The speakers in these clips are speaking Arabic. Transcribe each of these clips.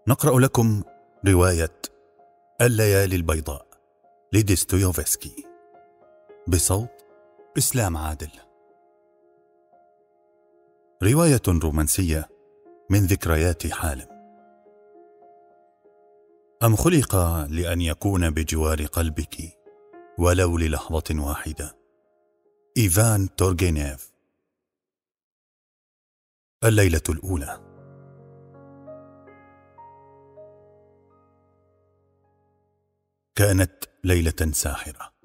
نقرأ لكم رواية الليالي البيضاء لدوستويفسكي بصوت إسلام عادل. رواية رومانسية من ذكريات حالم. أم خلق لأن يكون بجوار قلبك ولو للحظة واحدة. إيفان تورغينيف. الليلة الأولى. كانت ليلة ساحرة،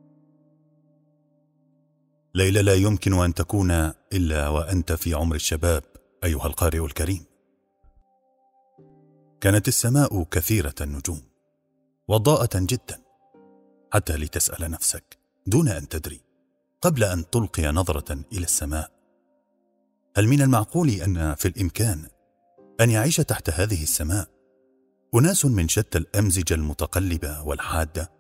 ليلة لا يمكن أن تكون إلا وأنت في عمر الشباب أيها القارئ الكريم. كانت السماء كثيرة النجوم وضاءة جدا، حتى لتسأل نفسك دون أن تدري قبل أن تلقي نظرة إلى السماء: هل من المعقول أن في الإمكان أن يعيش تحت هذه السماء أناس من شتى الأمزجة المتقلبة والحادة؟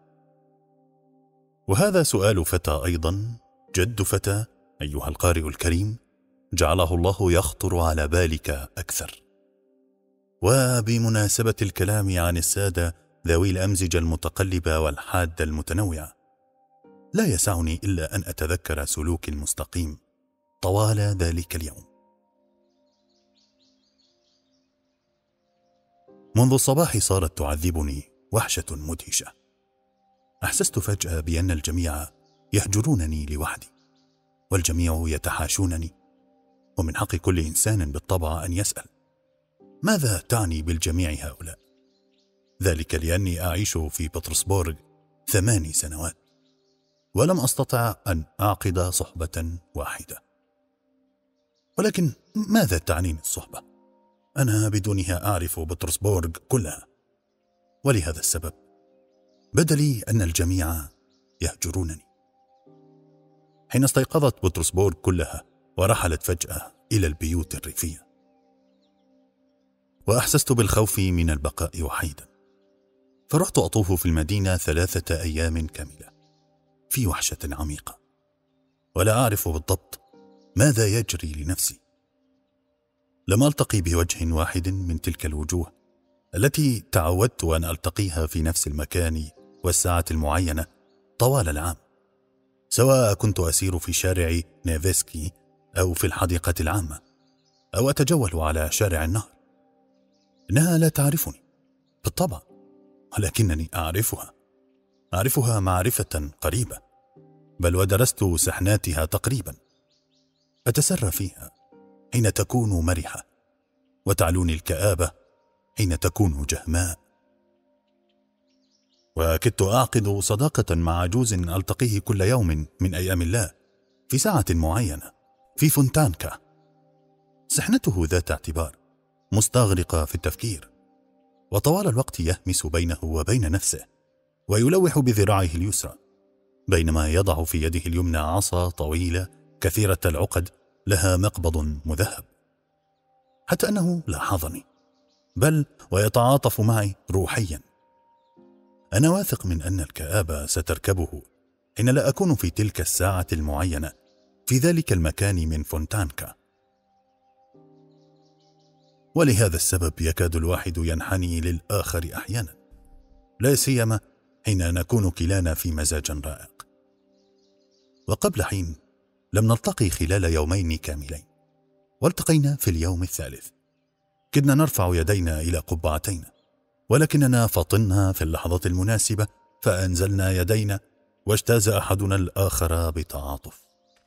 وهذا سؤال فتى أيضا، جد فتى أيها القارئ الكريم، جعله الله يخطر على بالك أكثر. وبمناسبة الكلام عن السادة ذوي الأمزجة المتقلبة والحادة المتنوعة، لا يسعني إلا أن أتذكر سلوك المستقيم طوال ذلك اليوم. منذ الصباح صارت تعذبني وحشة مدهشة. أحسست فجأة بأن الجميع يهجرونني لوحدي، والجميع يتحاشونني، ومن حق كل إنسان بالطبع أن يسأل: ماذا تعني بالجميع هؤلاء؟ ذلك لأني أعيش في بطرسبورغ 8 سنوات، ولم أستطع أن أعقد صحبة واحدة. ولكن ماذا تعنيني الصحبة؟ أنا بدونها أعرف بطرسبورغ كلها، ولهذا السبب بدا لي أن الجميع يهجرونني. حين استيقظت بطرسبورغ كلها ورحلت فجأة إلى البيوت الريفية، وأحسست بالخوف من البقاء وحيدا، فرحت أطوف في المدينة 3 أيام كاملة في وحشة عميقة، ولا أعرف بالضبط ماذا يجري لنفسي. لم ألتقي بوجه واحد من تلك الوجوه التي تعودت أن ألتقيها في نفس المكان والساعة المعينة طوال العام، سواء كنت أسير في شارع نيفسكي أو في الحديقة العامة أو أتجول على شارع النهر. إنها لا تعرفني بالطبع، ولكنني أعرفها معرفة قريبة، بل ودرست سحناتها تقريبا. أتسرى فيها حين تكون مرحة، وتعلوني الكآبة حين تكون جهماء. وكدت أعقد صداقة مع عجوز ألتقيه كل يوم من أيام الله في ساعة معينة في فونتانكا. سحنته ذات اعتبار، مستغرقة في التفكير، وطوال الوقت يهمس بينه وبين نفسه ويلوح بذراعه اليسرى، بينما يضع في يده اليمنى عصا طويلة كثيرة العقد لها مقبض مذهب، حتى أنه لاحظني بل ويتعاطف معي روحيا. أنا واثق من أن الكآبة ستركبه حين لا أكون في تلك الساعة المعينة في ذلك المكان من فونتانكا. ولهذا السبب يكاد الواحد ينحني للآخر أحيانا، لا سيما حين نكون كلانا في مزاج رائق. وقبل حين لم نلتقي خلال يومين كاملين، والتقينا في اليوم الثالث. كدنا نرفع يدينا إلى قبعتينا، ولكننا فطنا في اللحظة المناسبة فأنزلنا يدينا، واجتاز أحدنا الآخر بتعاطف.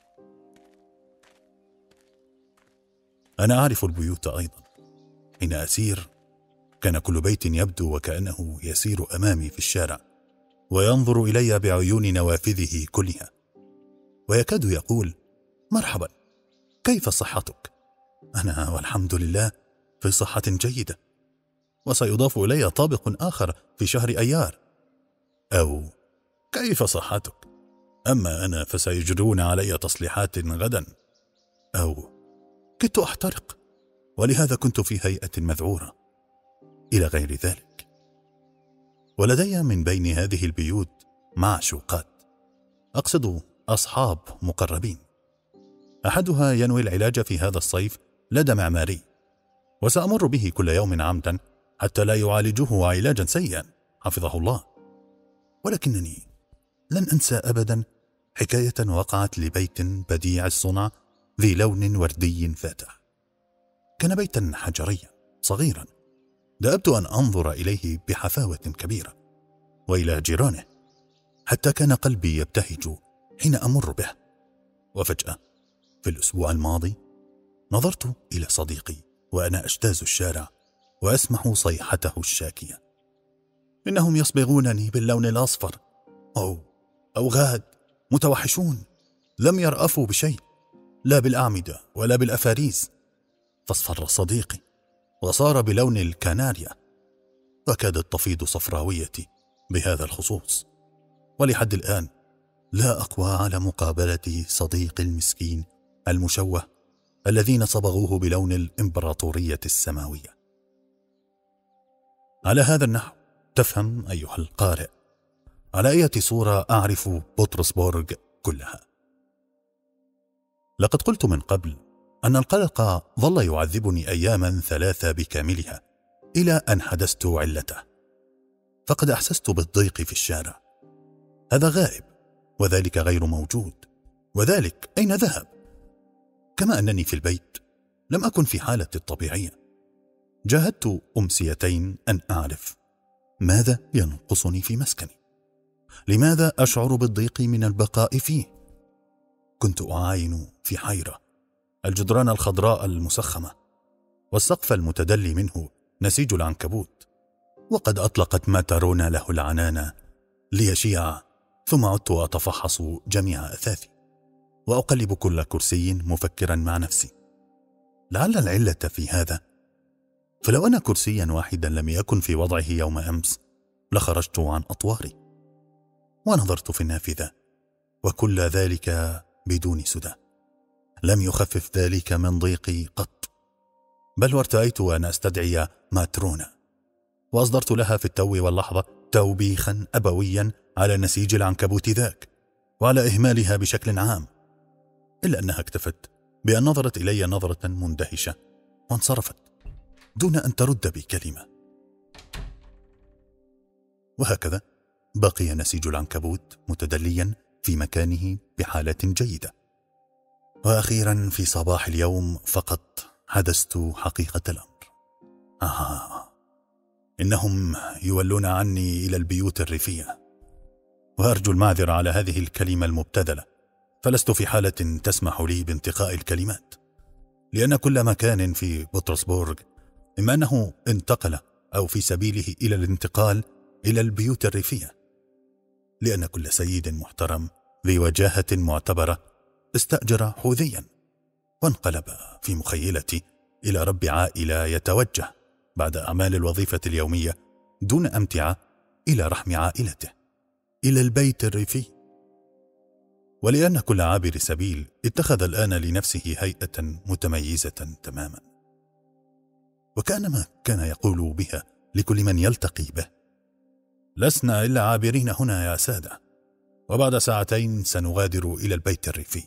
أنا أعرف البيوت أيضا. حين أسير كان كل بيت يبدو وكأنه يسير أمامي في الشارع، وينظر إلي بعيون نوافذه كلها، ويكاد يقول: مرحبا، كيف صحتك؟ أنا والحمد لله في صحة جيدة. وسيضاف إلي طابق آخر في شهر أيار: أو كيف صحتك؟ أما أنا فسيجرون علي تصليحات غدا. أو كدت أحترق، ولهذا كنت في هيئة مذعورة، إلى غير ذلك. ولدي من بين هذه البيوت معشوقات، أقصد أصحاب مقربين. أحدها ينوي العلاج في هذا الصيف لدى معماري، وسأمر به كل يوم عمدا حتى لا يعالجوه علاجا سيئا حفظه الله. ولكنني لن أنسى أبدا حكاية وقعت لبيت بديع الصنع ذي لون وردي فاتح. كان بيتا حجريا صغيرا، دأبت أن أنظر إليه بحفاوة كبيرة وإلى جيرانه، حتى كان قلبي يبتهج حين أمر به. وفجأة في الأسبوع الماضي نظرت إلى صديقي وأنا أجتاز الشارع وأسمع صيحته الشاكية: إنهم يصبغونني باللون الأصفر. أوغاد متوحشون، لم يرأفوا بشيء، لا بالأعمدة ولا بالأفاريز. فاصفر صديقي وصار بلون الكناريا، وكادت تفيض صفراويتي بهذا الخصوص. ولحد الآن لا أقوى على مقابلة صديقي المسكين المشوه الذين صبغوه بلون الإمبراطورية السماوية. على هذا النحو تفهم أيها القارئ على أي صورة أعرف بطرسبورغ كلها. لقد قلت من قبل أن القلق ظل يعذبني أياما 3 بكاملها إلى أن حدثت علته. فقد أحسست بالضيق في الشارع، هذا غائب وذلك غير موجود، وذلك أين ذهب؟ كما أنني في البيت لم أكن في حالة الطبيعية. جاهدت أمسيتين أن أعرف ماذا ينقصني في مسكني، لماذا أشعر بالضيق من البقاء فيه. كنت أعاين في حيرة الجدران الخضراء المسخمة والسقف المتدلي منه نسيج العنكبوت، وقد أطلقت ما ترون له العنان ليشيع. ثم عدت أتفحص جميع أثاثي وأقلب كل كرسي مفكرا مع نفسي: لعل العلة في هذا، فلو أن كرسيا واحدا لم يكن في وضعه يوم أمس لخرجت عن أطواري. ونظرت في النافذة وكل ذلك بدون سدى. لم يخفف ذلك من ضيقي قط، بل وارتأيت أن أستدعي ماترونا، وأصدرت لها في التو واللحظة توبيخا أبويا على نسيج العنكبوت ذاك وعلى إهمالها بشكل عام، إلا أنها اكتفت بأن نظرت إلي نظرة مندهشة وانصرفت دون أن ترد بكلمة. وهكذا بقي نسيج العنكبوت متدليا في مكانه بحالة جيدة. وأخيرا في صباح اليوم فقط حدثت حقيقة الأمر. إنهم يولون عني إلى البيوت الريفية، وأرجو المعذرة على هذه الكلمة المبتذلة، فلست في حالة تسمح لي بانتقاء الكلمات، لأن كل مكان في بطرسبورغ إما أنه انتقل أو في سبيله إلى الانتقال إلى البيوت الريفية، لأن كل سيد محترم ذي وجاهة معتبرة استأجر حوذيا وانقلب في مخيلتي إلى رب عائلة يتوجه بعد أعمال الوظيفة اليومية دون أمتعة إلى رحم عائلته، إلى البيت الريفي. ولأن كل عابر سبيل اتخذ الآن لنفسه هيئة متميزة تماما، وكأنما كان يقول بها لكل من يلتقي به: لسنا إلا عابرين هنا يا سادة، وبعد ساعتين سنغادر إلى البيت الريفي.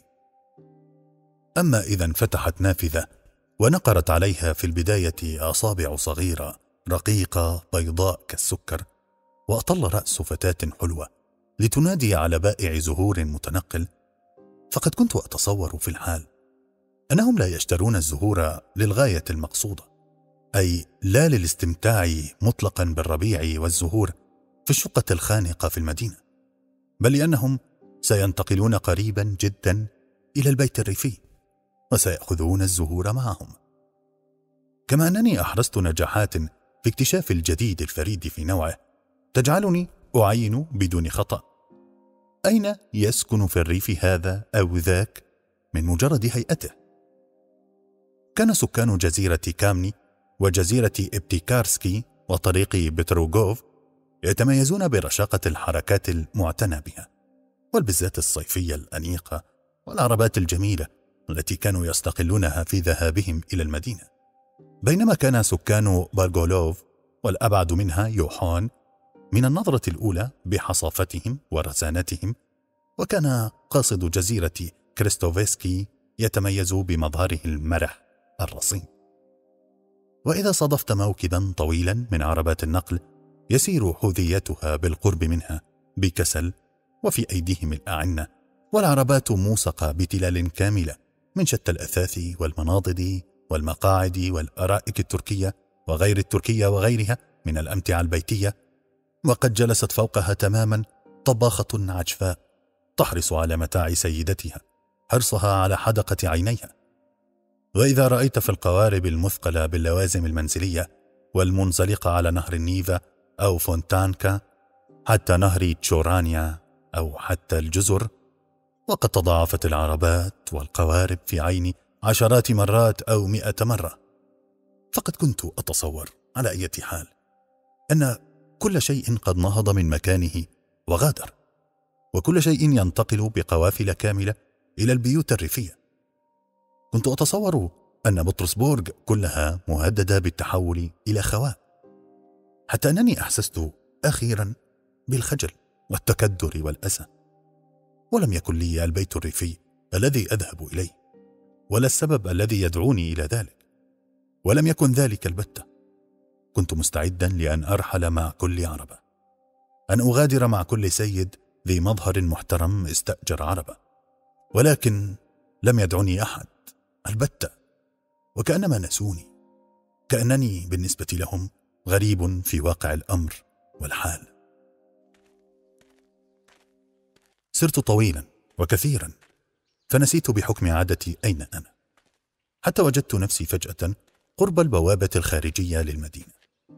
أما إذا انفتحت نافذة ونقرت عليها في البداية أصابع صغيرة رقيقة بيضاء كالسكر، وأطل رأس فتاة حلوة لتنادي على بائع زهور متنقل، فقد كنت أتصور في الحال أنهم لا يشترون الزهور للغاية المقصودة، أي لا للاستمتاع مطلقا بالربيع والزهور في الشقة الخانقة في المدينة، بل لأنهم سينتقلون قريبا جدا إلى البيت الريفي وسيأخذون الزهور معهم. كما أنني أحرزت نجاحات في اكتشاف الجديد الفريد في نوعه تجعلني أعين بدون خطأ أين يسكن في الريف هذا أو ذاك من مجرد هيئته. كان سكان جزيرة كامني وجزيرة إبتيكارسكي وطريق بتروغوف يتميزون برشاقة الحركات المعتنى بها، والبزات الصيفية الأنيقة، والعربات الجميلة التي كانوا يستقلونها في ذهابهم إلى المدينة، بينما كان سكان بارغولوف والأبعد منها يوحون من النظرة الأولى بحصافتهم ورزانتهم، وكان قاصد جزيرة كريستوفسكي يتميز بمظهره المرح الرصين. وإذا صادفت موكبا طويلا من عربات النقل يسير حذيتها بالقرب منها بكسل وفي أيديهم الأعنة، والعربات موسقة بتلال كاملة من شتى الأثاث والمناضد والمقاعد والأرائك التركية وغير التركية وغيرها من الأمتعة البيتية، وقد جلست فوقها تماما طباخة عجفاء تحرص على متاع سيدتها حرصها على حدقة عينيها. وإذا رأيت في القوارب المثقلة باللوازم المنزلية والمنزلقة على نهر النيفا أو فونتانكا حتى نهر تشورانيا أو حتى الجزر، وقد تضاعفت العربات والقوارب في عيني عشرات مرات أو 100 مرة، فقد كنت أتصور على أي حال أن كل شيء قد نهض من مكانه وغادر، وكل شيء ينتقل بقوافل كاملة إلى البيوت الريفية. كنت أتصور أن بطرسبورغ كلها مهددة بالتحول إلى خواء، حتى أنني أحسست أخيرا بالخجل والتكدر والأسى. ولم يكن لي البيت الريفي الذي أذهب إليه، ولا السبب الذي يدعوني إلى ذلك، ولم يكن ذلك البتة. كنت مستعدا لأن أرحل مع كل عربة، أن أغادر مع كل سيد ذي مظهر محترم استأجر عربة، ولكن لم يدعني أحد البتة، وكأنما نسوني، كأنني بالنسبة لهم غريب في واقع الأمر والحال. سرت طويلا وكثيرا فنسيت بحكم عادتي أين أنا، حتى وجدت نفسي فجأة قرب البوابة الخارجية للمدينة،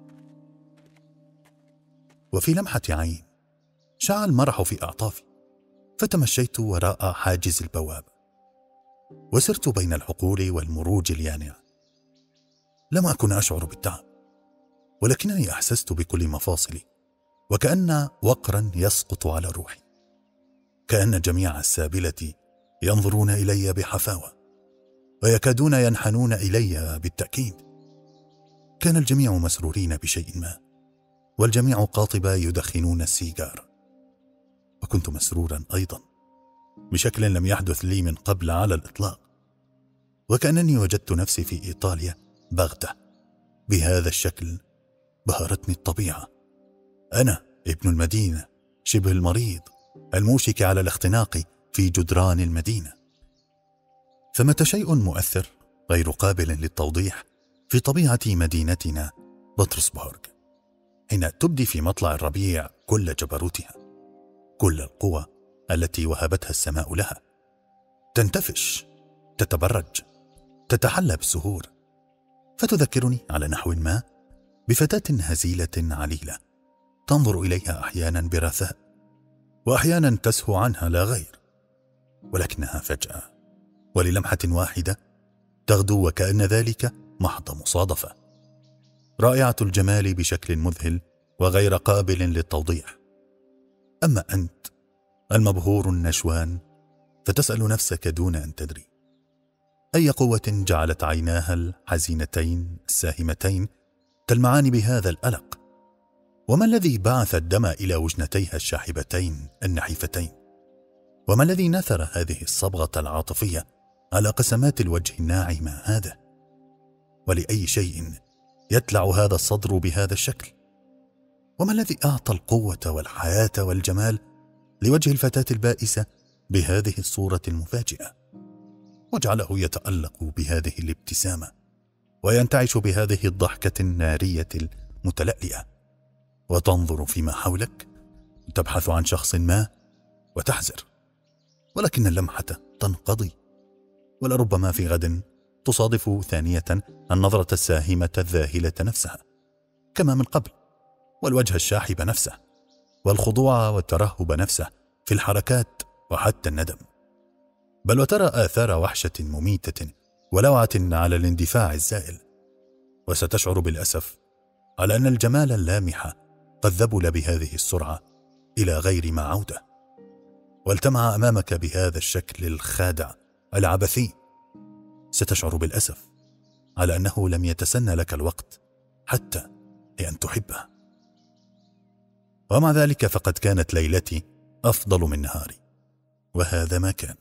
وفي لمحة عين شاع المرح في أعطافي، فتمشيت وراء حاجز البوابة وسرت بين الحقول والمروج اليانعة. لم أكن أشعر بالتعب، ولكنني أحسست بكل مفاصلي، وكأن وقرا يسقط على روحي، كأن جميع السابلة ينظرون إلي بحفاوة ويكادون ينحنون إلي بالتأكيد. كان الجميع مسرورين بشيء ما، والجميع قاطبة يدخنون السيجار، وكنت مسرورا أيضا بشكل لم يحدث لي من قبل على الإطلاق، وكأنني وجدت نفسي في إيطاليا بغتة. بهذا الشكل بهرتني الطبيعة، أنا ابن المدينة شبه المريض الموشك على الاختناق في جدران المدينة. فمتى شيء مؤثر غير قابل للتوضيح في طبيعة مدينتنا بطرسبورغ، حين تبدي في مطلع الربيع كل جبروتها، كل القوى التي وهبتها السماء لها، تنتفش، تتبرج، تتحلى بالسهور، فتذكرني على نحو ما بفتاة هزيلة عليلة تنظر إليها أحيانا برثاء، وأحيانا تسهو عنها لا غير، ولكنها فجأة وللمحة واحدة تغدو وكأن ذلك محض مصادفة، رائعة الجمال بشكل مذهل وغير قابل للتوضيح. أما أنت المبهور النشوان فتسأل نفسك دون أن تدري أي قوة جعلت عيناها الحزينتين الساهمتين تلمعان بهذا الألق، وما الذي بعث الدم إلى وجنتيها الشاحبتين النحيفتين، وما الذي نثر هذه الصبغة العاطفية على قسمات الوجه الناعم هذا، ولأي شيء يتلع هذا الصدر بهذا الشكل، وما الذي أعطى القوة والحياة والجمال لوجه الفتاة البائسة بهذه الصورة المفاجئة، وجعله يتألق بهذه الابتسامة وينتعش بهذه الضحكة النارية المتلألئة، وتنظر فيما حولك تبحث عن شخص ما وتحزر، ولكن اللمحة تنقضي، ولربما في غد تصادف ثانية النظرة الساهمة الذاهلة نفسها كما من قبل، والوجه الشاحب نفسه، والخضوع والترهب نفسه في الحركات وحتى الندم، بل وترى آثار وحشة مميتة ولوعة على الاندفاع الزائل، وستشعر بالأسف على أن الجمال اللامح قد ذبل بهذه السرعة إلى غير ما عودة، والتمع أمامك بهذا الشكل الخادع العبثي. ستشعر بالأسف على أنه لم يتسنى لك الوقت حتى لأن تحبه. ومع ذلك فقد كانت ليلتي أفضل من نهاري، وهذا ما كان.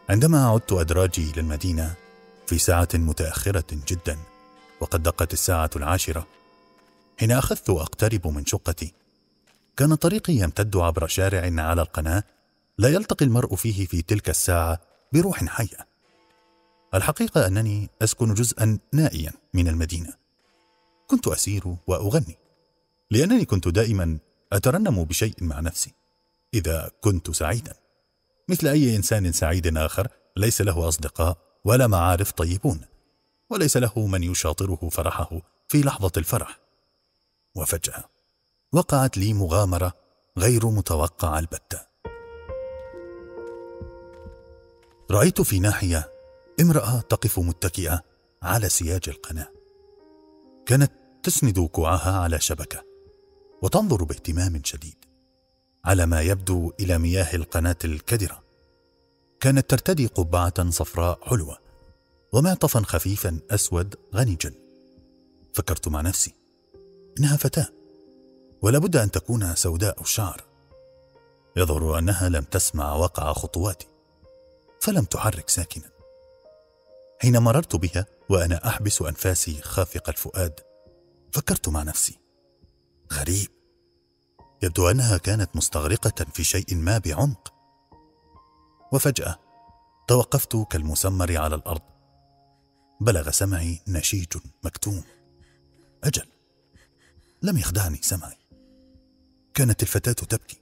عندما عدت أدراجي إلى المدينة في ساعة متأخرة جدا، وقد دقت الساعة 10، حين أخذت أقترب من شقتي، كان طريقي يمتد عبر شارع على القناة لا يلتقي المرء فيه في تلك الساعة بروح حية. الحقيقة أنني أسكن جزءا نائيا من المدينة. كنت أسير وأغني، لأنني كنت دائما أترنم بشيء مع نفسي إذا كنت سعيدا، مثل أي إنسان سعيد آخر ليس له أصدقاء ولا معارف طيبون، وليس له من يشاطره فرحه في لحظة الفرح. وفجأة وقعت لي مغامرة غير متوقعة البتة. رأيت في ناحية امرأة تقف متكئة على سياج القناة، كانت تسند كوعها على شبكة وتنظر باهتمام شديد على ما يبدو إلى مياه القناة الكدرة. كانت ترتدي قبعة صفراء حلوة ومعطفا خفيفا أسود غنيجا. فكرت مع نفسي إنها فتاة، ولا بد أن تكون سوداء الشعر. يظهر أنها لم تسمع وقع خطواتي، فلم تحرك ساكنا. حين مررت بها وأنا أحبس أنفاسي خافق الفؤاد، فكرت مع نفسي غريب، يبدو أنها كانت مستغرقة في شيء ما بعمق. وفجأة توقفت كالمسمر على الأرض. بلغ سمعي نشيج مكتوم. أجل، لم يخدعني سمعي، كانت الفتاة تبكي.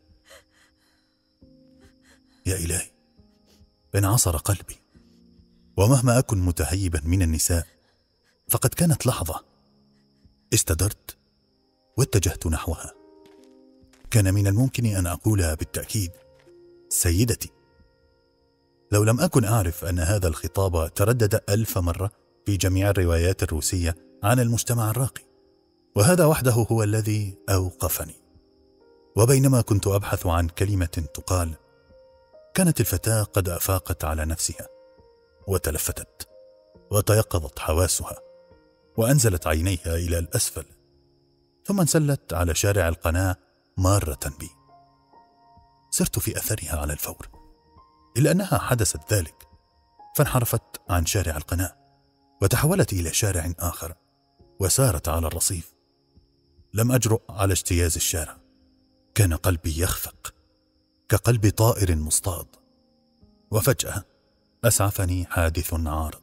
يا إلهي، انعصر قلبي، ومهما أكن متهيبا من النساء فقد كانت لحظة. استدرت واتجهت نحوها. كان من الممكن أن أقولها بالتأكيد سيدتي، لو لم أكن أعرف أن هذا الخطاب تردد 1000 مرة في جميع الروايات الروسية عن المجتمع الراقي، وهذا وحده هو الذي أوقفني. وبينما كنت أبحث عن كلمة تقال، كانت الفتاة قد أفاقت على نفسها وتلفتت وتيقظت حواسها، وأنزلت عينيها إلى الأسفل، ثم انسلت على شارع القناة مارة بي. سرت في أثرها على الفور، إلا أنها حدثت ذلك، فانحرفت عن شارع القناة وتحولت إلى شارع آخر وسارت على الرصيف. لم أجرؤ على اجتياز الشارع، كان قلبي يخفق كقلب طائر مصطاد. وفجأة أسعفني حادث عارض.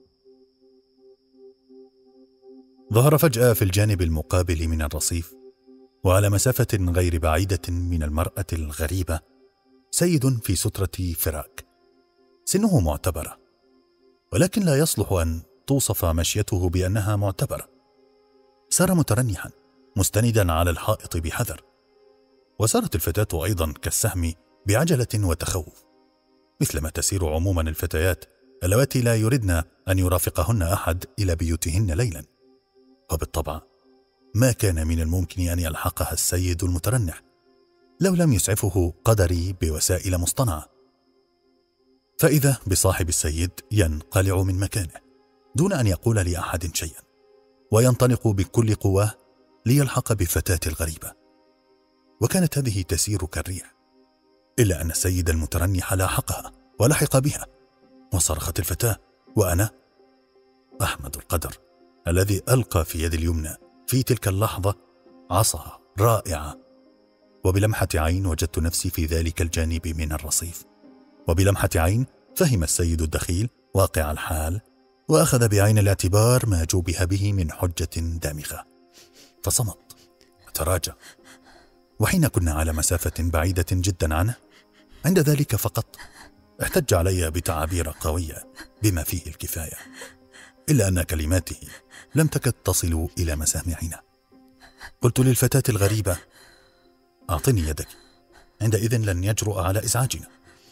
ظهر فجأة في الجانب المقابل من الرصيف وعلى مسافة غير بعيدة من المرأة الغريبة سيد في سترة فراك، سنه معتبرة، ولكن لا يصلح أن توصف مشيته بأنها معتبرة. سار مترنحا مستندا على الحائط بحذر، وسارت الفتاة أيضا كالسهم بعجلة وتخوف، مثلما تسير عموما الفتيات اللواتي لا يردن أن يرافقهن أحد إلى بيوتهن ليلا. وبالطبع ما كان من الممكن أن يلحقها السيد المترنح لو لم يسعفه قدري بوسائل مصطنعة. فإذا بصاحب السيد ينقلع من مكانه دون أن يقول لأحد شيئا، وينطلق بكل قواه ليلحق بالفتاة الغريبة. وكانت هذه تسير كالريح، إلا أن السيد المترنح لاحقها ولحق بها، وصرخت الفتاة، وأنا أحمد القدر الذي ألقى في يد اليمنى في تلك اللحظة عصا رائعة. وبلمحة عين وجدت نفسي في ذلك الجانب من الرصيف، وبلمحة عين فهم السيد الدخيل واقع الحال، وأخذ بعين الاعتبار ما جوبها به من حجة دامغة، فصمت وتراجع. وحين كنا على مسافة بعيدة جدا عنه، عند ذلك فقط احتج علي بتعابير قوية بما فيه الكفاية، إلا أن كلماته لم تكد تصل إلى مسامعنا. قلت للفتاة الغريبة: أعطني يدك، عندئذ لن يجرؤ على إزعاجنا.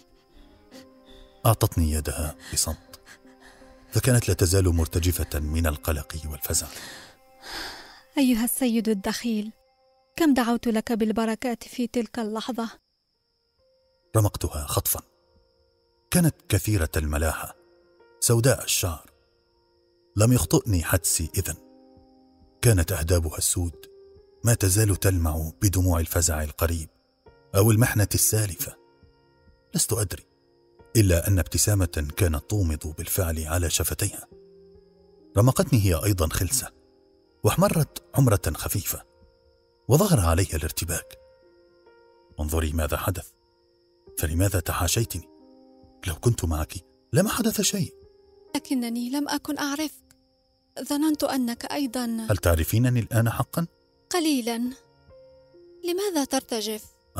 أعطتني يدها بصمت، فكانت لا تزال مرتجفة من القلق والفزع. أيها السيد الدخيل، كم دعوت لك بالبركات في تلك اللحظة. رمقتها خطفا. كانت كثيرة الملاحة، سوداء الشعر، لم يخطئني حدسي إذن. كانت أهدابها السود ما تزال تلمع بدموع الفزع القريب أو المحنة السالفة، لست أدري، إلا أن ابتسامة كانت تومض بالفعل على شفتيها. رمقتني هي أيضا خلسة، واحمرت حمرة خفيفة، وظهر عليها الارتباك. انظري ماذا حدث، فلماذا تحاشيتني؟ لو كنت معك لما حدث شيء. لكنني لم أكن أعرفك، ظننت أنك أيضا. هل تعرفينني الآن حقا؟ قليلا. لماذا ترتجف؟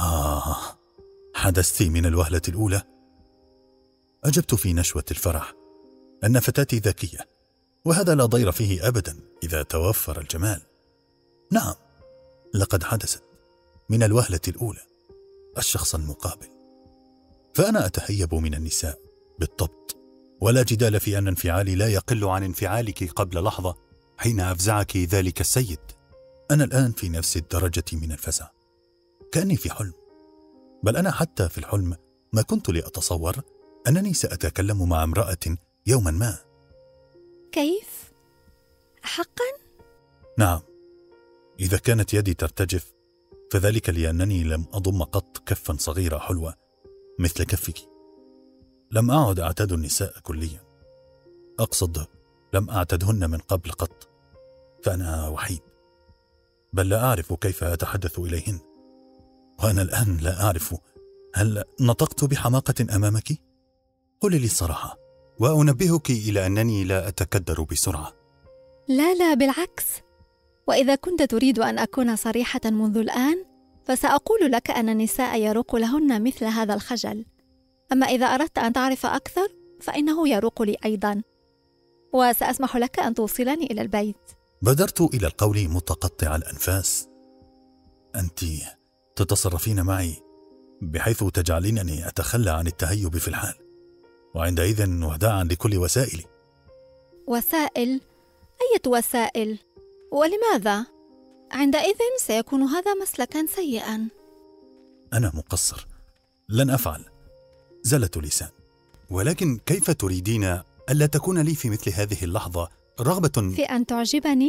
حدثت من الوهلة الأولى. أجبت في نشوة الفرح أن فتاتي ذكية، وهذا لا ضير فيه أبدا إذا توفر الجمال. نعم، لقد حدثت من الوهلة الأولى الشخص المقابل. فأنا أتهيب من النساء بالضبط، ولا جدال في أن انفعالي لا يقل عن انفعالك قبل لحظة حين أفزعك ذلك السيد. أنا الآن في نفس الدرجة من الفزع، كأني في حلم. بل أنا حتى في الحلم ما كنت لأتصور أنني سأتكلم مع امرأة يوما ما. كيف؟ حقا؟ نعم، إذا كانت يدي ترتجف فذلك لأنني لم أضم قط كفا صغيرة حلوة مثل كفك. لم أعد أعتاد النساء كليا، أقصد لم أعتدهن من قبل قط، فأنا وحيد، بل لا أعرف كيف أتحدث إليهن. وأنا الآن لا أعرف هل نطقت بحماقة أمامك؟ قولي لي الصراحة، وأنبهك إلى أنني لا أتكدر بسرعة. لا بالعكس، وإذا كنت تريد أن أكون صريحة منذ الآن فسأقول لك أن النساء يروق لهن مثل هذا الخجل، أما إذا أردت أن تعرف أكثر فإنه يروق لي أيضا، وسأسمح لك أن توصلني إلى البيت. بادرت إلى القول متقطع الأنفاس. أنت تتصرفين معي بحيث تجعلينني أتخلى عن التهيب في الحال، وعندئذ وداعا لكل وسائلي. وسائل؟ أية وسائل؟ ولماذا؟ عندئذ سيكون هذا مسلكا سيئا. أنا مقصر، لن أفعل. زلة لسان. ولكن كيف تريدين ألا تكون لي في مثل هذه اللحظة رغبة في أن تعجبني؟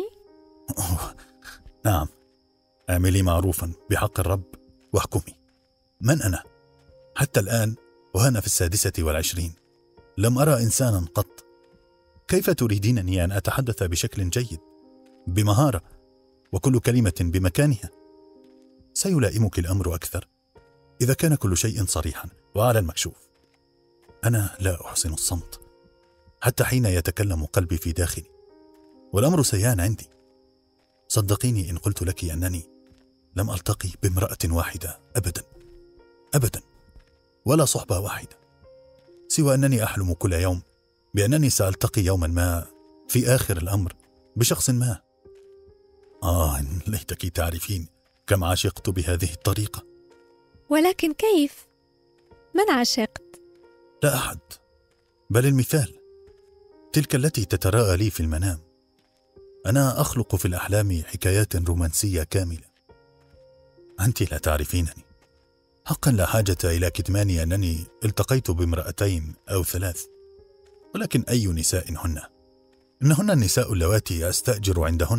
نعم، اعملي معروفا بحق الرب واحكمي. من أنا؟ حتى الآن وأنا في 26 لم أرى إنسانا قط. كيف تريدينني أن أتحدث بشكل جيد بمهارة وكل كلمة بمكانها؟ سيلائمك الأمر أكثر إذا كان كل شيء صريحا وعلى المكشوف. أنا لا أحسن الصمت حتى حين يتكلم قلبي في داخلي، والأمر سيان عندي. صدقيني إن قلت لك أنني لم ألتقي بامرأة واحدة أبدا أبدا، ولا صحبة واحدة، سوى أنني أحلم كل يوم بأنني سألتقي يوما ما في آخر الأمر بشخص ما. إن ليتك تعرفين كم عشقت بهذه الطريقة. ولكن كيف؟ من عشقت؟ لا أحد، بل المثال، تلك التي تتراءى لي في المنام. أنا أخلق في الأحلام حكايات رومانسية كاملة. أنت لا تعرفينني. حقا لا حاجة إلى كتمان أنني التقيت بامرأتين أو 3، ولكن أي نساء هن؟ إنهن النساء اللواتي أستأجر عندهن،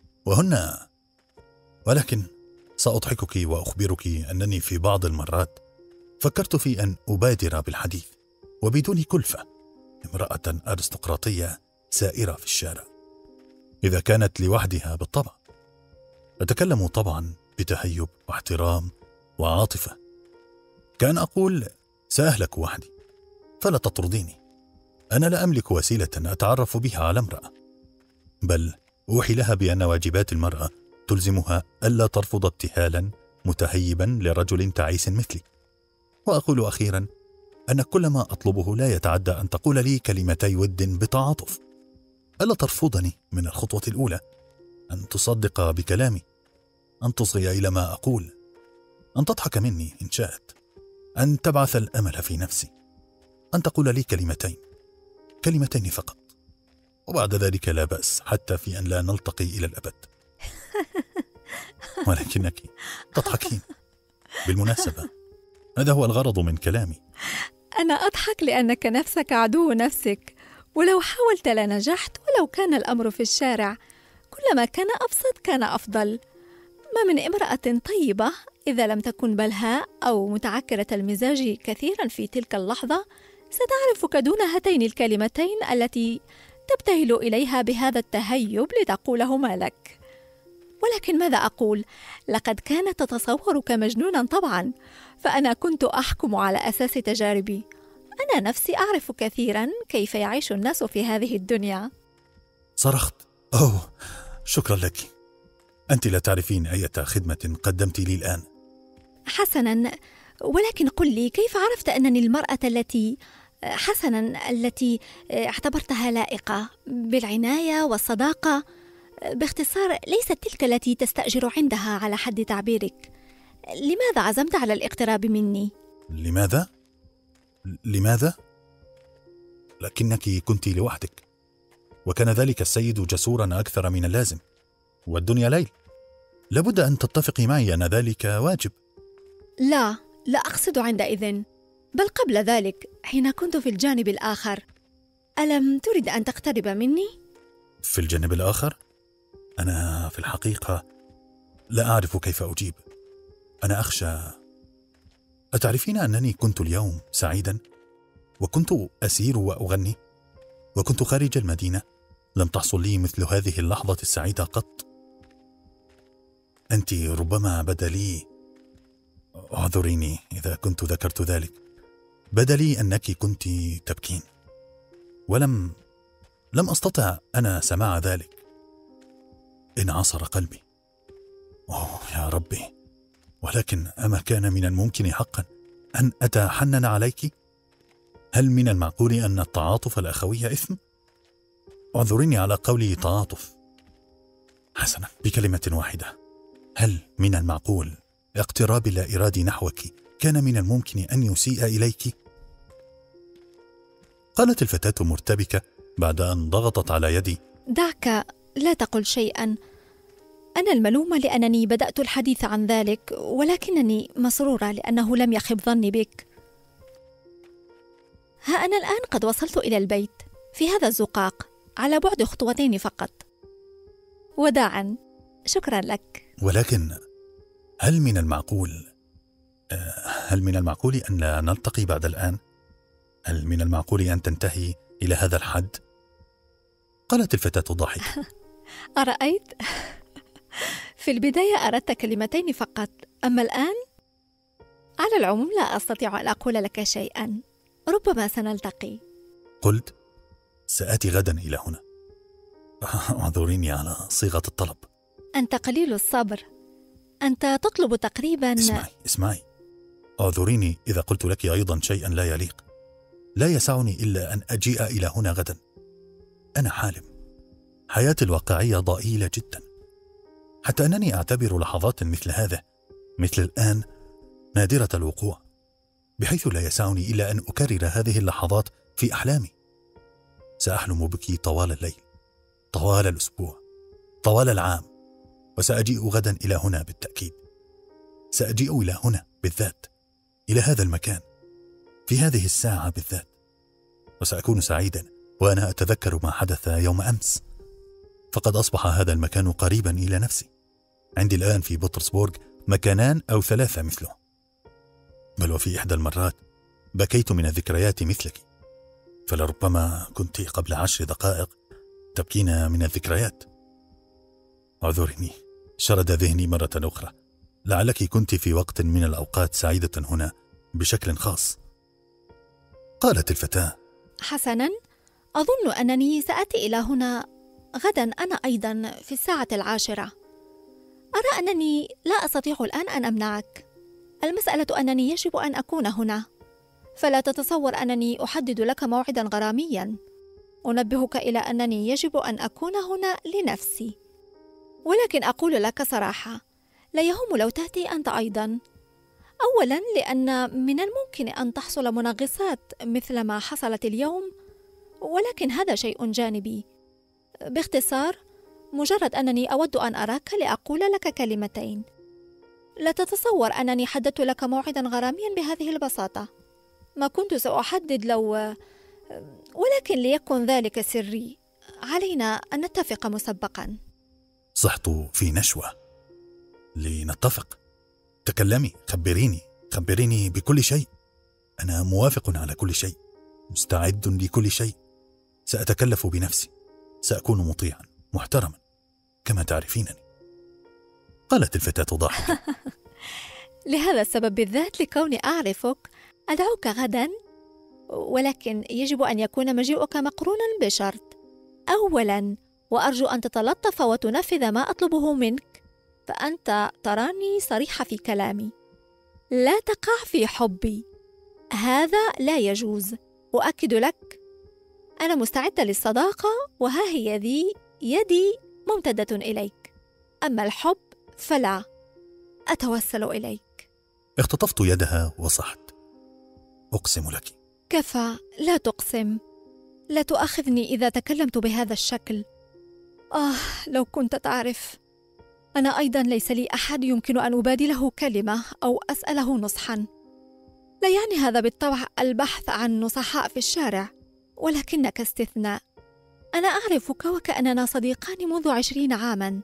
ولكن سأضحكك وأخبرك أنني في بعض المرات فكرت في أن أبادر بالحديث وبدون كلفة امرأة أرستقراطية سائرة في الشارع، إذا كانت لوحدها بالطبع. أتكلم طبعا بتهيب واحترام وعاطفة، كان أقول سأهلك وحدي فلا تطرديني. أنا لا أملك وسيلة أتعرف بها على امرأة، بل أوحي لها بأن واجبات المرأة تلزمها ألا ترفض ابتهالا متهيبا لرجل تعيس مثلي. وأقول أخيرا أن كل ما أطلبه لا يتعدى أن تقول لي كلمتي ود بتعاطف، ألا ترفضني من الخطوة الأولى، أن تصدق بكلامي، أن تصغي إلى ما أقول، أن تضحك مني إن شاءت، أن تبعث الأمل في نفسي، أن تقول لي كلمتين فقط، وبعد ذلك لا بأس حتى في أن لا نلتقي إلى الأبد. ولكنك تضحكين. بالمناسبة هذا هو الغرض من كلامي. أنا أضحك لأنك نفسك عدو نفسك، ولو حاولت لنجحت، ولو كان الأمر في الشارع كلما كان أبسط كان أفضل. ما من امرأة طيبة إذا لم تكن بلهاء أو متعكرة المزاج كثيرا في تلك اللحظة ستعرفك دون هاتين الكلمتين التي تبتهل إليها بهذا التهيب لتقولهما لك. ولكن ماذا أقول؟ لقد كانت تتصورك مجنونا طبعا، فأنا كنت أحكم على أساس تجاربي. أنا نفسي أعرف كثيرا كيف يعيش الناس في هذه الدنيا. صرخت: أوه، شكرا لك، أنت لا تعرفين أية خدمة قدمت لي الآن. حسنا، ولكن قل لي، كيف عرفت أنني المرأة التي اعتبرتها لائقة بالعناية والصداقة؟ باختصار، ليست تلك التي تستأجر عندها على حد تعبيرك. لماذا عزمت على الاقتراب مني؟ لماذا؟ لكنك كنت لوحدك، وكان ذلك السيد جسورا أكثر من اللازم، والدنيا ليل، لابد أن تتفقي معي أن ذلك واجب. لا أقصد عندئذ، بل قبل ذلك حين كنت في الجانب الآخر. ألم ترد أن تقترب مني؟ في الجانب الآخر؟ أنا في الحقيقة لا أعرف كيف أجيب. أنا أخشى. أتعرفين أنني كنت اليوم سعيدا، وكنت أسير وأغني، وكنت خارج المدينة. لم تحصل لي مثل هذه اللحظة السعيدة قط. أنت ربما بدا لي، اعذريني إذا كنت ذكرت ذلك، بدا لي أنك كنت تبكين، ولم أستطع أنا سماع ذلك. انعصر قلبي. أوه يا ربي، ولكن أما كان من الممكن حقا أن أتحنن عليك؟ هل من المعقول أن التعاطف الأخوي إثم؟ اعذريني على قولي تعاطف. حسنا، بكلمة واحدة، هل من المعقول اقتراب لا إرادي نحوك كان من الممكن أن يسيء إليك؟ قالت الفتاة مرتبكة بعد أن ضغطت على يدي. دعك، لا تقل شيئا. أنا الملومة لأنني بدأت الحديث عن ذلك، ولكنني مسرورة لأنه لم يخب ظني بك. ها أنا الآن قد وصلت إلى البيت في هذا الزقاق، على بعد خطوتين فقط. وداعا، شكرا لك. ولكن هل من المعقول أن لا نلتقي بعد الآن؟ هل من المعقول أن تنتهي إلى هذا الحد؟ قالت الفتاة ضاحكة. أرأيت؟ في البداية أردت كلمتين فقط، أما الآن على العموم لا أستطيع أن أقول لك شيئا. ربما سنلتقي. قلت: سآتي غدا إلى هنا. اعذريني على صيغة الطلب. أنت قليل الصبر. أنت تطلب تقريبا. اسمعي، اعذريني إذا قلت لك أيضا شيئا لا يليق. لا يسعني إلا أن أجيء إلى هنا غدا. أنا حالم. حياتي الواقعية ضئيلة جدا، حتى أنني أعتبر لحظات مثل هذا، مثل الآن، نادرة الوقوع، بحيث لا يسعني إلا أن أكرر هذه اللحظات في أحلامي. سأحلم بك طوال الليل، طوال الأسبوع، طوال العام، وسأجيء غدا إلى هنا بالتأكيد. سأجيء إلى هنا بالذات، إلى هذا المكان، في هذه الساعة بالذات، وسأكون سعيدا وأنا أتذكر ما حدث يوم أمس. فقد أصبح هذا المكان قريبا إلى نفسي. عندي الآن في بطرسبورغ مكانان أو 3 مثله، بل وفي إحدى المرات بكيت من الذكريات مثلك، فلربما كنت قبل 10 دقائق تبكين من الذكريات. اعذرني، شرد ذهني مرة أخرى، لعلك كنت في وقت من الأوقات سعيدة هنا بشكل خاص. قالت الفتاة: حسنا، أظن أنني سأتي إلى هنا غدا أنا أيضا في 10:00. أرى أنني لا أستطيع الآن أن أمنعك. المسألة أنني يجب أن أكون هنا، فلا تتصور أنني أحدد لك موعدا غراميا. أنبهك إلى أنني يجب أن أكون هنا لنفسي، ولكن أقول لك صراحة، لا يهم لو تأتي أنت أيضا. أولا لأن من الممكن أن تحصل منغصات مثل ما حصلت اليوم، ولكن هذا شيء جانبي. باختصار، مجرد أنني أود أن أراك لأقول لك كلمتين. لا تتصور أنني حددت لك موعدا غراميا بهذه البساطة. ما كنت سأحدد ولكن ليكن ذلك سري. علينا أن نتفق مسبقا. صحت في نشوة. لنتفق. تكلمي، خبريني بكل شيء. أنا موافق على كل شيء. مستعد لكل شيء. سأتكلف بنفسي، سأكون مطيعا محترما كما تعرفينني. قالت الفتاة ضاحكة: لهذا السبب بالذات، لكوني أعرفك، أدعوك غدا، ولكن يجب أن يكون مجيئك مقرونا بشرط. أولا، وأرجو أن تتلطف وتنفذ ما أطلبه منك، فأنت تراني صريحة في كلامي. لا تقع في حبي، هذا لا يجوز. أؤكد لك، أنا مستعدة للصداقة، وها هي ذي يدي ممتدة إليك. أما الحب فلا أتوسل إليك. اختطفت يدها وصحت: أقسم لك. كفى، لا تقسم. لا تؤاخذني إذا تكلمت بهذا الشكل. لو كنت تعرف، أنا أيضا ليس لي أحد يمكن أن أبادله كلمة أو أسأله نصحا. لا يعني هذا بالطبع البحث عن نصحاء في الشارع، ولكنك استثناء. أنا أعرفك وكأننا صديقان منذ 20 عاما.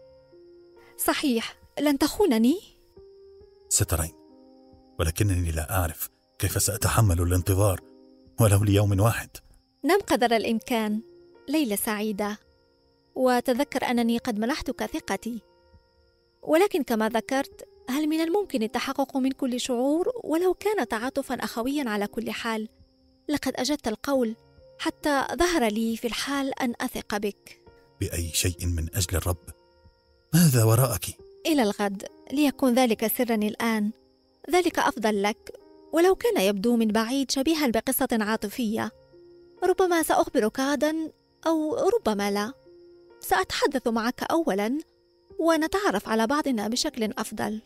صحيح، لن تخونني؟ سترين، ولكنني لا أعرف كيف سأتحمل الانتظار ولو ليوم واحد. نم قدر الإمكان. ليلة سعيدة، وتذكر أنني قد منحتك ثقتي. ولكن كما ذكرت، هل من الممكن التحقق من كل شعور ولو كان تعاطفا أخويا؟ على كل حال، لقد أجدت القول، حتى ظهر لي في الحال أن أثق بك. بأي شيء من أجل الرب، ماذا وراءك؟ إلى الغد، ليكون ذلك سرا الآن. ذلك أفضل لك، ولو كان يبدو من بعيد شبيها بقصة عاطفية. ربما سأخبرك غدا، أو ربما لا. سأتحدث معك أولا، ونتعرف على بعضنا بشكل أفضل.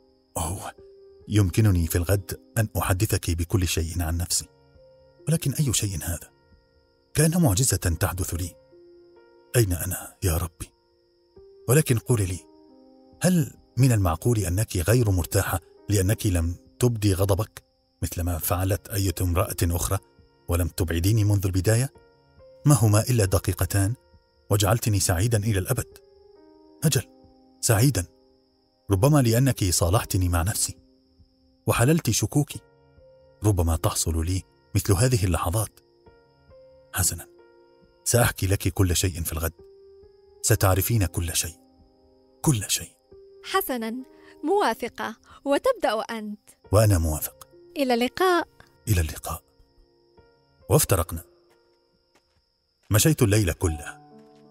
يمكنني في الغد أن أحدثك بكل شيء عن نفسي، ولكن أي شيء هذا؟ كأن معجزة تحدث لي. أين أنا يا ربي؟ ولكن قولي لي، هل من المعقول أنك غير مرتاحة لأنك لم تبدي غضبك مثلما فعلت أي امرأة أخرى، ولم تبعديني منذ البداية؟ ما هما إلا دقيقتان وجعلتني سعيدا إلى الأبد. أجل، سعيدا، ربما لأنك صالحتني مع نفسي وحللت شكوكي. ربما تحصل لي مثل هذه اللحظات. حسنا، سأحكي لك كل شيء في الغد. ستعرفين كل شيء، كل شيء. حسنا، موافقة. وتبدأ أنت. وأنا موافق. إلى اللقاء. إلى اللقاء. وافترقنا. مشيت الليل كلها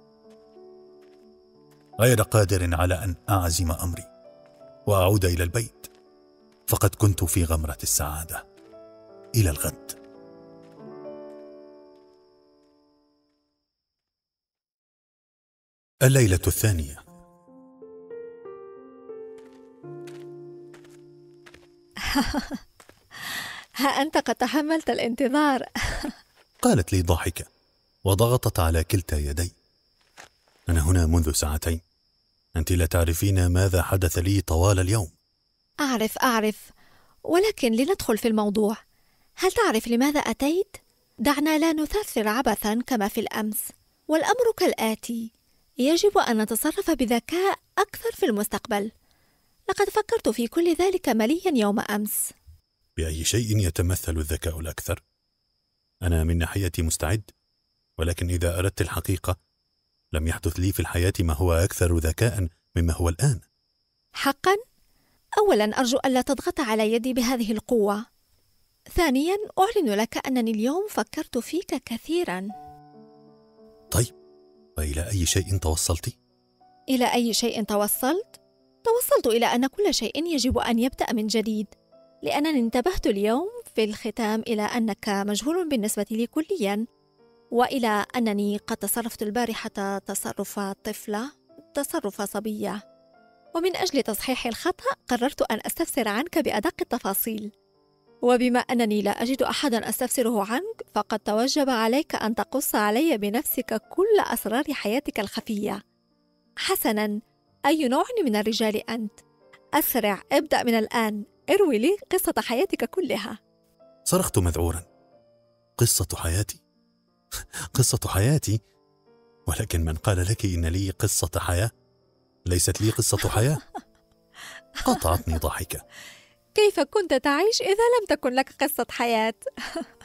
غير قادر على أن أعزم أمري وأعود إلى البيت، فقد كنت في غمرة السعادة. إلى الغد. الليلة الثانية. ها أنت قد تحملت الانتظار. قالت لي ضاحكة وضغطت على كلتا يدي. أنا هنا منذ ساعتين. أنت لا تعرفين ماذا حدث لي طوال اليوم. أعرف، ولكن لندخل في الموضوع. هل تعرف لماذا أتيت؟ دعنا لا نثرثر عبثا كما في الأمس. والأمر كالآتي: يجب أن نتصرف بذكاء أكثر في المستقبل. لقد فكرت في كل ذلك مليا يوم أمس. بأي شيء يتمثل الذكاء الأكثر؟ أنا من ناحيتي مستعد، ولكن إذا أردت الحقيقة لم يحدث لي في الحياة ما هو أكثر ذكاء مما هو الآن. حقا؟ أولا، أرجو ألا تضغط على يدي بهذه القوة. ثانيا، أعلن لك أنني اليوم فكرت فيك كثيرا. طيب، وإلى أي شيء توصلت؟ إلى أي شيء توصلت؟ توصلت إلى أن كل شيء يجب أن يبدأ من جديد، لأنني انتبهت اليوم في الختام إلى أنك مجهول بالنسبة لي كليا، وإلى أنني قد تصرفت البارحة تصرف طفلة، تصرف صبية، ومن أجل تصحيح الخطأ قررت أن أستفسر عنك بأدق التفاصيل. وبما أنني لا أجد أحدا أستفسره عنك، فقد توجب عليك أن تقص علي بنفسك كل أسرار حياتك الخفية. حسنا، أي نوع من الرجال أنت؟ أسرع، ابدأ من الآن، اروي لي قصة حياتك كلها. صرخت مذعورا: قصة حياتي؟ قصة حياتي؟ ولكن من قال لك إن لي قصة حياة؟ ليست لي قصة حياة. قاطعتني ضاحكة: كيف كنت تعيش إذا لم تكن لك قصة حياة؟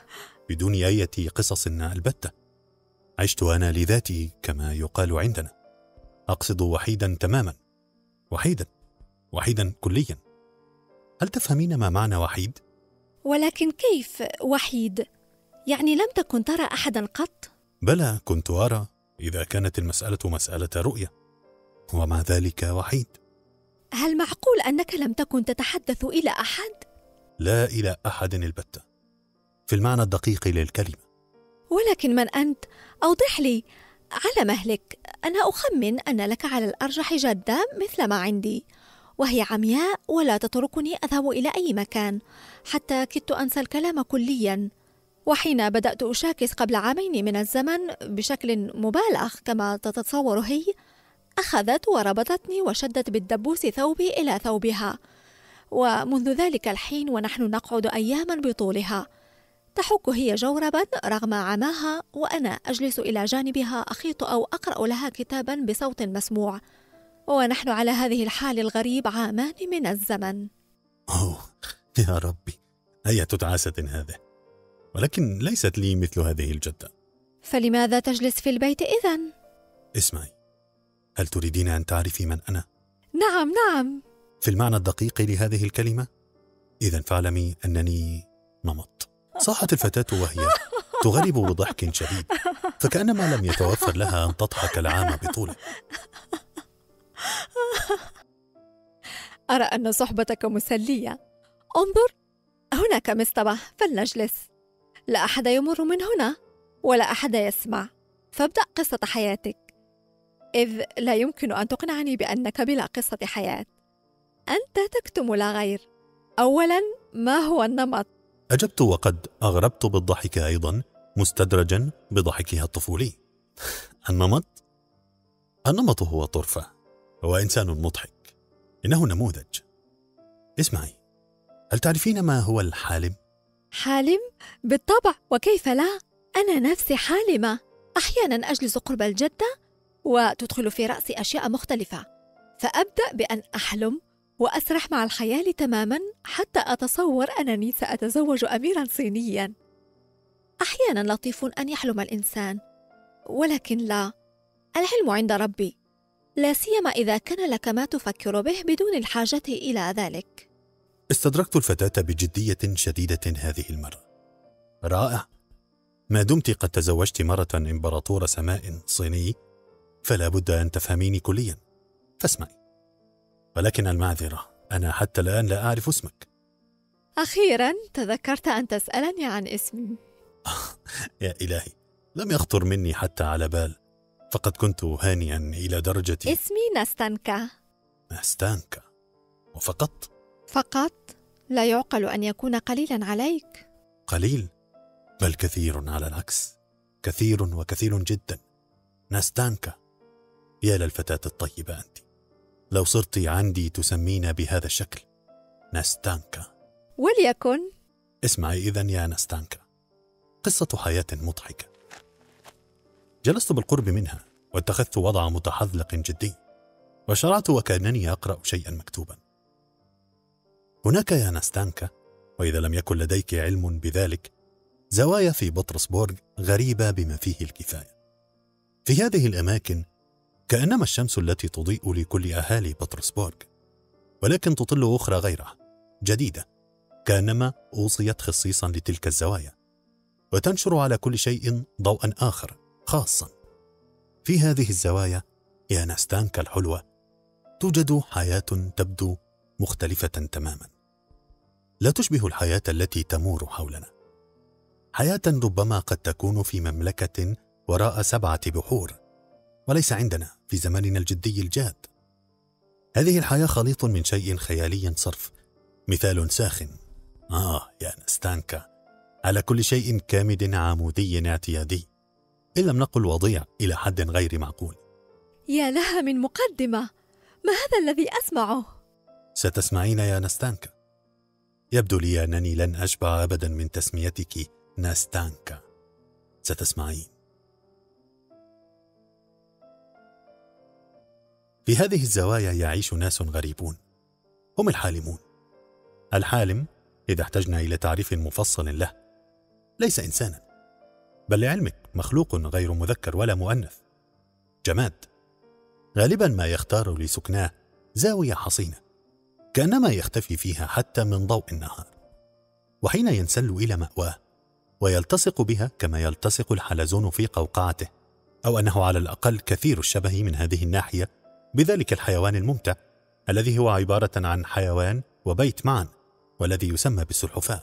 بدون أي قصص البتة. عشت أنا لذاتي كما يقال عندنا، أقصد وحيدا تماما، وحيدا كليا. هل تفهمين ما معنى وحيد؟ ولكن كيف وحيد؟ يعني لم تكن ترى أحدا قط؟ بلى، كنت أرى إذا كانت المسألة مسألة رؤية، ومع ذلك وحيد. هل معقول أنك لم تكن تتحدث إلى أحد؟ لا إلى أحد البتة، في المعنى الدقيق للكلمة. ولكن من أنت؟ أوضح لي على مهلك. أنا أخمن أن لك على الأرجح جدة مثل ما عندي، وهي عمياء ولا تتركني أذهب إلى أي مكان، حتى كدت أنسى الكلام كليا. وحين بدأت أشاكس قبل عامين من الزمن بشكل مبالغ كما تتصور هي، أخذت وربطتني وشدت بالدبوس ثوبي إلى ثوبها، ومنذ ذلك الحين ونحن نقعد أياما بطولها، تحك هي جوربا رغم عماها، وأنا أجلس إلى جانبها أخيط أو أقرأ لها كتابا بصوت مسموع، ونحن على هذه الحال الغريب عامان من الزمن. أوه يا ربي، أية تعاسة هذه! ولكن ليست لي مثل هذه الجدة. فلماذا تجلس في البيت إذن؟ اسمعي، هل تريدين أن تعرفي من أنا؟ نعم. في المعنى الدقيق لهذه الكلمة؟ إذن فاعلمي أنني نمط. صاحت الفتاة وهي تغرب بضحك شديد، فكأنما لم يتوفر لها أن تضحك العام بطوله. أرى أن صحبتك مسلية. انظر، هناك مصطبة، فلنجلس. لا أحد يمر من هنا ولا أحد يسمع، فابدأ قصة حياتك، إذ لا يمكن أن تقنعني بأنك بلا قصة حياة. أنت تكتم لا غير. أولا، ما هو النمط؟ أجبت وقد أغربت بالضحك أيضا، مستدرجا بضحكها الطفولي. النمط هو طرفة، هو إنسان مضحك، إنه نموذج. اسمعي، هل تعرفين ما هو الحالم؟ حالم؟ بالطبع، وكيف لا؟ أنا نفسي حالمة. أحيانا أجلس قرب الجدة وتدخل في رأسي أشياء مختلفة، فأبدأ بأن أحلم وأسرح مع الخيال تماما حتى أتصور أنني سأتزوج أميرا صينيا. أحيانا لطيف أن يحلم الإنسان، ولكن لا، العلم عند ربي، لا سيما إذا كان لك ما تفكر به بدون الحاجة إلى ذلك. استدركت الفتاة بجدية شديدة هذه المرة. رائع، ما دمت قد تزوجت مرة إمبراطور سماء صيني فلا بد أن تفهميني كليا. فاسمعي، ولكن المعذرة، أنا حتى الآن لا أعرف اسمك. أخيرا تذكرت أن تسألني عن اسمي. يا إلهي، لم يخطر مني حتى على بال، فقد كنت هانئا إلى درجة. اسمي ناستانكا. ناستانكا؟ وفقط؟ فقط؟ لا يعقل أن يكون قليلا عليك. قليل؟ بل كثير، على العكس، كثير وكثير جدا. ناستانكا، يا للفتاة الطيبة أنت، لو صرت عندي تسمين بهذا الشكل، ناستانكا. وليكن. اسمعي إذن يا ناستانكا، قصة حياة مضحكة. جلست بالقرب منها واتخذت وضع متحذلق جدي، وشرعت وكأنني أقرأ شيئا مكتوبا. هناك يا ناستانكا، وإذا لم يكن لديك علم بذلك، زوايا في بطرسبورغ غريبة بما فيه الكفاية. في هذه الأماكن كأنما الشمس التي تضيء لكل أهالي بطرسبورغ، ولكن تطل أخرى غيرها جديدة، كأنما أوصيت خصيصا لتلك الزوايا، وتنشر على كل شيء ضوءا آخر خاصا. في هذه الزوايا يا ناستانكا الحلوة توجد حياة تبدو مختلفة تماما، لا تشبه الحياة التي تمور حولنا. حياة ربما قد تكون في مملكة وراء 7 بحور، وليس عندنا في زماننا الجدي الجاد. هذه الحياة خليط من شيء خيالي صرف، مثال ساخن، يا ناستانكا، على كل شيء كامد عمودي اعتيادي، إن لم نقل وضيع إلى حد غير معقول. يا لها من مقدمة، ما هذا الذي أسمعه؟ ستسمعين يا ناستانكا. يبدو لي أنني لن أشبع أبدا من تسميتك ناستانكا. ستسمعين. في هذه الزوايا يعيش ناس غريبون، هم الحالمون. الحالم، إذا احتجنا إلى تعريف مفصل له، ليس إنسانا، بل لعلمك مخلوق غير مذكر ولا مؤنث، جماد، غالبا ما يختار لسكناه زاوية حصينة كأنما يختفي فيها حتى من ضوء النهار، وحين ينسل إلى مأواه ويلتصق بها كما يلتصق الحلزون في قوقعته، أو أنه على الأقل كثير الشبه من هذه الناحية بذلك الحيوان الممتع الذي هو عبارة عن حيوان وبيت معا، والذي يسمى بالسلحفاة.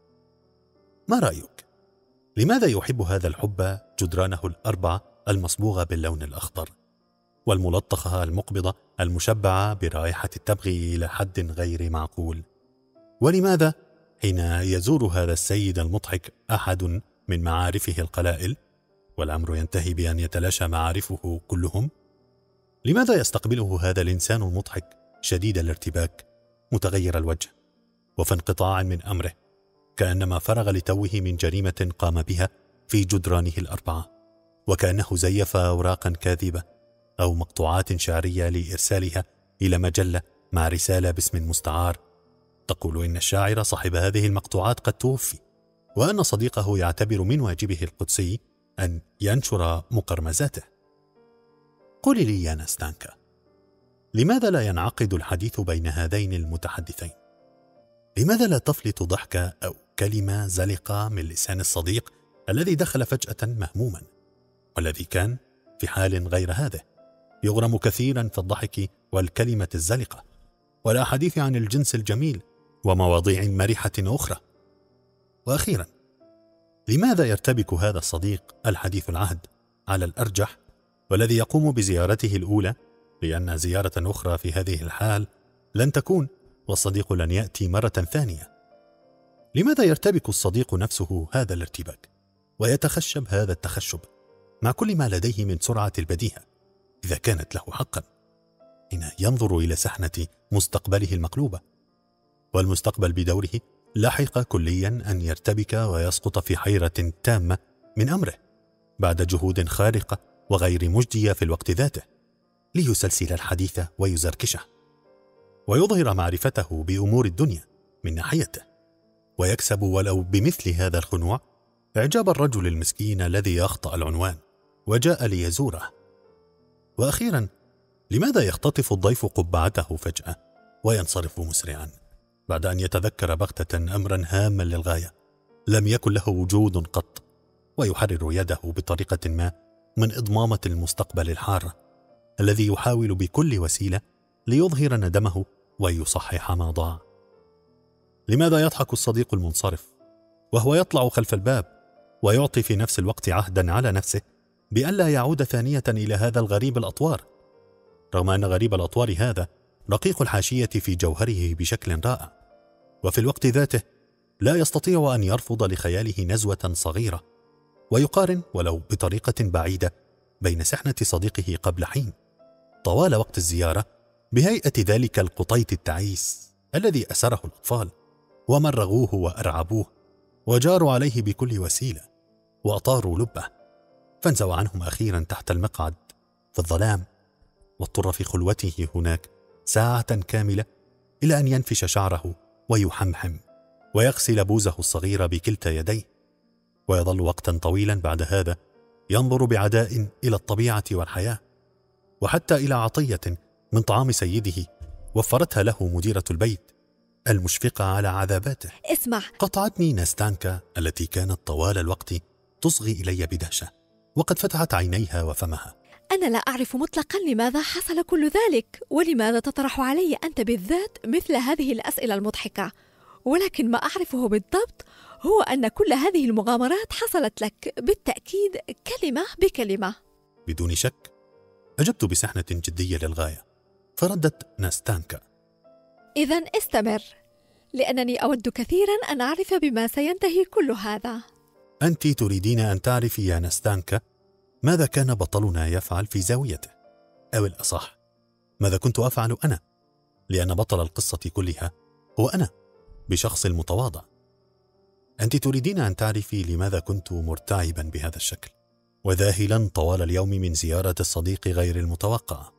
ما رأيك؟ لماذا يحب هذا الحب جدرانه الأربعة المصبوغة باللون الأخضر، والملطخة المقبضة المشبعة برائحة التبغ إلى حد غير معقول؟ ولماذا حين يزور هذا السيد المضحك أحد من معارفه القلائل، والأمر ينتهي بأن يتلاشى معارفه كلهم، لماذا يستقبله هذا الإنسان المضحك شديد الارتباك متغير الوجه وفي انقطاع من أمره، كأنما فرغ لتوه من جريمة قام بها في جدرانه الأربعة، وكأنه زيف أوراقا كاذبة أو مقطوعات شعرية لإرسالها إلى مجلة مع رسالة باسم مستعار تقول إن الشاعر صاحب هذه المقطوعات قد توفي، وأن صديقه يعتبر من واجبه القدسي أن ينشر مقرمزاته. قولي لي يا ناستانكا، لماذا لا ينعقد الحديث بين هذين المتحدثين؟ لماذا لا تفلت ضحكة أو كلمة زلقة من لسان الصديق الذي دخل فجأة مهموما، والذي كان في حال غير هذا يغرم كثيرا في الضحك والكلمة الزلقة والأحاديث عن الجنس الجميل ومواضيع مرحة أخرى؟ وأخيرا، لماذا يرتبك هذا الصديق الحديث العهد على الأرجح والذي يقوم بزيارته الأولى، لأن زيارة أخرى في هذه الحال لن تكون، والصديق لن يأتي مرة ثانية؟ لماذا يرتبك الصديق نفسه هذا الارتباك ويتخشب هذا التخشب مع كل ما لديه من سرعة البديهة إذا كانت له حقا، حين ينظر إلى سحنة مستقبله المقلوبة؟ والمستقبل بدوره لحق كليا أن يرتبك ويسقط في حيرة تامة من أمره بعد جهود خارقة وغير مجدية في الوقت ذاته، ليسلسل الحديث ويزركشه ويظهر معرفته بأمور الدنيا من ناحيته، ويكسب ولو بمثل هذا الخنوع إعجاب الرجل المسكين الذي أخطأ العنوان وجاء ليزوره. وأخيرا، لماذا يختطف الضيف قبعته فجأة وينصرف مسرعا بعد أن يتذكر بغتة أمرا هاما للغاية لم يكن له وجود قط، ويحرر يده بطريقة ما من إضمامة المستقبل الحار الذي يحاول بكل وسيلة ليظهر ندمه ويصحح ما ضاع؟ لماذا يضحك الصديق المنصرف وهو يطلع خلف الباب ويعطي في نفس الوقت عهدا على نفسه بأن لا يعود ثانية إلى هذا الغريب الأطوار، رغم أن غريب الأطوار هذا رقيق الحاشية في جوهره بشكل رائع، وفي الوقت ذاته لا يستطيع أن يرفض لخياله نزوة صغيرة ويقارن ولو بطريقة بعيدة بين سحنة صديقه قبل حين طوال وقت الزيارة بهيئة ذلك القطيط التعيس الذي أسره الأطفال ومرغوه وأرعبوه وجاروا عليه بكل وسيلة وأطاروا لبه، فانزوى عنهم أخيرا تحت المقعد في الظلام، واضطر في خلوته هناك ساعة كاملة إلى أن ينفش شعره ويحمحم ويغسل بوزه الصغير بكلتا يديه، ويظل وقتا طويلا بعد هذا ينظر بعداء إلى الطبيعة والحياة، وحتى إلى عطية من طعام سيده وفرتها له مديرة البيت المشفقة على عذاباته. اسمع، قطعتني ناستانكا التي كانت طوال الوقت تصغي إلي بدهشة، وقد فتحت عينيها وفمها. أنا لا أعرف مطلقا لماذا حصل كل ذلك، ولماذا تطرح علي أنت بالذات مثل هذه الأسئلة المضحكة، ولكن ما أعرفه بالضبط هو أن كل هذه المغامرات حصلت لك بالتأكيد كلمة بكلمة. بدون شك، أجبت بسحنة جدية للغاية، فردت ناستانكا: إذن استمر، لأنني أود كثيرا أن أعرف بما سينتهي كل هذا. أنت تريدين أن تعرفي يا ناستانكا ماذا كان بطلنا يفعل في زاويته، أو الأصح ماذا كنت أفعل أنا، لأن بطل القصة كلها هو أنا بشخص المتواضع. أنت تريدين أن تعرفي لماذا كنت مرتعبا بهذا الشكل وذاهلا طوال اليوم من زيارة الصديق غير المتوقعة.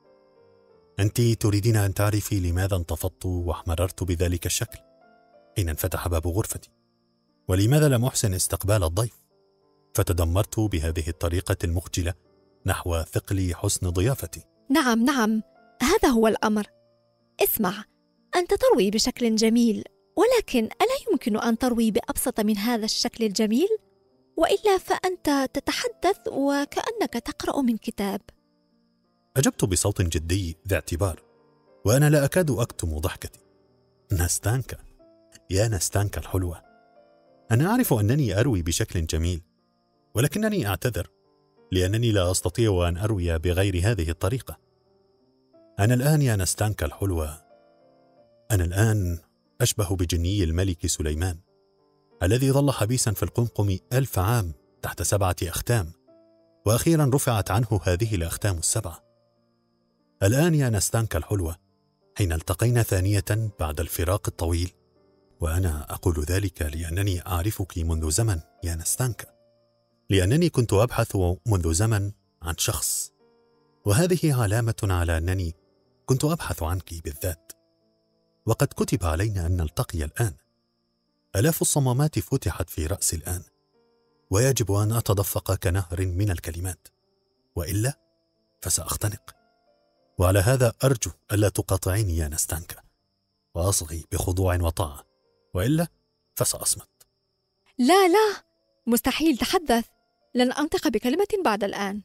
أنت تريدين أن تعرفي لماذا انتفضت واحمررت بذلك الشكل حين انفتح باب غرفتي ولماذا لم أحسن استقبال الضيف؟ فتدمرت بهذه الطريقة المخجلة نحو ثقل حسن ضيافتي. نعم، هذا هو الأمر. اسمع، أنت تروي بشكل جميل، ولكن ألا يمكن أن تروي بأبسط من هذا الشكل الجميل؟ وإلا فأنت تتحدث وكأنك تقرأ من كتاب. أجبت بصوت جدي ذي اعتبار، وأنا لا أكاد أكتم ضحكتي. ناستانكا، يا ناستانكا الحلوة، أنا أعرف أنني أروي بشكل جميل، ولكنني أعتذر لأنني لا أستطيع أن أروي بغير هذه الطريقة. أنا الآن يا ناستانكا الحلوة، أنا الآن أشبه بجني الملك سليمان الذي ظل حبيسا في القمقم 1000 عام تحت 7 أختام، وأخيرا رفعت عنه هذه الأختام 7. الآن يا ناستانكا الحلوة، حين التقينا ثانية بعد الفراق الطويل، وأنا أقول ذلك لأنني أعرفك منذ زمن يا ناستانكا، لأنني كنت أبحث منذ زمن عن شخص، وهذه علامة على أنني كنت أبحث عنك بالذات. وقد كتب علينا أن نلتقي الآن. آلاف الصمامات فتحت في رأسي الآن، ويجب أن أتدفق كنهر من الكلمات، وإلا فسأختنق. وعلى هذا أرجو ألا تقاطعيني يا ناستانكا، وأصغي بخضوع وطاعة، وإلا فسأصمت. لا، مستحيل، تحدث. لن أنطق بكلمة بعد الآن.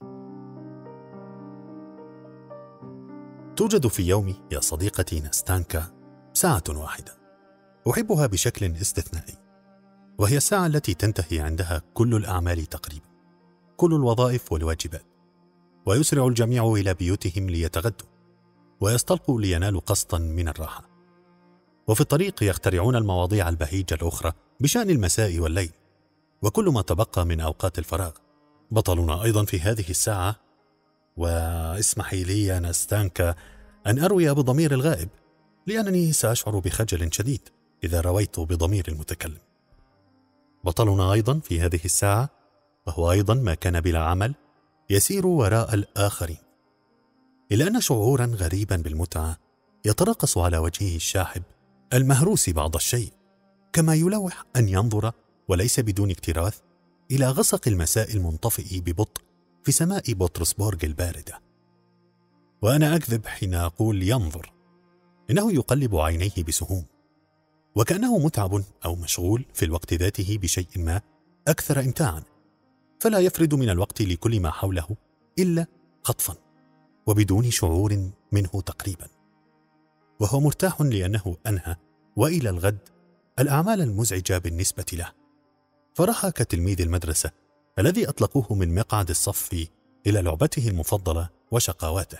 توجد في يومي يا صديقتي ناستانكا ساعة واحدة أحبها بشكل استثنائي، وهي الساعة التي تنتهي عندها كل الأعمال تقريبا، كل الوظائف والواجبات، ويسرع الجميع إلى بيوتهم ليتغدوا ويستلقوا لينالوا قسطا من الراحة، وفي الطريق يخترعون المواضيع البهيجة الأخرى بشأن المساء والليل وكل ما تبقى من أوقات الفراغ. بطلنا أيضا في هذه الساعة، واسمحي لي يا ناستانكا أن أروي بضمير الغائب، لأنني سأشعر بخجل شديد إذا رويت بضمير المتكلم. بطلنا أيضا في هذه الساعة، وهو أيضا ما كان بلا عمل، يسير وراء الآخرين، إلا أن شعورا غريبا بالمتعة يترقص على وجهه الشاحب المهروس بعض الشيء، كما يلوح أن ينظر وليس بدون اكتراث إلى غسق المساء المنطفئ ببطء في سماء بطرسبورغ الباردة. وأنا أكذب حين أقول ينظر، إنه يقلب عينيه بسهوم، وكأنه متعب أو مشغول في الوقت ذاته بشيء ما أكثر إمتاعا، فلا يفرد من الوقت لكل ما حوله إلا خطفا وبدون شعور منه تقريبا، وهو مرتاح لأنه أنهى وإلى الغد الأعمال المزعجة بالنسبة له، فرح كتلميذ المدرسة الذي أطلقوه من مقعد الصف إلى لعبته المفضلة وشقاواته.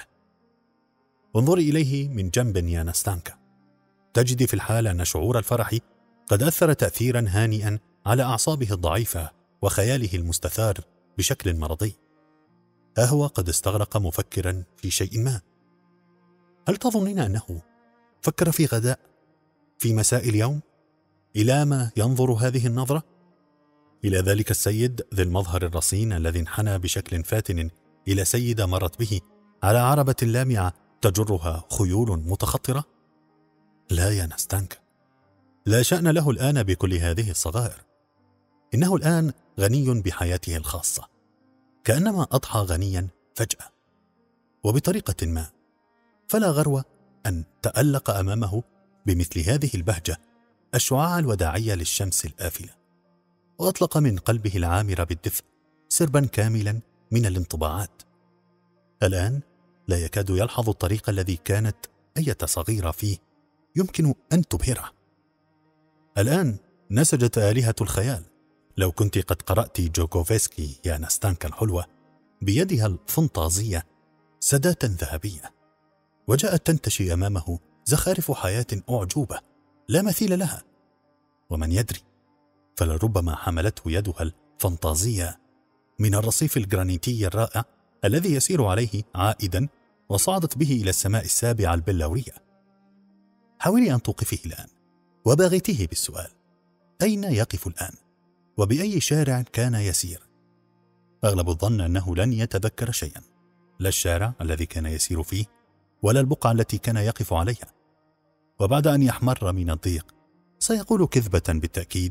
انظري إليه من جنب يا ناستانكا، تجد في الحال أن شعور الفرح قد أثر تأثيرا هانئا على أعصابه الضعيفة وخياله المستثار بشكل مرضي. ها هو قد استغرق مفكرا في شيء ما. هل تظنين أنه فكر في غداء في مساء اليوم؟ إلى ما ينظر هذه النظرة؟ إلى ذلك السيد ذي المظهر الرصين الذي انحنى بشكل فاتن إلى سيدة مرت به على عربة لامعة تجرها خيول متخطرة؟ لا يا ناستانكا، لا شأن له الآن بكل هذه الصغائر. إنه الآن غني بحياته الخاصة، كأنما أضحى غنيا فجأة وبطريقة ما، فلا غرو أن تألق أمامه بمثل هذه البهجة الشعاع الوداعية للشمس الآفلة، وأطلق من قلبه العامر بالدفء سربا كاملا من الانطباعات. الآن لا يكاد يلحظ الطريق الذي كانت أية صغيرة فيه يمكن أن تبهره. الآن نسجت آلهة الخيال. لو كنت قد قرأت جوكوفسكي يا ناستانكا الحلوة بيدها الفنطازية سداة ذهبية، وجاءت تنتشي أمامه زخارف حياة أعجوبة لا مثيل لها، ومن يدري فلربما حملته يدها الفنطازية من الرصيف الجرانيتي الرائع الذي يسير عليه عائدا، وصعدت به إلى السماء السابعة البلورية. حاولي أن توقفيه الآن وباغتيه بالسؤال: أين يقف الآن؟ وبأي شارع كان يسير؟ أغلب الظن أنه لن يتذكر شيئا، لا الشارع الذي كان يسير فيه ولا البقعة التي كان يقف عليها. وبعد أن يحمر من الضيق سيقول كذبة بالتأكيد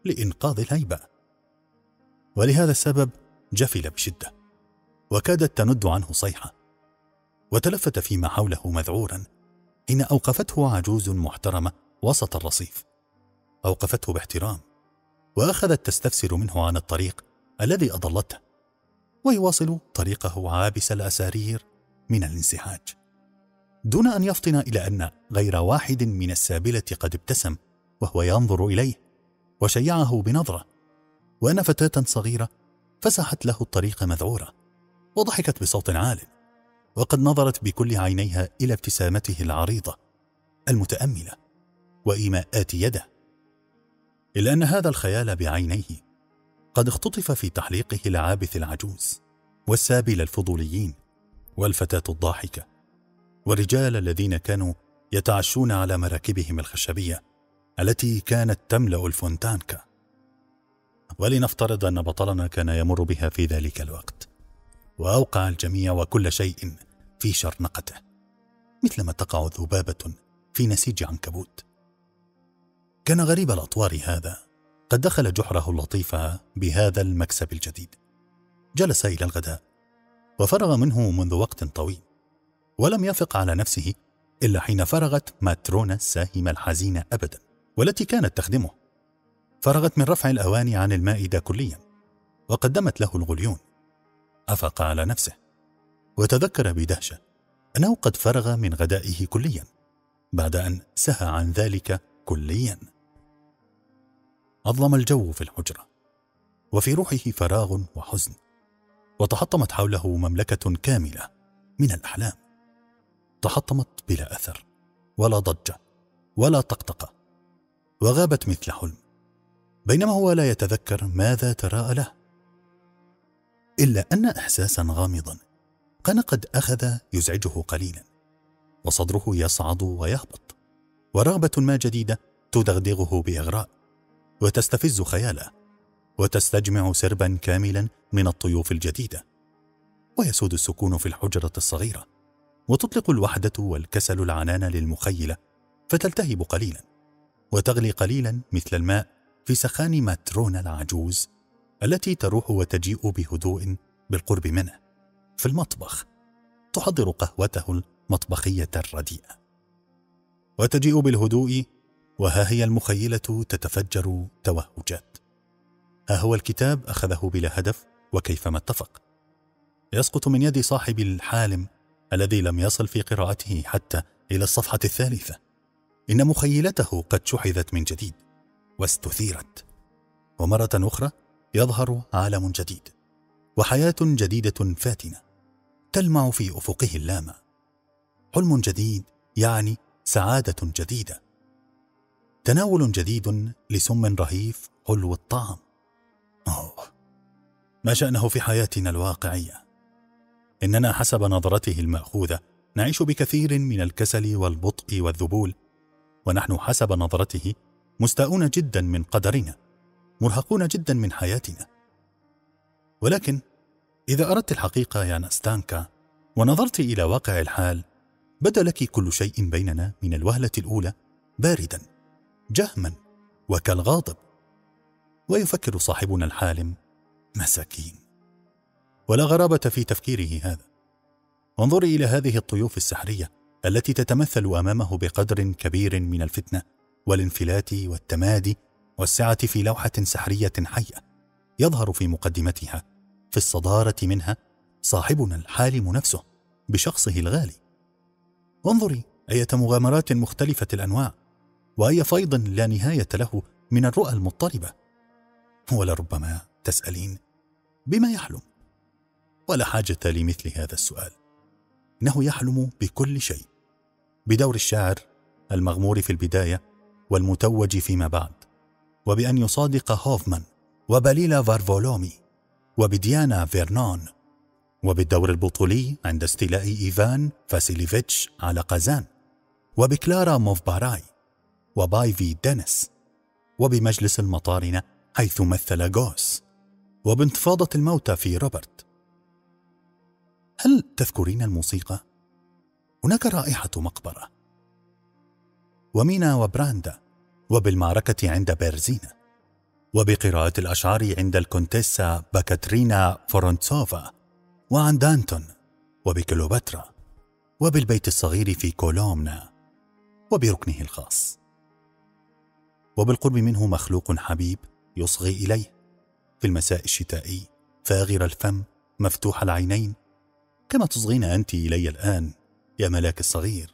لإنقاذ الهيبة. ولهذا السبب جفل بشدة، وكادت تند عنه صيحة، وتلفت فيما حوله مذعورا حين أوقفته عجوز محترمة وسط الرصيف. أوقفته باحترام، وأخذت تستفسر منه عن الطريق الذي أضلته، ويواصل طريقه عابس الأسارير من الانسحاج، دون أن يفطن إلى أن غير واحد من السابلة قد ابتسم وهو ينظر إليه وشيعه بنظرة، وأن فتاة صغيرة فسحت له الطريق مذعورة وضحكت بصوت عال، وقد نظرت بكل عينيها إلى ابتسامته العريضة المتأملة وإيماءات يده، إلا أن هذا الخيال بعينيه قد اختطف في تحليقه العابث العجوز والسابل الفضوليين والفتاة الضاحكة والرجال الذين كانوا يتعشون على مراكبهم الخشبية التي كانت تملأ الفونتانكا. ولنفترض أن بطلنا كان يمر بها في ذلك الوقت، وأوقع الجميع وكل شيء في شرنقته، مثلما تقع ذبابة في نسيج عنكبوت. كان غريب الأطوار هذا قد دخل جحره اللطيف بهذا المكسب الجديد. جلس إلى الغداء وفرغ منه منذ وقت طويل، ولم يفق على نفسه إلا حين فرغت ماترونا الساهمة الحزينة أبدا والتي كانت تخدمه. فرغت من رفع الأواني عن المائدة كليا وقدمت له الغليون. أفاق على نفسه وتذكر بدهشة أنه قد فرغ من غدائه كليا بعد أن سهى عن ذلك كليا. أظلم الجو في الحجرة، وفي روحه فراغ وحزن، وتحطمت حوله مملكة كاملة من الأحلام، تحطمت بلا أثر ولا ضجة ولا طقطقة، وغابت مثل حلم، بينما هو لا يتذكر ماذا تراءى له، إلا أن إحساسا غامضا كان قد أخذ يزعجه قليلا، وصدره يصعد ويهبط، ورغبة ما جديدة تدغدغه بإغراء وتستفز خياله، وتستجمع سربا كاملا من الطيوف الجديدة. ويسود السكون في الحجرة الصغيرة، وتطلق الوحدة والكسل العنان للمخيلة، فتلتهب قليلا وتغلي قليلا مثل الماء في سخان ماترونا العجوز التي تروح وتجيء بهدوء بالقرب منه في المطبخ، تحضر قهوته المطبخية الرديئة، وتجيء بالهدوء، وها هي المخيلة تتفجر توهجات. ها هو الكتاب أخذه بلا هدف وكيفما اتفق، يسقط من يد صاحب الحالم الذي لم يصل في قراءته حتى إلى الصفحة الثالثة. إن مخيلته قد شحذت من جديد واستثيرت، ومرة أخرى يظهر عالم جديد وحياة جديدة فاتنة تلمع في أفقه اللامع. حلم جديد يعني سعادة جديدة، تناول جديد لسم رهيف حلو الطعم. ما شأنه في حياتنا الواقعية؟ إننا حسب نظرته المأخوذة نعيش بكثير من الكسل والبطء والذبول، ونحن حسب نظرته مستاءون جدا من قدرنا، مرهقون جدا من حياتنا. ولكن إذا أردت الحقيقة يا ناستانكا ونظرت إلى واقع الحال، بدا لك كل شيء بيننا من الوهلة الأولى باردا جهما وكالغاضب. ويفكر صاحبنا الحالم: مساكين. ولا غرابة في تفكيره هذا. وانظري إلى هذه الطيوف السحرية التي تتمثل أمامه بقدر كبير من الفتنة والانفلات والتمادي والسعة في لوحة سحرية حية، يظهر في مقدمتها في الصدارة منها صاحبنا الحالم نفسه بشخصه الغالي. انظري أية مغامرات مختلفة الأنواع، وأي فيض لا نهاية له من الرؤى المضطربة. ولربما تسألين: بما يحلم؟ ولا حاجة لمثل هذا السؤال. إنه يحلم بكل شيء، بدور الشاعر المغمور في البداية والمتوج فيما بعد، وبأن يصادق هوفمان وبليلا فارفولومي وبديانا فيرنون، وبالدور البطولي عند استيلاء إيفان فاسيليفيتش على قازان، وبكلارا موفباراي وبايفي دينيس، وبمجلس المطارنة حيث مثل غوس، وبانتفاضة الموتى في روبرت. هل تذكرين الموسيقى؟ هناك رائحة مقبرة، ومينا وبراندا، وبالمعركة عند بيرزينا، وبقراءة الأشعار عند الكونتيسا باكاترينا فورنتسوفا، وعن دانتون، وبكليوباترا، وبالبيت الصغير في كولومنا، وبركنه الخاص. وبالقرب منه مخلوق حبيب يصغي إليه في المساء الشتائي، فاغر الفم مفتوح العينين، كما تصغين أنت إلي الآن يا ملاك الصغير.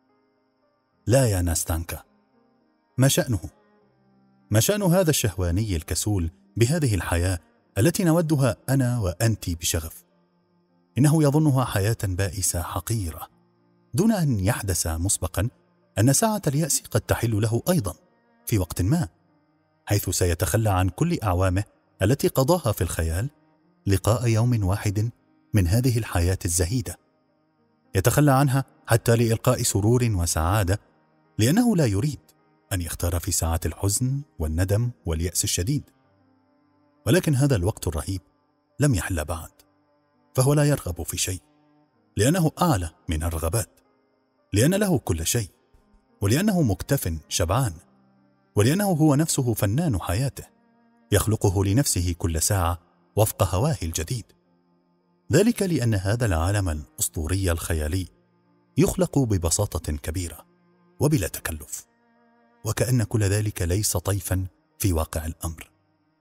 لا يا ناستانكا، ما شأنه؟ ما شأن هذا الشهواني الكسول بهذه الحياة التي نودها أنا وأنت بشغف؟ إنه يظنها حياة بائسة حقيرة، دون أن يحدث مسبقا أن ساعة اليأس قد تحل له أيضا في وقت ما، حيث سيتخلى عن كل أعوامه التي قضاها في الخيال لقاء يوم واحد من هذه الحياة الزهيدة. يتخلى عنها حتى لإلقاء سرور وسعادة، لأنه لا يريد أن يختار في ساعات الحزن والندم واليأس الشديد. ولكن هذا الوقت الرهيب لم يحل بعد، فهو لا يرغب في شيء، لأنه أعلى من الرغبات، لأن له كل شيء، ولأنه مكتف شبعان، ولأنه هو نفسه فنان حياته، يخلقه لنفسه كل ساعة وفق هواه الجديد. ذلك لأن هذا العالم الأسطوري الخيالي يخلق ببساطة كبيرة وبلا تكلف، وكأن كل ذلك ليس طيفا في واقع الأمر.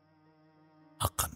حقا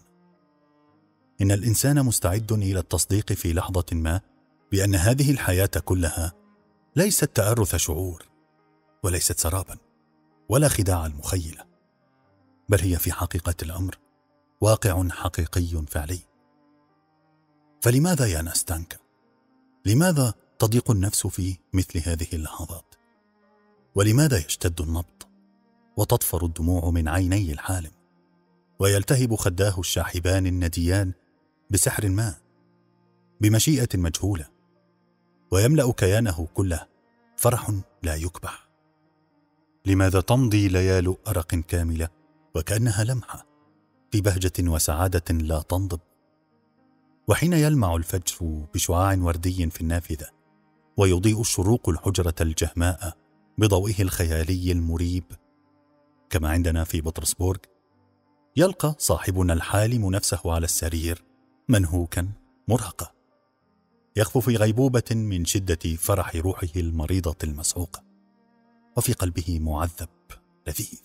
إن الإنسان مستعد إلى التصديق في لحظة ما بأن هذه الحياة كلها ليست تأرث شعور، وليست سرابا، ولا خداع المخيلة، بل هي في حقيقة الأمر واقع حقيقي فعلي. فلماذا يا ناستانكا؟ لماذا تضيق النفس في مثل هذه اللحظات؟ ولماذا يشتد النبض وتطفر الدموع من عيني الحالم، ويلتهب خداه الشاحبان النديان بسحر ما، بمشيئة مجهولة، ويملأ كيانه كله فرح لا يكبح؟ لماذا تمضي ليال أرق كاملة وكأنها لمحة في بهجة وسعادة لا تنضب؟ وحين يلمع الفجر بشعاع وردي في النافذة، ويضيء الشروق الحجرة الجهماء بضوئه الخيالي المريب، كما عندنا في بطرسبورغ، يلقى صاحبنا الحالم نفسه على السرير منهوكا مرهقا، يخفو في غيبوبة من شدة فرح روحه المريضة المسعوقة، وفي قلبه معذب لذيذ.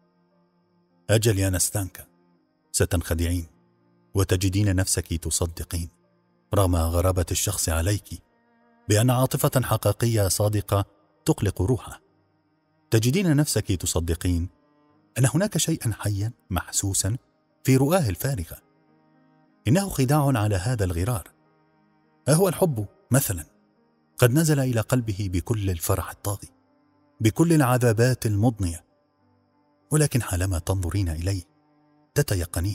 أجل يا ناستانكا، ستنخدعين وتجدين نفسك تصدقين رغم غرابة الشخص عليك بأن عاطفة حقيقية صادقة تقلق روحه. تجدين نفسك تصدقين أن هناك شيئا حيا محسوسا في رؤاه الفارغة. إنه خداع على هذا الغرار. أهو الحب مثلا قد نزل إلى قلبه بكل الفرح الطاغي، بكل العذابات المضنية، ولكن حالما تنظرين إليه تتيقنين.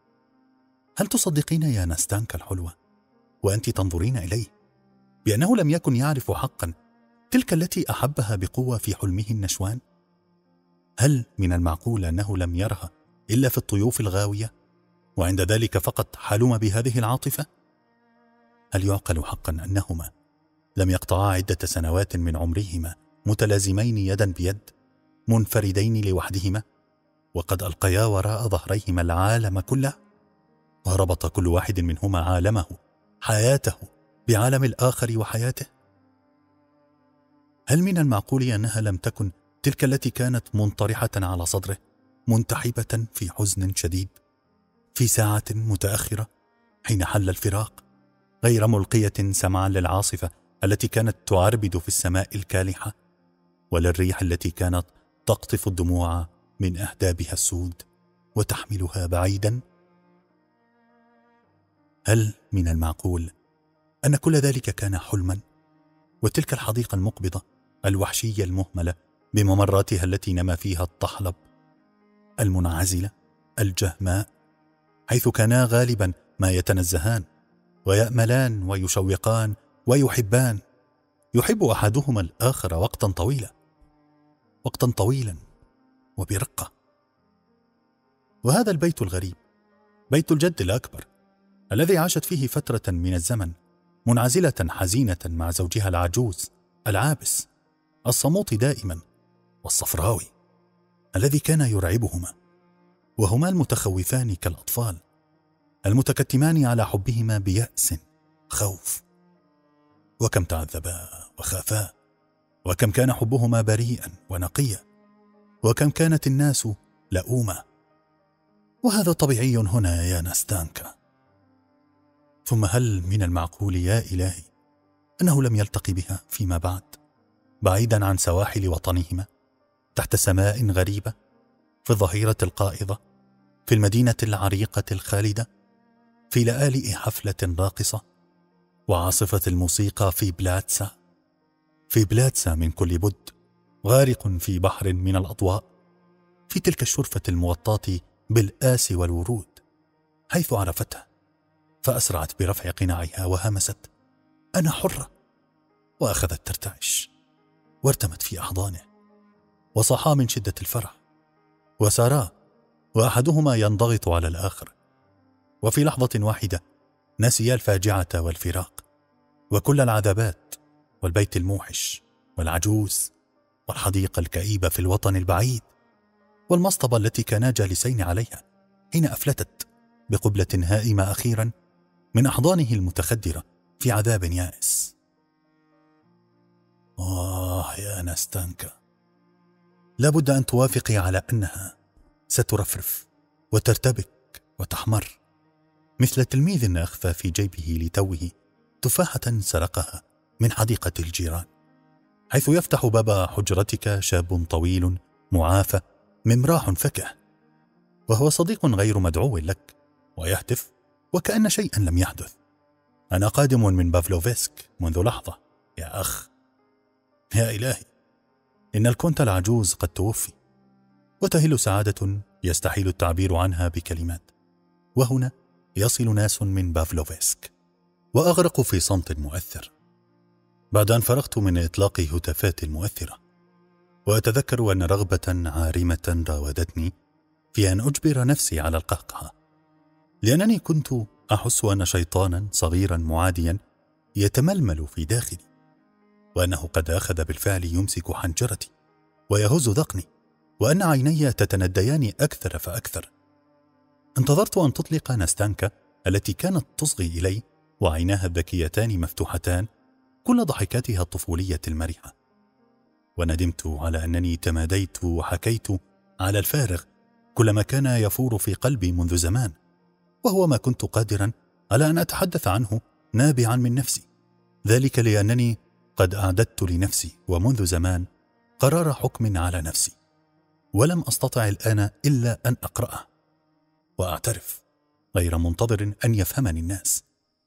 هل تصدقين يا ناستانكا الحلوة وأنت تنظرين إليه بأنه لم يكن يعرف حقا تلك التي أحبها بقوة في حلمه النشوان؟ هل من المعقول أنه لم يرها إلا في الطيوف الغاوية، وعند ذلك فقط حلم بهذه العاطفة؟ هل يعقل حقا أنهما لم يقطعا عدة سنوات من عمرهما متلازمين يدا بيد، منفردين لوحدهما، وقد ألقيا وراء ظهريهما العالم كله، وربط كل واحد منهما عالمه حياته بعالم الآخر وحياته؟ هل من المعقول أنها لم تكن تلك التي كانت منطرحة على صدره، منتحبة في حزن شديد في ساعة متأخرة حين حل الفراق، غير ملقية سمعا للعاصفة التي كانت تعربد في السماء الكالحة، ولا الريح التي كانت تقطف الدموع من أهدابها السود وتحملها بعيدا؟ هل من المعقول أن كل ذلك كان حلما، وتلك الحديقة المقبضة الوحشية المهملة بممراتها التي نما فيها الطحلب، المنعزلة الجهماء، حيث كانا غالبا ما يتنزهان ويأملان ويشوقان ويحبان، يحب أحدهما الآخر وقتا طويلا وبرقة. وهذا البيت الغريب، بيت الجد الأكبر الذي عاشت فيه فترة من الزمن منعزلة حزينة مع زوجها العجوز العابس الصموت دائما والصفراوي الذي كان يرعبهما، وهما المتخوفان كالأطفال، المتكتمان على حبهما بيأس خوف. وكم تعذبا وخافا، وكم كان حبهما بريئا ونقيا، وكم كانت الناس لؤومة. وهذا طبيعي هنا يا نستانكا. ثم هل من المعقول يا إلهي أنه لم يلتقي بها فيما بعد، بعيدا عن سواحل وطنهما، تحت سماء غريبة، في الظهيرة القائضة، في المدينة العريقة الخالدة، في لآلئ حفلة راقصة وعاصفة الموسيقى في بلاتسا من كل بد، غارق في بحر من الأضواء، في تلك الشرفة المغطاة بالآس والورود، حيث عرفتها فأسرعت برفع قناعها وهمست: أنا حرة. وأخذت ترتعش وارتمت في أحضانه، وصاحا من شدة الفرح وسارا، وأحدهما ينضغط على الآخر. وفي لحظة واحدة نسيا الفاجعة والفراق وكل العذابات والبيت الموحش والعجوز والحديقة الكئيبة في الوطن البعيد والمصطبة التي كانا جالسين عليها حين أفلتت بقبلة هائمة أخيرا من أحضانه المتخدرة في عذاب يائس. يا نستانكا، لابد أن توافقي على أنها سترفرف وترتبك وتحمر مثل تلميذ أخفى في جيبه لتوه تفاحة سرقها من حديقة الجيران، حيث يفتح باب حجرتك شاب طويل معافى ممراح فكه، وهو صديق غير مدعو لك، ويهتف وكأن شيئا لم يحدث: أنا قادم من بافلوفسك منذ لحظة يا أخ. يا إلهي، إن الكونت العجوز قد توفي، وتهل سعادة يستحيل التعبير عنها بكلمات. وهنا يصل ناس من بافلوفسك وأغرق في صمت مؤثر، بعد أن فرغت من إطلاق هتافات المؤثرة. وأتذكر أن رغبة عارمة راودتني في أن أجبر نفسي على القهقهة، لأنني كنت أحس أن شيطانا صغيرا معاديا يتململ في داخلي، وأنه قد أخذ بالفعل يمسك حنجرتي ويهز ذقني، وأن عيني تتنديان أكثر فأكثر. انتظرت أن تطلق نستانكا التي كانت تصغي إلي وعيناها الذكيتان مفتوحتان كل ضحكاتها الطفولية المرحة، وندمت على أنني تماديت وحكيت على الفارغ كل ما كان يفور في قلبي منذ زمان، وهو ما كنت قادرا على أن أتحدث عنه نابعا من نفسي، ذلك لأنني قد أعددت لنفسي ومنذ زمان قرار حكم على نفسي، ولم أستطع الآن إلا أن أقرأه وأعترف غير منتظر أن يفهمني الناس.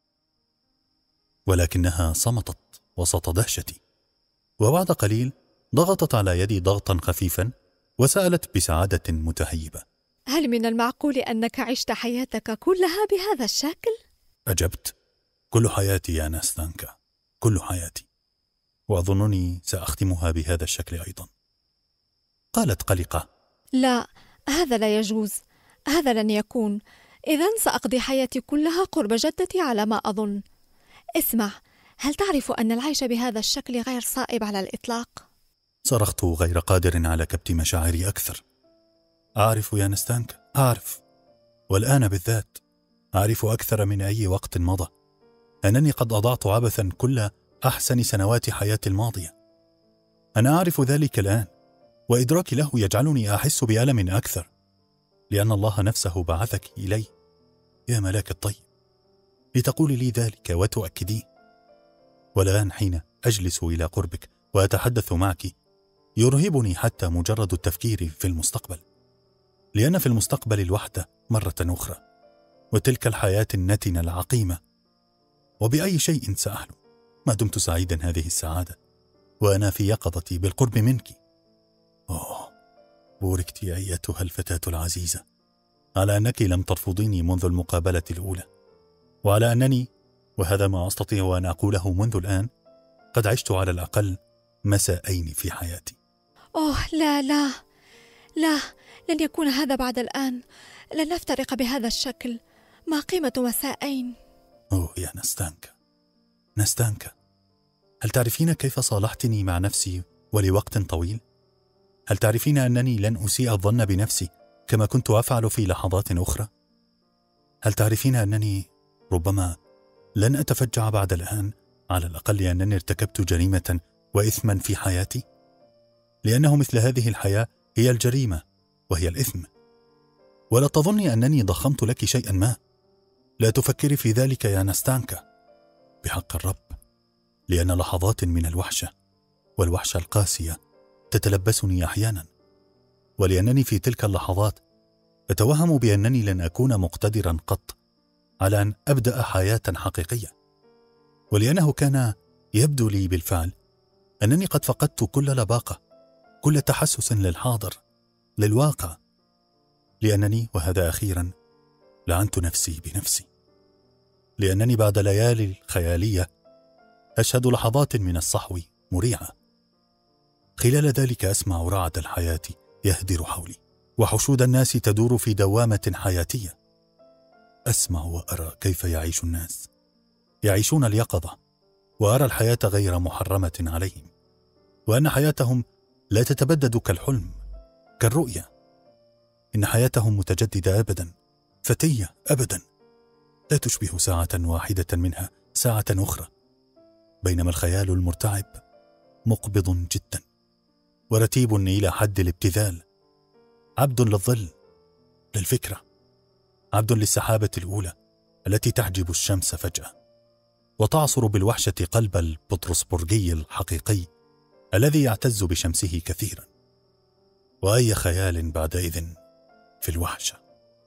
ولكنها صمتت وسط دهشتي، وبعد قليل ضغطت على يدي ضغطا خفيفا وسألت بسعادة متهيبة: هل من المعقول أنك عشت حياتك كلها بهذا الشكل؟ أجبت: كل حياتي يا نستانكا، كل حياتي، وأظنني سأختمها بهذا الشكل أيضا. قالت قلقة: لا، هذا لا يجوز، هذا لن يكون. إذن سأقضي حياتي كلها قرب جدتي على ما أظن. اسمع، هل تعرف أن العيش بهذا الشكل غير صائب على الإطلاق؟ صرخت غير قادر على كبت مشاعري أكثر. أعرف يا نستانكا، أعرف، والآن بالذات أعرف أكثر من أي وقت مضى أنني قد أضعت عبثا كل أحسن سنوات حياتي الماضية. أنا أعرف ذلك الآن، وإدراكي له يجعلني أحس بألم أكثر، لأن الله نفسه بعثك إلي يا ملاك الطيب لتقولي لي ذلك وتؤكديه. والآن حين أجلس إلى قربك وأتحدث معك يرهبني حتى مجرد التفكير في المستقبل، لأن في المستقبل الوحدة مرة أخرى، وتلك الحياة النتنة العقيمة. وبأي شيء سأحلم ما دمت سعيدا هذه السعادة وأنا في يقظتي بالقرب منك. بوركت أيتها الفتاة العزيزة على أنك لم ترفضيني منذ المقابلة الأولى، وعلى أنني، وهذا ما أستطيع أن أقوله منذ الآن، قد عشت على الأقل مساءين في حياتي. لا لا لا، لن يكون هذا بعد الآن. لن نفترق بهذا الشكل. ما قيمة مساءين؟ يا نستانكا، هل تعرفين كيف صالحتني مع نفسي ولوقت طويل؟ هل تعرفين أنني لن أسيء الظن بنفسي كما كنت أفعل في لحظات أخرى؟ هل تعرفين أنني ربما لن أتفجع بعد الآن، على الأقل أنني ارتكبت جريمة وإثما في حياتي؟ لأنه مثل هذه الحياة هي الجريمة وهي الإثم. ولا تظني أنني ضخمت لك شيئا ما، لا تفكري في ذلك يا نستانكا، بحق الرب، لأن لحظات من الوحشة والوحشة القاسية تتلبسني أحيانا، ولأنني في تلك اللحظات أتوهم بأنني لن أكون مقتدرا قط على أن أبدأ حياة حقيقية، ولأنه كان يبدو لي بالفعل أنني قد فقدت كل لباقة، كل تحسس للحاضر، للواقع، لأنني، وهذا أخيرا، لعنت نفسي بنفسي، لأنني بعد ليالي الخيالية أشهد لحظات من الصحو مريعة. خلال ذلك أسمع رعد الحياة يهدر حولي، وحشود الناس تدور في دوامة حياتية. أسمع وأرى كيف يعيش الناس، يعيشون اليقظة، وأرى الحياة غير محرمة عليهم، وأن حياتهم لا تتبدد كالحلم، كالرؤية. إن حياتهم متجددة أبدا، فتية أبدا، لا تشبه ساعة واحدة منها ساعة أخرى، بينما الخيال المرتعب مقبض جدا ورتيب إلى حد الابتذال، عبد للظل، للفكرة، عبد للسحابة الأولى التي تحجب الشمس فجأة وتعصر بالوحشة قلب البطرسبرغي الحقيقي الذي يعتز بشمسه كثيرا. وأي خيال بعدئذ في الوحشة.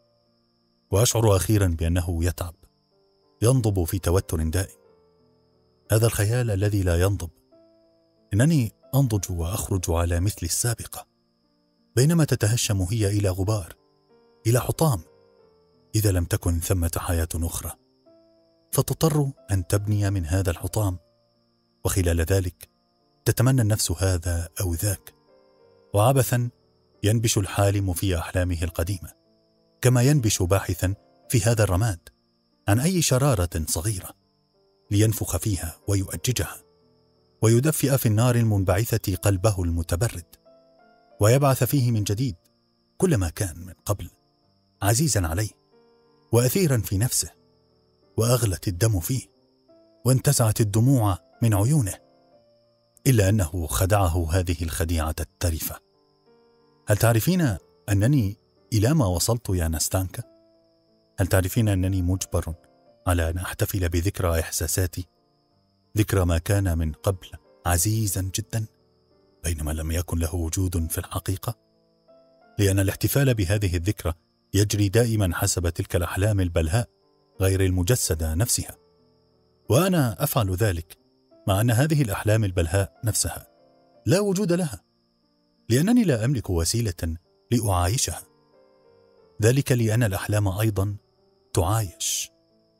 وأشعر أخيرا بأنه يتعب، ينضب في توتر دائم. هذا الخيال الذي لا ينضب، إنني أنضج وأخرج على مثل السابقة، بينما تتهشم هي إلى غبار، إلى حطام، إذا لم تكن ثمة حياة أخرى، فتضطر أن تبني من هذا الحطام، وخلال ذلك تتمنى النفس هذا أو ذاك، وعبثا ينبش الحالم في أحلامه القديمة، كما ينبش باحثا في هذا الرماد عن أي شرارة صغيرة لينفخ فيها ويؤججها، ويدفئ في النار المنبعثة قلبه المتبرد، ويبعث فيه من جديد كل ما كان من قبل عزيزا عليه وأثيرا في نفسه، وأغلت الدم فيه وانتزعت الدموع من عيونه، إلا أنه خدعه هذه الخديعة الترفة. هل تعرفين أنني إلى ما وصلت يا نستانكا؟ هل تعرفين أنني مجبر على أن أحتفل بذكرى إحساساتي، ذكرى ما كان من قبل عزيزا جدا بينما لم يكن له وجود في الحقيقة؟ لأن الاحتفال بهذه الذكرى يجري دائما حسب تلك الأحلام البلهاء غير المجسدة نفسها، وأنا أفعل ذلك مع أن هذه الأحلام البلهاء نفسها لا وجود لها، لأنني لا أملك وسيلة لأعايشها، ذلك لأن الأحلام أيضا تعايش.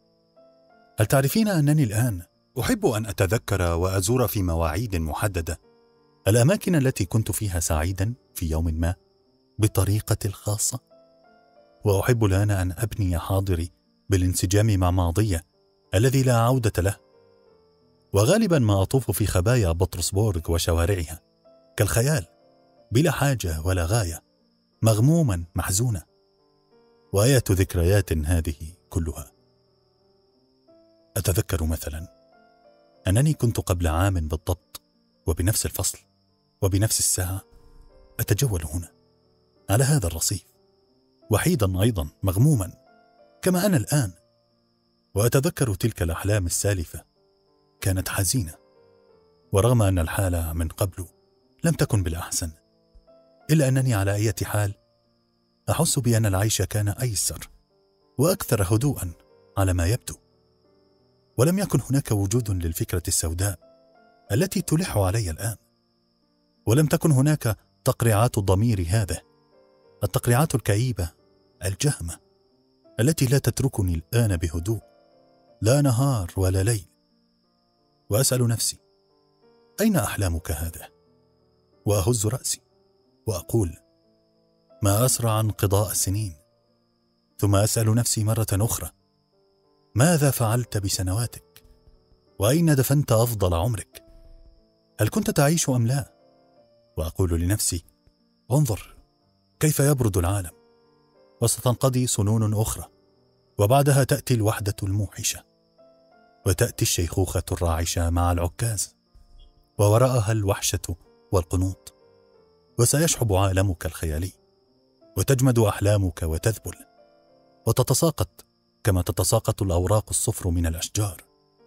هل تعرفين أنني الآن أحب أن أتذكر وأزور في مواعيد محددة الأماكن التي كنت فيها سعيدا في يوم ما بطريقتي الخاصة؟ وأحب الآن أن أبني حاضري بالانسجام مع ماضية الذي لا عودة له، وغالبا ما أطوف في خبايا بطرسبورغ وشوارعها كالخيال، بلا حاجة ولا غاية، مغموما محزونا. وآية ذكريات هذه كلها. أتذكر مثلا أنني كنت قبل عام بالضبط وبنفس الفصل وبنفس الساعة أتجول هنا على هذا الرصيف، وحيدا أيضا مغموما كما أنا الآن. وأتذكر تلك الأحلام السالفة كانت حزينة، ورغم أن الحالة من قبل لم تكن بالأحسن، إلا أنني على أي حال أحس بأن العيش كان أيسر وأكثر هدوءا على ما يبدو، ولم يكن هناك وجود للفكرة السوداء التي تلح علي الآن، ولم تكن هناك تقريعات الضمير هذا، التقريعات الكئيبة الجهمة التي لا تتركني الآن بهدوء، لا نهار ولا ليل. وأسأل نفسي أين أحلامك هذا؟ وأهز رأسي وأقول ما أسرع انقضاء السنين. ثم أسأل نفسي مرة أخرى ماذا فعلت بسنواتك؟ وأين دفنت أفضل عمرك؟ هل كنت تعيش أم لا؟ وأقول لنفسي انظر كيف يبرد العالم، وستنقضي سنون أخرى، وبعدها تأتي الوحدة الموحشة، وتأتي الشيخوخة الراعشة مع العكاز، ووراءها الوحشة والقنوط، وسيشحب عالمك الخيالي، وتجمد أحلامك وتذبل وتتساقط كما تتساقط الأوراق الصفر من الأشجار.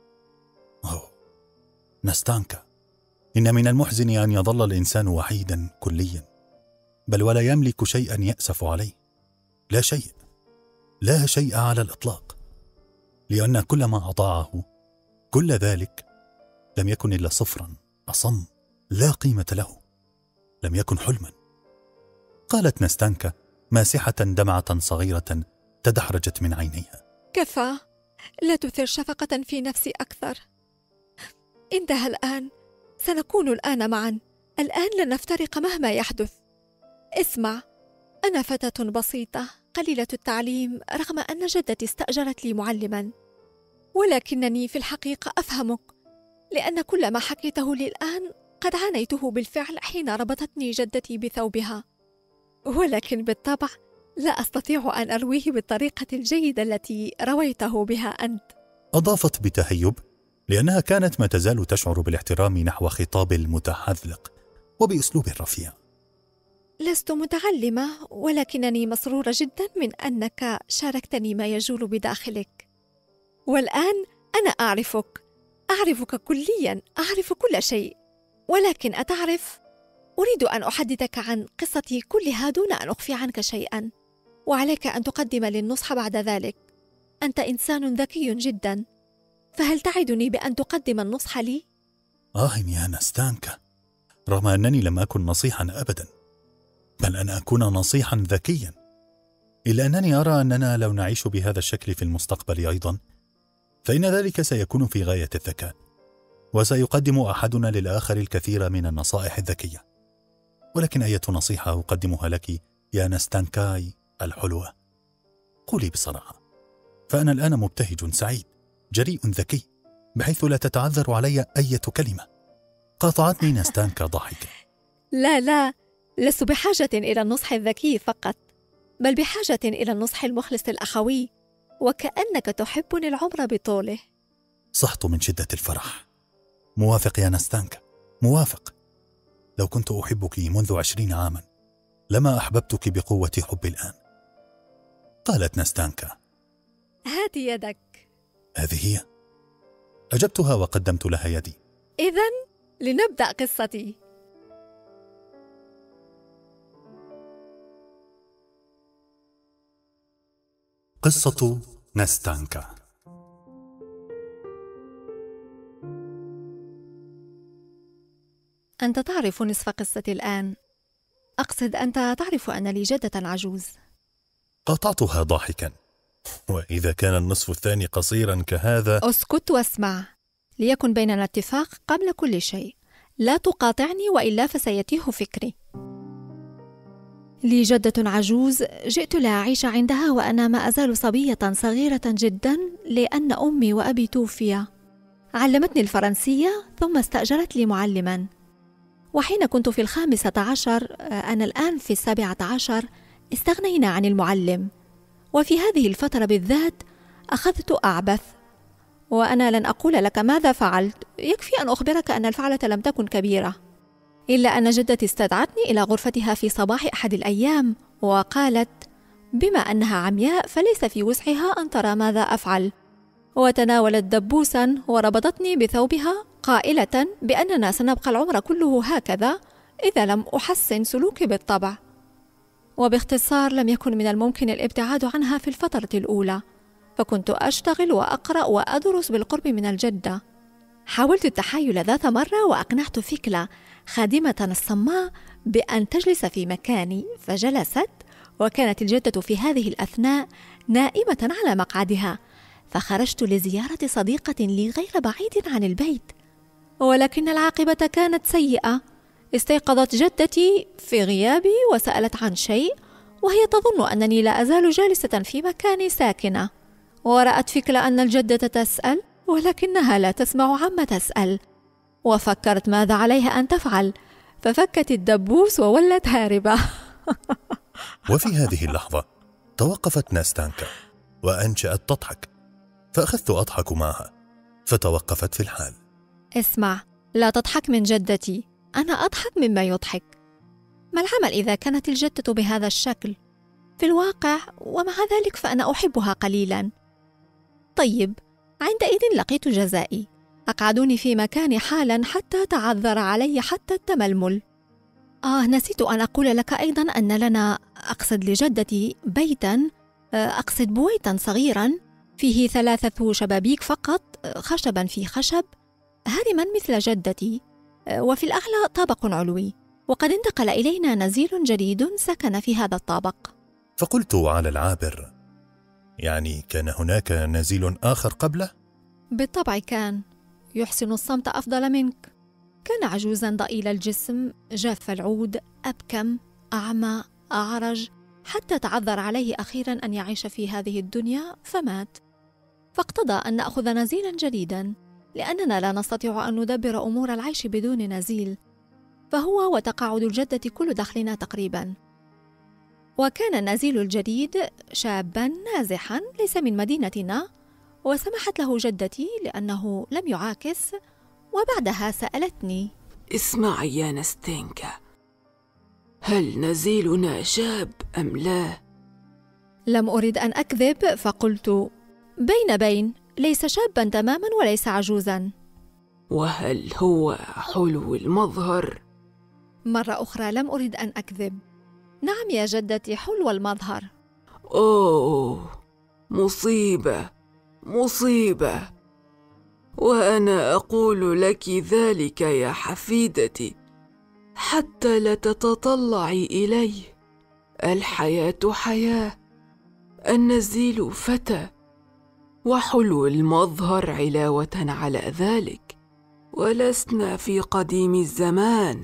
أوه نستانكا، إن من المحزن أن يظل الإنسان وحيدا كليا، بل ولا يملك شيئا يأسف عليه، لا شيء، لا شيء على الإطلاق، لأن كل ما أضاعه كل ذلك لم يكن إلا صفرا أصم لا قيمة له، لم يكن حلما. قالت نستانكا ماسحة دمعة صغيرة تدحرجت من عينيها. كفى، لا تثير شفقة في نفسي أكثر. انتهى الآن، سنكون الآن معا، الآن لن نفترق مهما يحدث. اسمع، أنا فتاة بسيطة قليلة التعليم، رغم أن جدتي استأجرت لي معلما، ولكنني في الحقيقة أفهمك، لأن كل ما حكيته لي الآن قد عانيته بالفعل حين ربطتني جدتي بثوبها، ولكن بالطبع لا أستطيع أن أرويه بالطريقة الجيدة التي رويته بها أنت. أضافت بتهيب، لأنها كانت ما تزال تشعر بالاحترام نحو خطاب المتحذلق وبأسلوب رفيع. لست متعلمة، ولكنني مسرورة جدا من أنك شاركتني ما يجول بداخلك، والآن أنا أعرفك كليا، أعرف كل شيء، ولكن أتعرف، أريد أن أحدثك عن قصتي كلها دون أن أخفي عنك شيئا، وعليك أن تقدم لي النصح بعد ذلك. أنت إنسان ذكي جدا، فهل تعدني بأن تقدم النصح لي؟ يا نستانكا، رغم أنني لم أكن نصيحا أبدا، بل أن أكون نصيحا ذكيا، إلا أنني أرى أننا لو نعيش بهذا الشكل في المستقبل أيضا، فإن ذلك سيكون في غاية الذكاء، وسيقدم أحدنا للآخر الكثير من النصائح الذكية. ولكن أية نصيحة أقدمها لك يا نستانكاي الحلوة؟ قولي بصراحة، فأنا الآن مبتهج سعيد جريء ذكي، بحيث لا تتعذر علي أي كلمة. قاطعتني نستانكا ضاحكة. لا، لست بحاجة إلى النصح الذكي فقط، بل بحاجة إلى النصح المخلص الأخوي، وكأنك تحبني العمر بطوله. صحت من شدة الفرح. موافق يا نستانكا، موافق. لو كنت أحبك منذ 20 عاما لما أحببتك بقوة حبي الآن. قالت نستانكا. هات يدك. هذه هي. أجبتها وقدمت لها يدي. إذن لنبدأ قصتي. قصة نستانكا. أنت تعرف نصف قصتي الآن، أقصد أنت تعرف أن لي جدة عجوز. قاطعتها ضاحكا. وإذا كان النصف الثاني قصيرا كهذا؟ أسكت واسمع، ليكن بيننا اتفاق قبل كل شيء، لا تقاطعني وإلا فسيتيه فكري. لي جدة عجوز جئت لأعيش عندها وأنا ما أزال صبية صغيرة جدا، لأن أمي وأبي توفيا. علمتني الفرنسية ثم استأجرت لي معلما، وحين كنت في 15 أنا الآن في 17 استغنينا عن المعلم، وفي هذه الفترة بالذات أخذت أعبث. وأنا لن أقول لك ماذا فعلت، يكفي أن أخبرك أن الفعلة لم تكن كبيرة، إلا أن جدتي استدعتني إلى غرفتها في صباح أحد الأيام وقالت بما أنها عمياء فليس في وسعها أن ترى ماذا أفعل، وتناولت دبوسا وربطتني بثوبها قائلة بأننا سنبقى العمر كله هكذا إذا لم أحسن سلوكي بالطبع. وباختصار لم يكن من الممكن الابتعاد عنها في الفترة الأولى، فكنت أشتغل وأقرأ وأدرس بالقرب من الجدة. حاولت التحايل ذات مرة وأقنعت فيكلا خادمة الصماء بأن تجلس في مكاني، فجلست، وكانت الجدة في هذه الأثناء نائمة على مقعدها، فخرجت لزيارة صديقة لي غير بعيد عن البيت، ولكن العاقبة كانت سيئة. استيقظت جدتي في غيابي وسألت عن شيء، وهي تظن أنني لا أزال جالسة في مكاني ساكنة، ورأت فيكلا أن الجدة تسأل ولكنها لا تسمع عما تسأل، وفكرت ماذا عليها أن تفعل، ففكت الدبوس وولت هاربة. وفي هذه اللحظة توقفت ناستانكا وأنشأت تضحك، فأخذت أضحك معها فتوقفت في الحال. اسمع، لا تضحك من جدتي، أنا أضحك مما يضحك. ما العمل إذا كانت الجدة بهذا الشكل؟ في الواقع ومع ذلك فأنا أحبها قليلا. طيب، عندئذ لقيت جزائي، أقعدوني في مكاني حالا حتى تعذر علي حتى التململ. نسيت أن أقول لك أيضا أن لنا، أقصد لجدتي، بيتا، أقصد بويتا صغيرا فيه 3 شبابيك فقط، خشبا في خشب، هرما مثل جدتي، وفي الأعلى طابق علوي، وقد انتقل إلينا نزيل جديد سكن في هذا الطابق. فقلت على العابر: يعني كان هناك نزيل آخر قبله؟ بالطبع كان، يحسن الصمت أفضل منك. كان عجوزا ضئيل الجسم، جاف العود، أبكم، أعمى، أعرج، حتى تعذر عليه أخيرا أن يعيش في هذه الدنيا فمات. فاقتضى أن نأخذ نزيلا جديدا، لأننا لا نستطيع أن ندبر أمور العيش بدون نزيل، فهو وتقاعد الجدة كل دخلنا تقريبا. وكان النزيل الجديد شابا نازحا ليس من مدينتنا، وسمحت له جدتي لأنه لم يعاكس، وبعدها سألتني: اسمعي يا ناستانكا، هل نزيلنا شاب أم لا؟ لم أرد أن أكذب فقلت: بين بين، ليس شابا تماما وليس عجوزا. وهل هو حلو المظهر؟ مرة أخرى لم أرد أن أكذب. نعم يا جدتي، حلو المظهر. أوه، مصيبة مصيبة، وأنا أقول لك ذلك يا حفيدتي حتى لا تتطلعي إليه. الحياة حياة، النزيل فتى، وحلو المظهر علاوة على ذلك، ولسنا في قديم الزمان.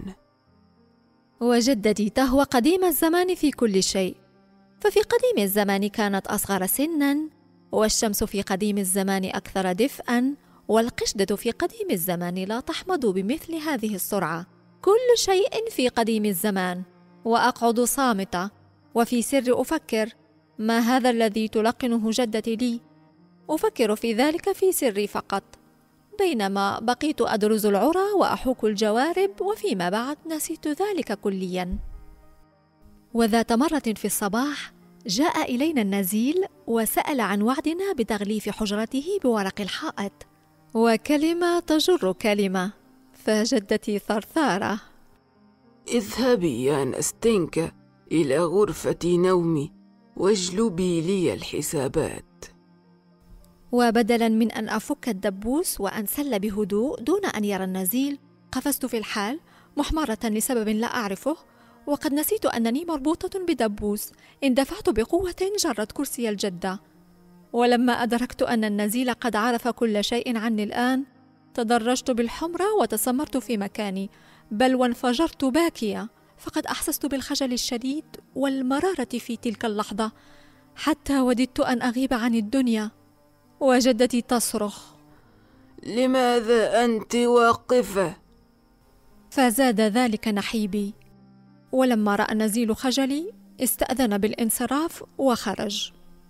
وجدتي تهوى قديم الزمان في كل شيء، ففي قديم الزمان كانت أصغر سنا، والشمس في قديم الزمان أكثر دفئا، والقشدة في قديم الزمان لا تحمض بمثل هذه السرعة. كل شيء في قديم الزمان. وأقعد صامتة وفي سر أفكر: ما هذا الذي تلقنه جدتي لي؟ أفكر في ذلك في سري فقط، بينما بقيت أدرز العرى وأحوك الجوارب، وفيما بعد نسيت ذلك كليا. وذات مرة في الصباح جاء إلينا النزيل وسأل عن وعدنا بتغليف حجرته بورق الحائط، وكلمة تجر كلمة، فجدتي ثرثارة: اذهبي يا ناستانكا إلى غرفة نومي واجلبي لي الحسابات. وبدلا من أن أفك الدبوس وأنسل بهدوء دون أن يرى النزيل، قفزت في الحال محمرة لسبب لا أعرفه، وقد نسيت أنني مربوطة بدبوس. اندفعت بقوة جرت كرسي الجدة، ولما أدركت أن النزيل قد عرف كل شيء عني الآن، تدرجت بالحمرة وتسمرت في مكاني، بل وانفجرت باكية، فقد أحسست بالخجل الشديد والمرارة في تلك اللحظة، حتى وددت أن أغيب عن الدنيا. وجدتي تصرخ: لماذا أنت واقفة؟ فزاد ذلك نحيبي، ولما رأى النزيل خجلي استأذن بالانصراف وخرج.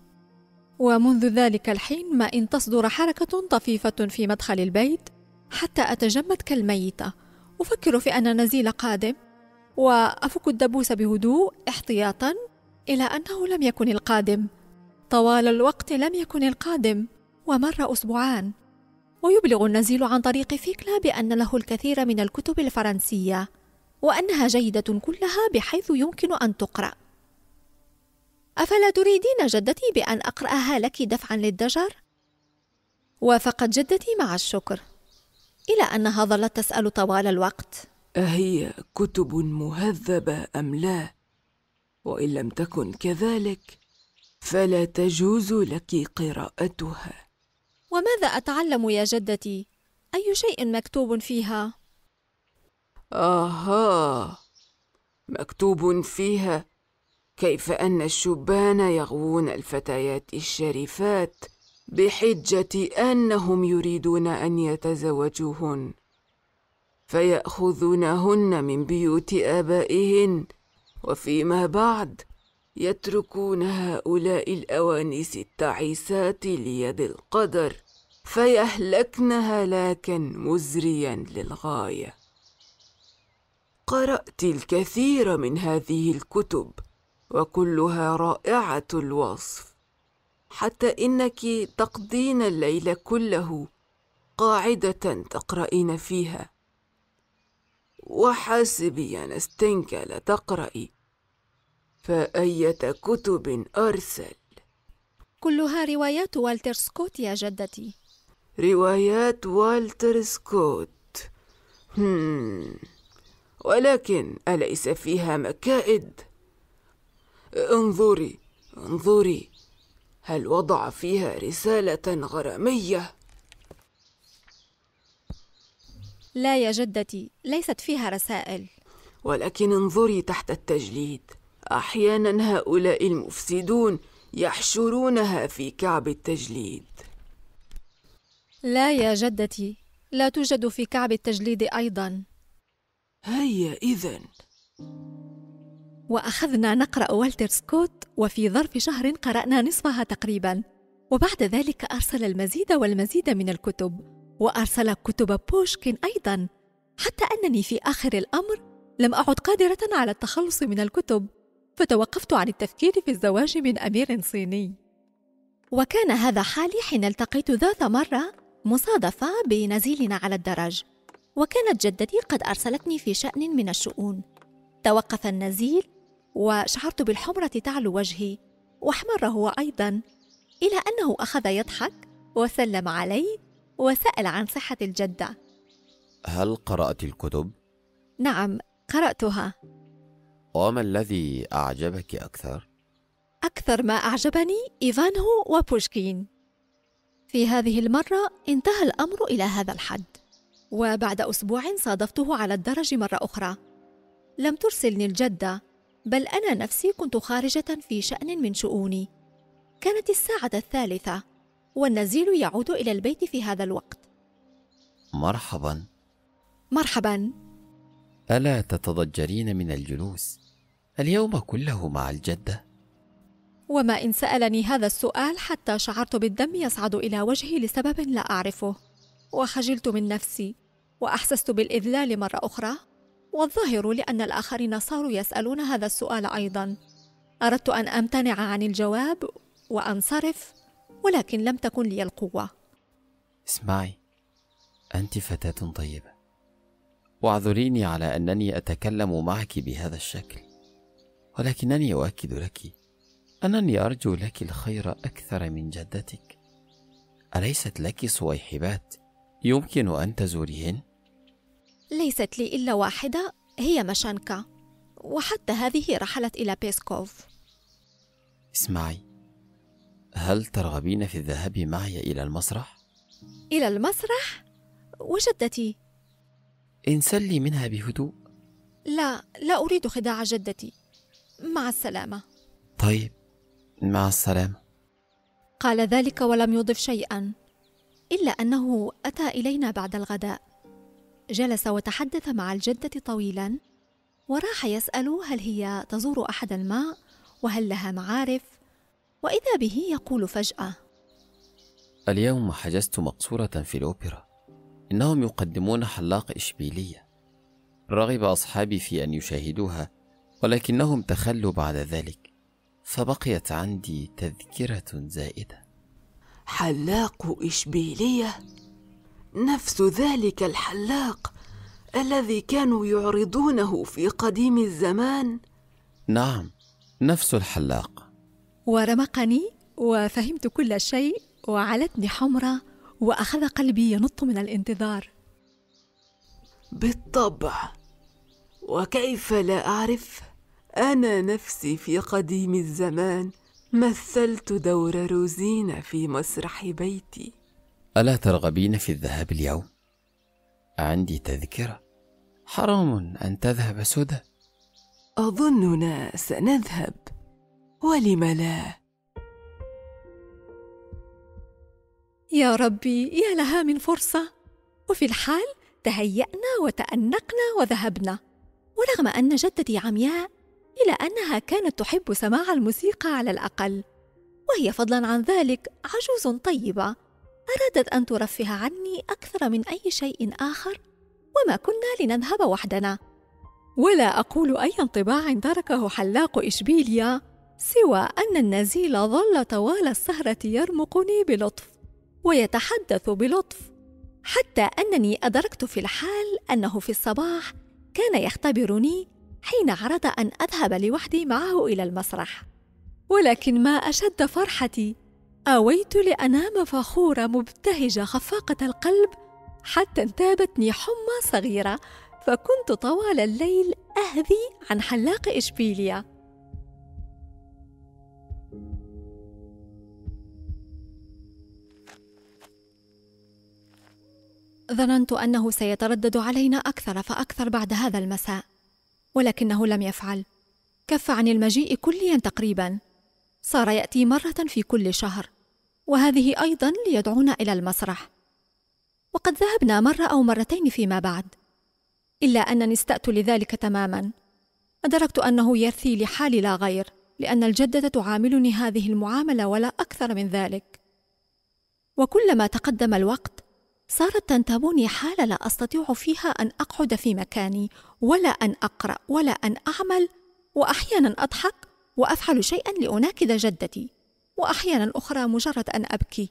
ومنذ ذلك الحين ما إن تصدر حركة طفيفة في مدخل البيت حتى أتجمد كالميتة، أفكر في أن النزيل قادم، وأفك الدبوس بهدوء احتياطا إلى أنه لم يكن القادم. طوال الوقت لم يكن القادم، ومر أسبوعان، ويبلغ النزيل عن طريق فيكلا بأن له الكثير من الكتب الفرنسية، وأنها جيدة كلها بحيث يمكن أن تقرأ. أفلا تريدين جدتي بأن أقرأها لك دفعا للضجر؟ وافقت جدتي مع الشكر، إلى أنها ظلت تسأل طوال الوقت: أهي كتب مهذبة أم لا؟ وإن لم تكن كذلك فلا تجوز لك قراءتها. وماذا أتعلم يا جدتي؟ أي شيء مكتوب فيها؟ مكتوب فيها كيف أن الشبان يغوون الفتيات الشريفات بحجة أنهم يريدون أن يتزوجوهن، فيأخذونهن من بيوت آبائهن، وفيما بعد يتركون هؤلاء الأوانيس التعيسات ليد القدر فيهلكن هلاكا مزريا للغاية. قرأت الكثير من هذه الكتب وكلها رائعة الوصف، حتى إنك تقضين الليل كله قاعدة تقرأين فيها. وحاسبي يا نستنكا لا تقرأي، فأية كتب أرسل؟ كلها روايات والتر سكوت يا جدتي. روايات والتر سكوت؟ ولكن أليس فيها مكائد؟ انظري، هل وضع فيها رسالة غرامية؟ لا يا جدتي، ليست فيها رسائل. ولكن انظري تحت التجليد، أحيانا هؤلاء المفسدون يحشرونها في كعب التجليد. لا يا جدتي، لا توجد في كعب التجليد أيضا. هيا إذن. وأخذنا نقرأ والتر سكوت، وفي ظرف شهر قرأنا نصفها تقريبا، وبعد ذلك أرسل المزيد والمزيد من الكتب، وأرسل كتب بوشكين أيضا، حتى أنني في آخر الأمر لم أعد قادرة على التخلص من الكتب، فتوقفت عن التفكير في الزواج من أمير صيني. وكان هذا حالي حين التقيت ذات مرة مصادفة بنزيلنا على الدرج، وكانت جدتي قد أرسلتني في شأن من الشؤون. توقف النزيل وشعرت بالحمرة تعلو وجهي، واحمر هو أيضا، إلى أنه أخذ يضحك وسلم علي وسأل عن صحة الجدة. هل قرأت الكتب؟ نعم، قرأتها. وما الذي أعجبك أكثر؟ أكثر ما أعجبني إيفانهو وبوشكين. في هذه المرة انتهى الأمر إلى هذا الحد، وبعد أسبوع صادفته على الدرج مرة أخرى. لم ترسلني الجدة، بل أنا نفسي كنت خارجة في شأن من شؤوني. كانت الساعة 3 والنزيل يعود إلى البيت في هذا الوقت. مرحبا. مرحبا. ألا تتضجرين من الجلوس اليوم كله مع الجدة؟ وما إن سألني هذا السؤال حتى شعرت بالدم يصعد إلى وجهي لسبب لا أعرفه، وخجلت من نفسي وأحسست بالإذلال مرة أخرى، والظاهر لأن الآخرين صاروا يسألون هذا السؤال أيضا. أردت أن أمتنع عن الجواب وأنصرف، ولكن لم تكن لي القوة. اسمعي، أنت فتاة طيبة، واعذريني على أنني أتكلم معك بهذا الشكل، ولكنني أؤكد لك أنني أرجو لك الخير أكثر من جدتك. أليست لك صويحبات يمكن أن تزوريهن؟ ليست لي إلا واحدة، هي مشانكا، وحتى هذه رحلت إلى بيسكوف. اسمعي، هل ترغبين في الذهاب معي إلى المسرح؟ إلى المسرح؟ وجدتي؟ انسلي منها بهدوء. لا أريد خداع جدتي. مع السلامة. طيب، مع السلامة. قال ذلك ولم يضف شيئا، إلا أنه أتى إلينا بعد الغداء. جلس وتحدث مع الجدة طويلا، وراح يسأل هل هي تزور أحدا ما، وهل لها معارف، وإذا به يقول فجأة: اليوم حجزت مقصورة في الأوبرا، إنهم يقدمون حلاق إشبيلية. رغب أصحابي في أن يشاهدوها، ولكنهم تخلوا بعد ذلك، فبقيت عندي تذكرة زائدة. حلاق إشبيلية؟ نفس ذلك الحلاق الذي كانوا يعرضونه في قديم الزمان؟ نعم، نفس الحلاق. ورمقني وفهمت كل شيء، وعلتني حمرة، وأخذ قلبي ينط من الانتظار. بالطبع، وكيف لا أعرف، أنا نفسي في قديم الزمان مثلت دور روزينا في مسرح بيتي. ألا ترغبين في الذهاب اليوم؟ عندي تذكرة، حرام أن تذهب سدى. أظننا سنذهب، ولم لا؟ يا ربي، يا لها من فرصة! وفي الحال تهيأنا وتأنقنا وذهبنا، ورغم أن جدتي عمياء إلى أنها كانت تحب سماع الموسيقى على الأقل، وهي فضلاً عن ذلك عجوز طيبة أرادت أن ترفه عني أكثر من أي شيء آخر، وما كنا لنذهب وحدنا. ولا أقول أي انطباع تركه حلاق إشبيلية سوى أن النزيل ظل طوال السهرة يرمقني بلطف ويتحدث بلطف، حتى أنني أدركت في الحال أنه في الصباح كان يختبرني حين عرض أن أذهب لوحدي معه إلى المسرح. ولكن ما أشد فرحتي، آويت لأنام فخورة مبتهجة خفاقة القلب حتى انتابتني حمى صغيرة، فكنت طوال الليل أهذي عن حلاق إشبيلية. ظننت أنه سيتردد علينا أكثر فأكثر بعد هذا المساء، ولكنه لم يفعل. كف عن المجيء كليا تقريبا، صار يأتي مرة في كل شهر، وهذه أيضا ليدعونا إلى المسرح، وقد ذهبنا مرة أو مرتين فيما بعد، إلا أنني استأت لذلك تماما. أدركت أنه يرثي لحالي لا غير، لأن الجدة تعاملني هذه المعاملة ولا أكثر من ذلك. وكلما تقدم الوقت صارت تنتابني حالة لا أستطيع فيها أن أقعد في مكاني ولا أن أقرأ ولا أن أعمل، وأحيانا أضحك وأفعل شيئا لأناكد جدتي، وأحيانا أخرى مجرد أن أبكي.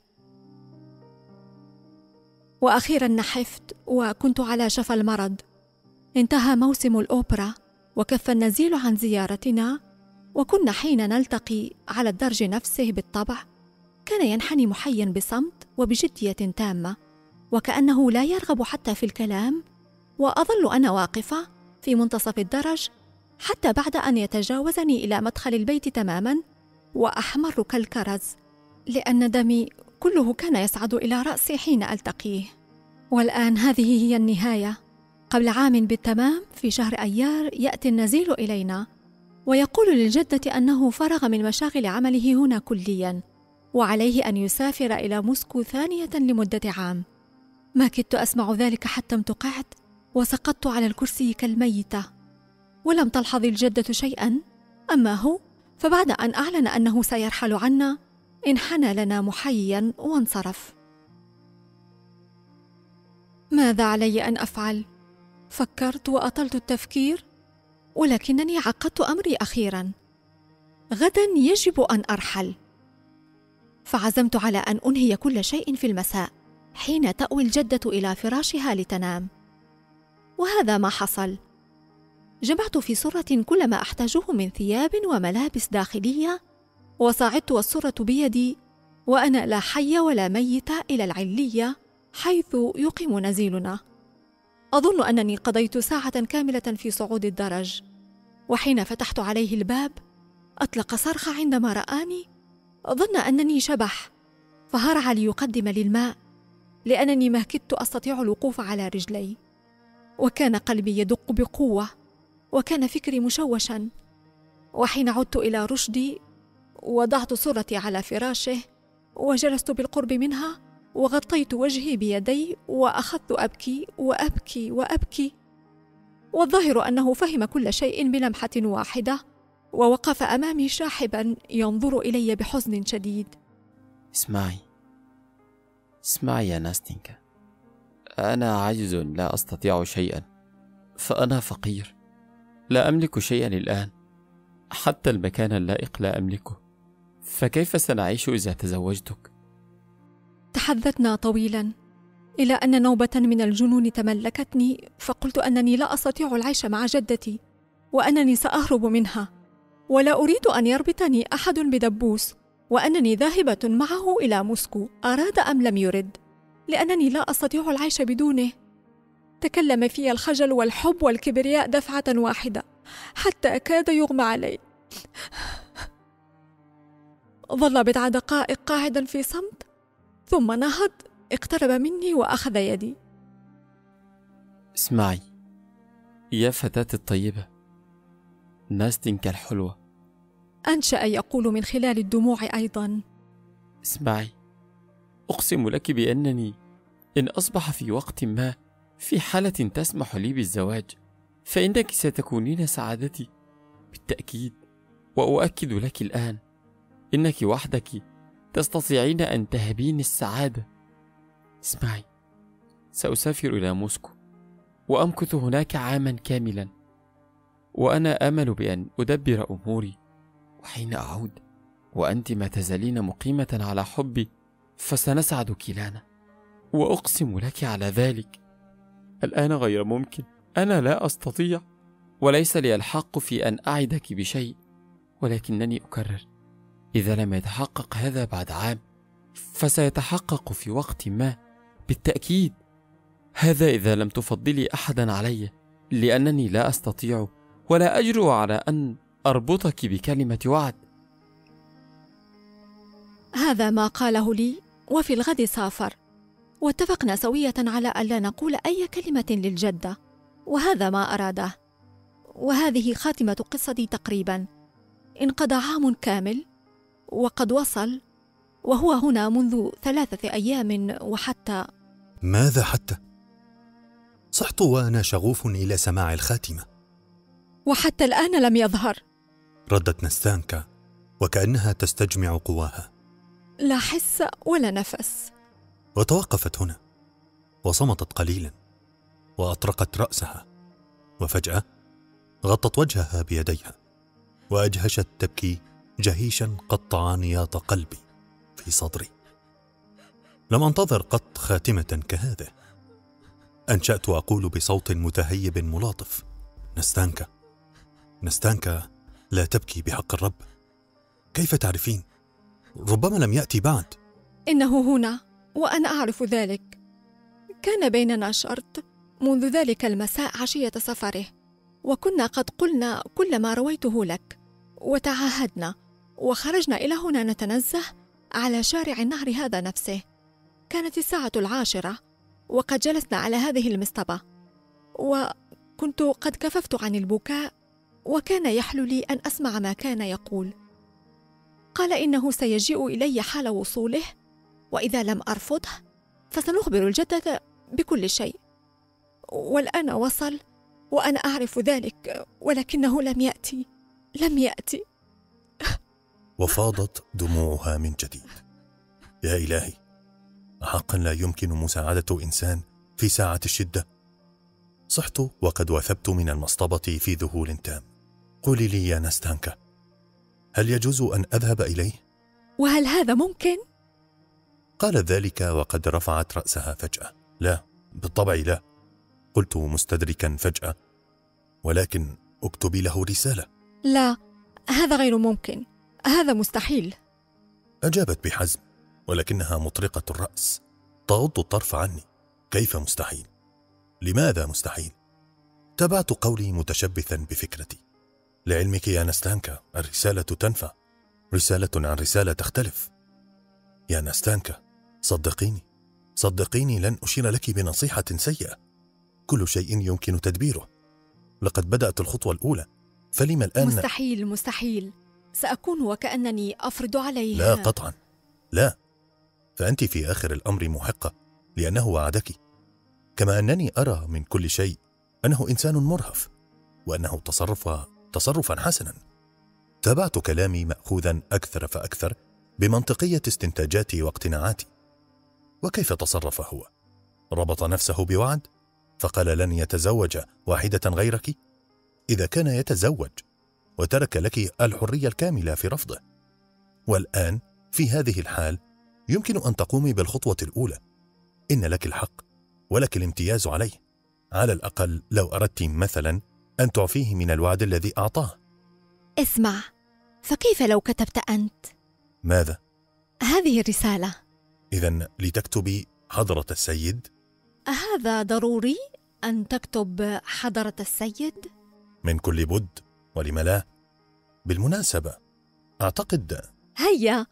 وأخيرا نحفت وكنت على شفا المرض. انتهى موسم الأوبرا وكف النزيل عن زيارتنا، وكنا حين نلتقي على الدرج نفسه بالطبع كان ينحني محيا بصمت وبجدية تامة، وكأنه لا يرغب حتى في الكلام، وأظل أنا واقفة في منتصف الدرج حتى بعد أن يتجاوزني إلى مدخل البيت تماما، وأحمر كالكرز، لأن دمي كله كان يصعد إلى رأسي حين ألتقيه. والآن هذه هي النهاية. قبل عام بالتمام في شهر أيار يأتي النزيل إلينا ويقول للجدة أنه فرغ من مشاغل عمله هنا كليا، وعليه أن يسافر إلى موسكو ثانية لمدة عام. ما كدت أسمع ذلك حتى امتقعت وسقطت على الكرسي كالميتة، ولم تلحظ الجدة شيئا. أما هو فبعد أن أعلن أنه سيرحل عنا انحنى لنا محيا وانصرف. ماذا علي أن أفعل؟ فكرت وأطلت التفكير، ولكنني عقدت أمري أخيرا. غدا يجب أن أرحل، فعزمت على أن أنهي كل شيء في المساء حين تأوي الجدة إلى فراشها لتنام. وهذا ما حصل. جمعت في سرة كل ما أحتاجه من ثياب وملابس داخلية، وصعدت والسرة بيدي وأنا لا حي ولا ميت إلى العلية حيث يقيم نزيلنا. أظن أنني قضيت ساعة كاملة في صعود الدرج، وحين فتحت عليه الباب أطلق صرخ عندما رآني. ظن أنني شبح فهرع ليقدم لي الماء، لأنني ما كدت أستطيع الوقوف على رجلي، وكان قلبي يدق بقوة، وكان فكري مشوشا. وحين عدت إلى رشدي وضعت صورتي على فراشه وجلست بالقرب منها وغطيت وجهي بيدي وأخذت أبكي وأبكي وأبكي. والظاهر أنه فهم كل شيء بلمحة واحدة، ووقف أمامي شاحبا ينظر إلي بحزن شديد. اسمعي يا ناستينكا، أنا عاجز لا أستطيع شيئا، فأنا فقير لا أملك شيئا الآن، حتى المكان اللائق لا أملكه، فكيف سنعيش إذا تزوجتك؟ تحدثنا طويلا إلى أن نوبة من الجنون تملكتني، فقلت أنني لا أستطيع العيش مع جدتي، وأنني سأهرب منها، ولا أريد أن يربطني أحد بدبوس، وأنني ذاهبة معه إلى موسكو أراد أم لم يرد، لأنني لا أستطيع العيش بدونه. تكلم في الخجل والحب والكبرياء دفعة واحدة حتى كاد يغمى علي. ظل بضع دقائق قاعدا في صمت، ثم نهض، اقترب مني وأخذ يدي. اسمعي يا فتاة الطيبة، ناستينكا الحلوة، أنشأ يقول من خلال الدموع أيضا. اسمعي، أقسم لك بأنني إن أصبح في وقت ما في حالة تسمح لي بالزواج، فإنك ستكونين سعادتي بالتأكيد، وأؤكد لك الآن إنك وحدك تستطيعين أن تهبين السعادة. اسمعي، سأسافر إلى موسكو وأمكث هناك عاما كاملا، وأنا آمل بأن أدبر أموري، وحين أعود وأنت ما تزالين مقيمة على حبي فسنسعد كلانا، وأقسم لك على ذلك. الآن غير ممكن، أنا لا أستطيع، وليس لي الحق في أن أعدك بشيء، ولكنني أكرر، إذا لم يتحقق هذا بعد عام فسيتحقق في وقت ما بالتأكيد. هذا إذا لم تفضلي أحدا علي، لأنني لا أستطيع ولا أجرؤ على أن أربطك بكلمة وعد. هذا ما قاله لي، وفي الغد سافر، واتفقنا سوية على ألا نقول أي كلمة للجدة، وهذا ما أراده. وهذه خاتمة قصتي تقريبا. انقضى عام كامل وقد وصل، وهو هنا منذ 3 أيام، وحتى ماذا حتى؟ صحت وأنا شغوف إلى سماع الخاتمة. وحتى الآن لم يظهر، ردت نستانكا وكأنها تستجمع قواها. لا حس ولا نفس. وتوقفت هنا وصمتت قليلا وأطرقت رأسها، وفجأة غطت وجهها بيديها وأجهشت تبكي جهيشا قطع نياط قلبي في صدري. لم أنتظر قط خاتمة كهذه. أنشأت أقول بصوت متهيب ملاطف: نستانكا، نستانكا، لا تبكي بحق الرب. كيف تعرفين؟ ربما لم يأتي بعد. إنه هنا وأنا أعرف ذلك. كان بيننا شرط منذ ذلك المساء عشية سفره، وكنا قد قلنا كل ما رويته لك، وتعاهدنا وخرجنا إلى هنا نتنزه على شارع النهر هذا نفسه. كانت الساعة 10 وقد جلسنا على هذه المصطبة، وكنت قد كففت عن البكاء، وكان يحلو لي أن أسمع ما كان يقول. قال إنه سيجيء إلي حال وصوله، وإذا لم أرفضه فسنخبر الجدة بكل شيء. والآن وصل وأنا أعرف ذلك، ولكنه لم يأتي. وفاضت دموعها من جديد. يا إلهي، حقا لا يمكن مساعدة إنسان في ساعة الشدة. صحت وقد وثبت من المصطبة في ذهول تام. قولي لي يا نستانكا، هل يجوز أن أذهب إليه؟ وهل هذا ممكن؟ قالت ذلك وقد رفعت رأسها فجأة. لا، بالطبع لا. قلت مستدركا فجأة: ولكن اكتبي له رسالة. لا، هذا غير ممكن، هذا مستحيل. أجابت بحزم ولكنها مطرقة الرأس، تغض الطرف عني. كيف مستحيل؟ لماذا مستحيل؟ تابعت قولي متشبثا بفكرتي. لعلمك يا نستانكا، الرسالة تنفع، رسالة عن رسالة تختلف. يا نستانكا، صدقيني لن أشير لك بنصيحة سيئة. كل شيء يمكن تدبيره. لقد بدأت الخطوة الأولى، فلم الآن؟ مستحيل. سأكون وكأنني أفرض عليه. لا قطعا، لا. فأنت في آخر الأمر محقة، لأنه وعدك. كما أنني أرى من كل شيء أنه إنسان مرهف، وأنه تصرفا حسنا. تابعت كلامي مأخوذا أكثر فأكثر بمنطقية استنتاجاتي واقتناعاتي. وكيف تصرف هو؟ ربط نفسه بوعد فقال لن يتزوج واحدة غيرك. إذا كان يتزوج وترك لك الحرية الكاملة في رفضه. والآن في هذه الحال يمكن أن تقومي بالخطوة الأولى. إن لك الحق ولك الامتياز عليه، على الأقل لو أردت مثلا أن تعفيه من الوعد الذي أعطاه. اسمع، فكيف لو كتبت أنت؟ ماذا؟ هذه الرسالة. إذن لتكتبي حضرة السيد؟ هذا ضروري أن تكتب حضرة السيد؟ من كل بد، ولم لا؟ بالمناسبة أعتقد. هيا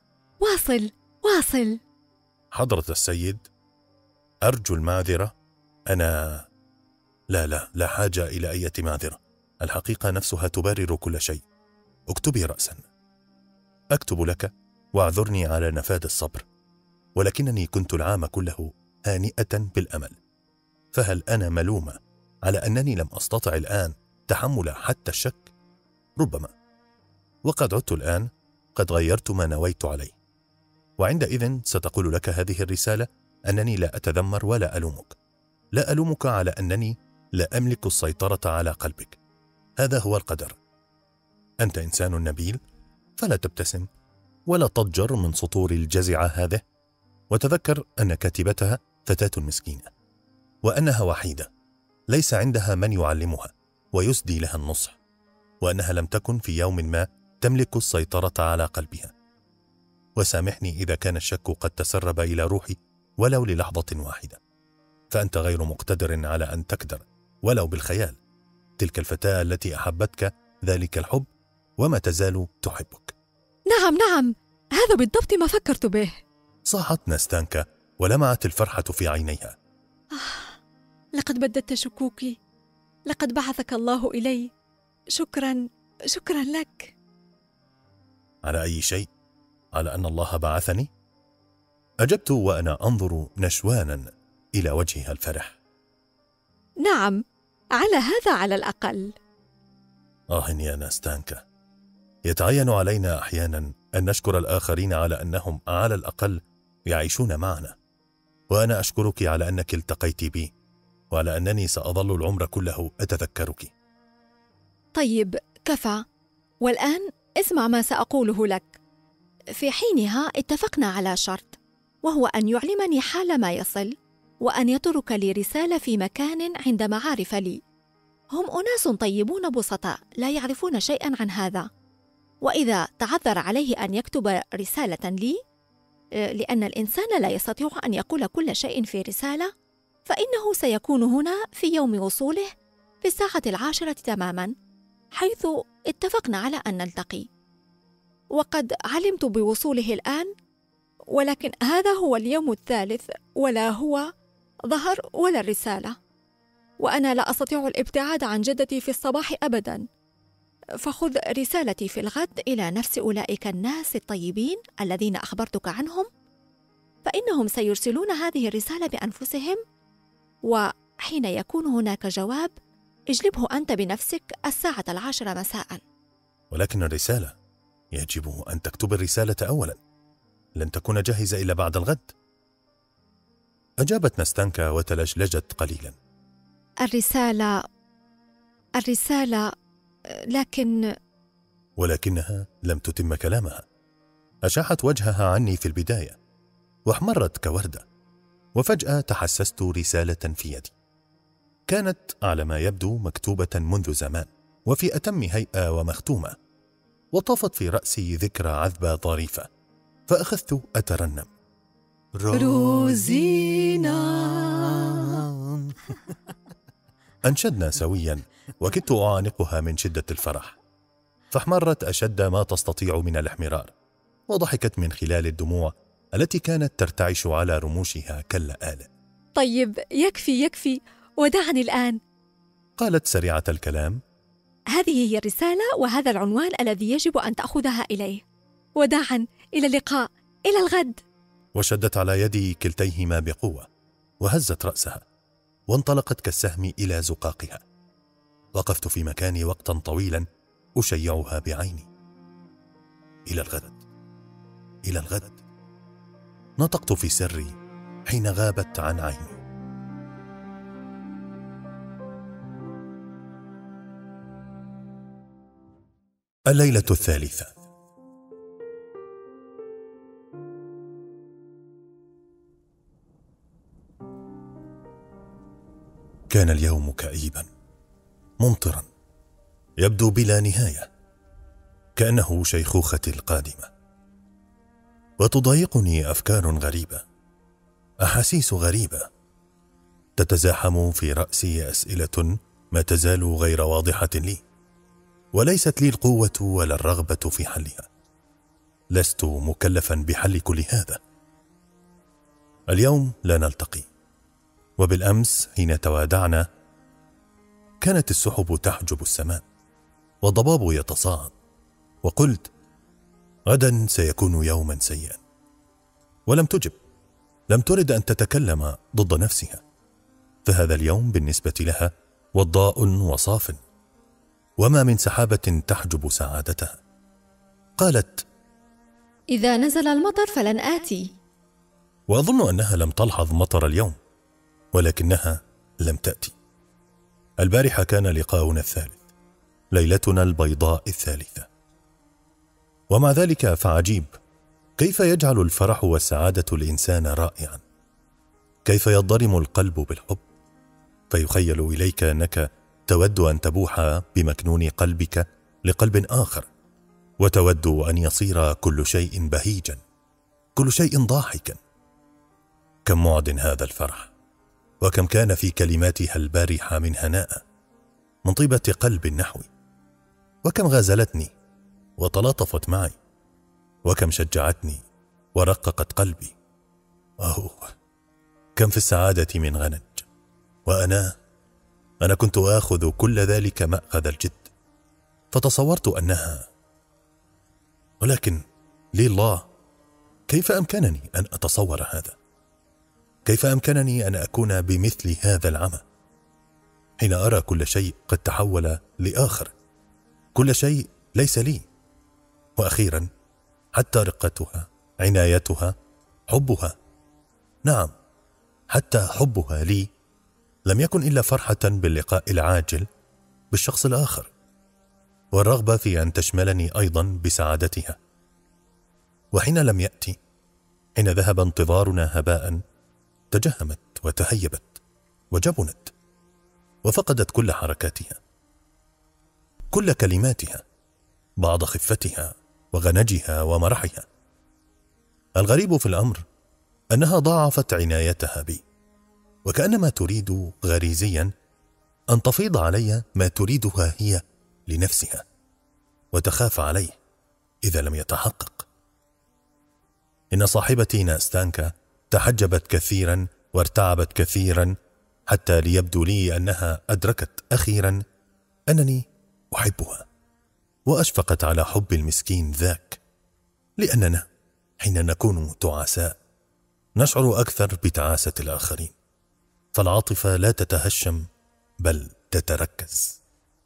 واصل. حضرة السيد، أرجو المعذرة. أنا لا حاجة إلى أي معذرة. الحقيقة نفسها تبرر كل شيء. اكتبي رأسا. أكتب لك واعذرني على نفاذ الصبر، ولكنني كنت العام كله هانئة بالأمل. فهل أنا ملومة على أنني لم أستطع الآن تحمل حتى الشك؟ ربما. وقد عدت الآن قد غيرت ما نويت عليه، وعندئذ ستقول لك هذه الرسالة أنني لا أتذمر ولا ألومك. لا ألومك على أنني لا أملك السيطرة على قلبك. هذا هو القدر. أنت إنسان نبيل، فلا تبتسم ولا تضجر من سطور الجزعة هذه، وتذكر أن كاتبتها فتاة مسكينة، وأنها وحيدة ليس عندها من يعلمها ويسدي لها النصح، وأنها لم تكن في يوم ما تملك السيطرة على قلبها. وسامحني إذا كان الشك قد تسرب إلى روحي ولو للحظة واحدة، فأنت غير مقتدر على أن تقدر ولو بالخيال تلك الفتاة التي أحبتك ذلك الحب وما تزال تحبك. نعم، هذا بالضبط ما فكرت به. صاحت ناستانكا ولمعت الفرحة في عينيها. لقد بددت شكوكي، لقد بعثك الله إلي. شكرا لك. على أي شيء؟ على أن الله بعثني؟ أجبت وأنا أنظر نشوانا إلى وجهها الفرح. نعم، على هذا على الأقل. يا ناستانكا، يتعين علينا أحيانا أن نشكر الآخرين على أنهم على الأقل يعيشون معنا، وأنا أشكرك على أنك التقيت بي، وعلى أنني سأظل العمر كله أتذكرك. طيب، كفى. والآن اسمع ما سأقوله لك. في حينها اتفقنا على شرط، وهو أن يعلمني حال ما يصل، وأن يترك لي رسالة في مكان عند معارف لي. هم أناس طيبون بسطاء لا يعرفون شيئا عن هذا، وإذا تعذر عليه أن يكتب رسالة لي، لأن الإنسان لا يستطيع أن يقول كل شيء في رسالة، فإنه سيكون هنا في يوم وصوله في 10:00 تماما، حيث اتفقنا على أن نلتقي. وقد علمت بوصوله الآن، ولكن هذا هو اليوم الثالث ولا هو ظهر ولا الرسالة، وأنا لا أستطيع الابتعاد عن جدتي في الصباح أبدا. فخذ رسالتي في الغد إلى نفس أولئك الناس الطيبين الذين أخبرتك عنهم، فإنهم سيرسلون هذه الرسالة بأنفسهم، وحين يكون هناك جواب اجلبه أنت بنفسك 10:00 مساء. ولكن الرسالة يجب أن تكتب الرسالة أولا، لن تكون جاهزة إلا بعد الغد. أجابت ناستانكا وتلجلجت قليلا. الرسالة ولكنها لم تتم كلامها. أشاحت وجهها عني في البداية واحمرت كوردة، وفجأة تحسست رسالة في يدي. كانت على ما يبدو مكتوبة منذ زمان وفي أتم هيئة ومختومة، وطافت في رأسي ذكرى عذبة ظريفة، فأخذت أترنم: روزينا. أنشدنا سويا، وكدت أعانقها من شدة الفرح، فاحمرت أشد ما تستطيع من الاحمرار، وضحكت من خلال الدموع التي كانت ترتعش على رموشها كاللآلئ. طيب، يكفي، ودعني الآن، قالت سريعة الكلام. هذه هي الرسالة وهذا العنوان الذي يجب أن تأخذها إليه. وداعا، إلى اللقاء، إلى الغد. وشدت على يدي كلتيهما بقوة، وهزت رأسها، وانطلقت كالسهم إلى زقاقها. وقفت في مكاني وقتا طويلا أشيعها بعيني. إلى الغد، إلى الغد، نطقت في سري حين غابت عن عيني. الليلة 3. كان اليوم كئيبا ممطرا، يبدو بلا نهاية، كأنه شيخوختي القادمة. وتضايقني أفكار غريبة، أحاسيس غريبة، تتزاحم في رأسي أسئلة ما تزال غير واضحة لي، وليست لي القوة ولا الرغبة في حلها. لست مكلفا بحل كل هذا. اليوم لا نلتقي، وبالأمس حين توادعنا كانت السحب تحجب السماء والضباب يتصاعد، وقلت غدا سيكون يوما سيئا، ولم تجب، لم ترد أن تتكلم ضد نفسها، فهذا اليوم بالنسبة لها وضاء وصاف. وما من سحابة تحجب سعادتها. قالت: إذا نزل المطر فلن آتي. وأظن أنها لم تلحظ مطر اليوم، ولكنها لم تأتي. البارحة كان لقاؤنا الثالث، ليلتنا البيضاء الثالثة. ومع ذلك فعجيب كيف يجعل الفرح والسعادة الإنسان رائعا، كيف يضرم القلب بالحب، فيخيل إليك أنك تود أن تبوح بمكنون قلبك لقلب آخر، وتود أن يصير كل شيء بهيجا، كل شيء ضاحكا. كم معد هذا الفرح، وكم كان في كلماتها البارحة من هناء، من طيبة قلب نحوي، وكم غازلتني وتلاطفت معي، وكم شجعتني ورققت قلبي. كم في السعادة من غنج، وأنا كنت آخذ كل ذلك مأخذ الجد، فتصورت أنها، ولكن لي الله، كيف أمكنني أن أتصور هذا؟ كيف أمكنني أن أكون بمثل هذا العمى حين أرى كل شيء قد تحول لآخر، كل شيء ليس لي، وأخيرا حتى رقتها، عنايتها، حبها، نعم حتى حبها لي لم يكن إلا فرحة باللقاء العاجل بالشخص الآخر، والرغبة في أن تشملني أيضا بسعادتها. وحين لم يأتي، حين ذهب انتظارنا هباء، تجهمت وتهيبت وجبنت، وفقدت كل حركاتها، كل كلماتها، بعض خفتها وغنجها ومرحها. الغريب في الأمر أنها ضاعفت عنايتها بي، وكأنما تريد غريزيا أن تفيض علي ما تريدها هي لنفسها، وتخاف عليه إذا لم يتحقق. إن صاحبتي ناستانكا تحجبت كثيرا وارتعبت كثيرا، حتى ليبدو لي أنها أدركت أخيرا أنني أحبها، وأشفقت على حب المسكين ذاك، لأننا حين نكون تعاساء نشعر أكثر بتعاسة الآخرين، فالعاطفة لا تتهشم بل تتركز.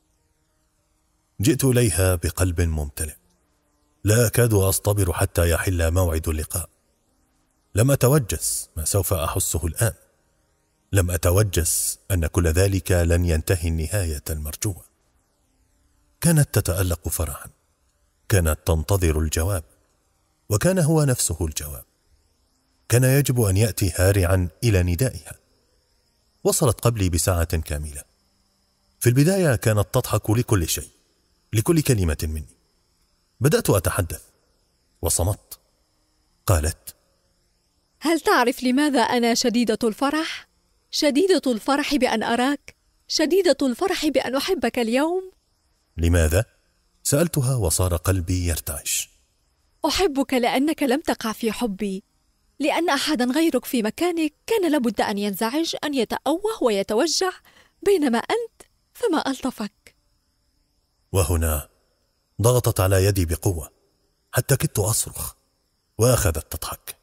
جئت إليها بقلب ممتلئ، لا أكاد أصطبر حتى يحل موعد اللقاء. لم أتوجس ما سوف أحسه الآن، لم أتوجس أن كل ذلك لن ينتهي النهاية المرجوة. كانت تتألق فرحا، كانت تنتظر الجواب، وكان هو نفسه الجواب. كان يجب أن يأتي هارعا إلى ندائها. وصلت قبلي بساعة كاملة. في البداية كانت تضحك لكل شيء، لكل كلمة مني. بدأت أتحدث وصمت. قالت: هل تعرف لماذا أنا شديدة الفرح؟ شديدة الفرح بأن أراك، شديدة الفرح بأن أحبك اليوم. لماذا؟ سألتها وصار قلبي يرتعش. أحبك لأنك لم تقع في حبي، لأن أحدا غيرك في مكانك كان لابد أن ينزعج، أن يتأوه ويتوجع، بينما أنت فما ألطفك. وهنا ضغطت على يدي بقوة حتى كدت أصرخ، وأخذت تضحك.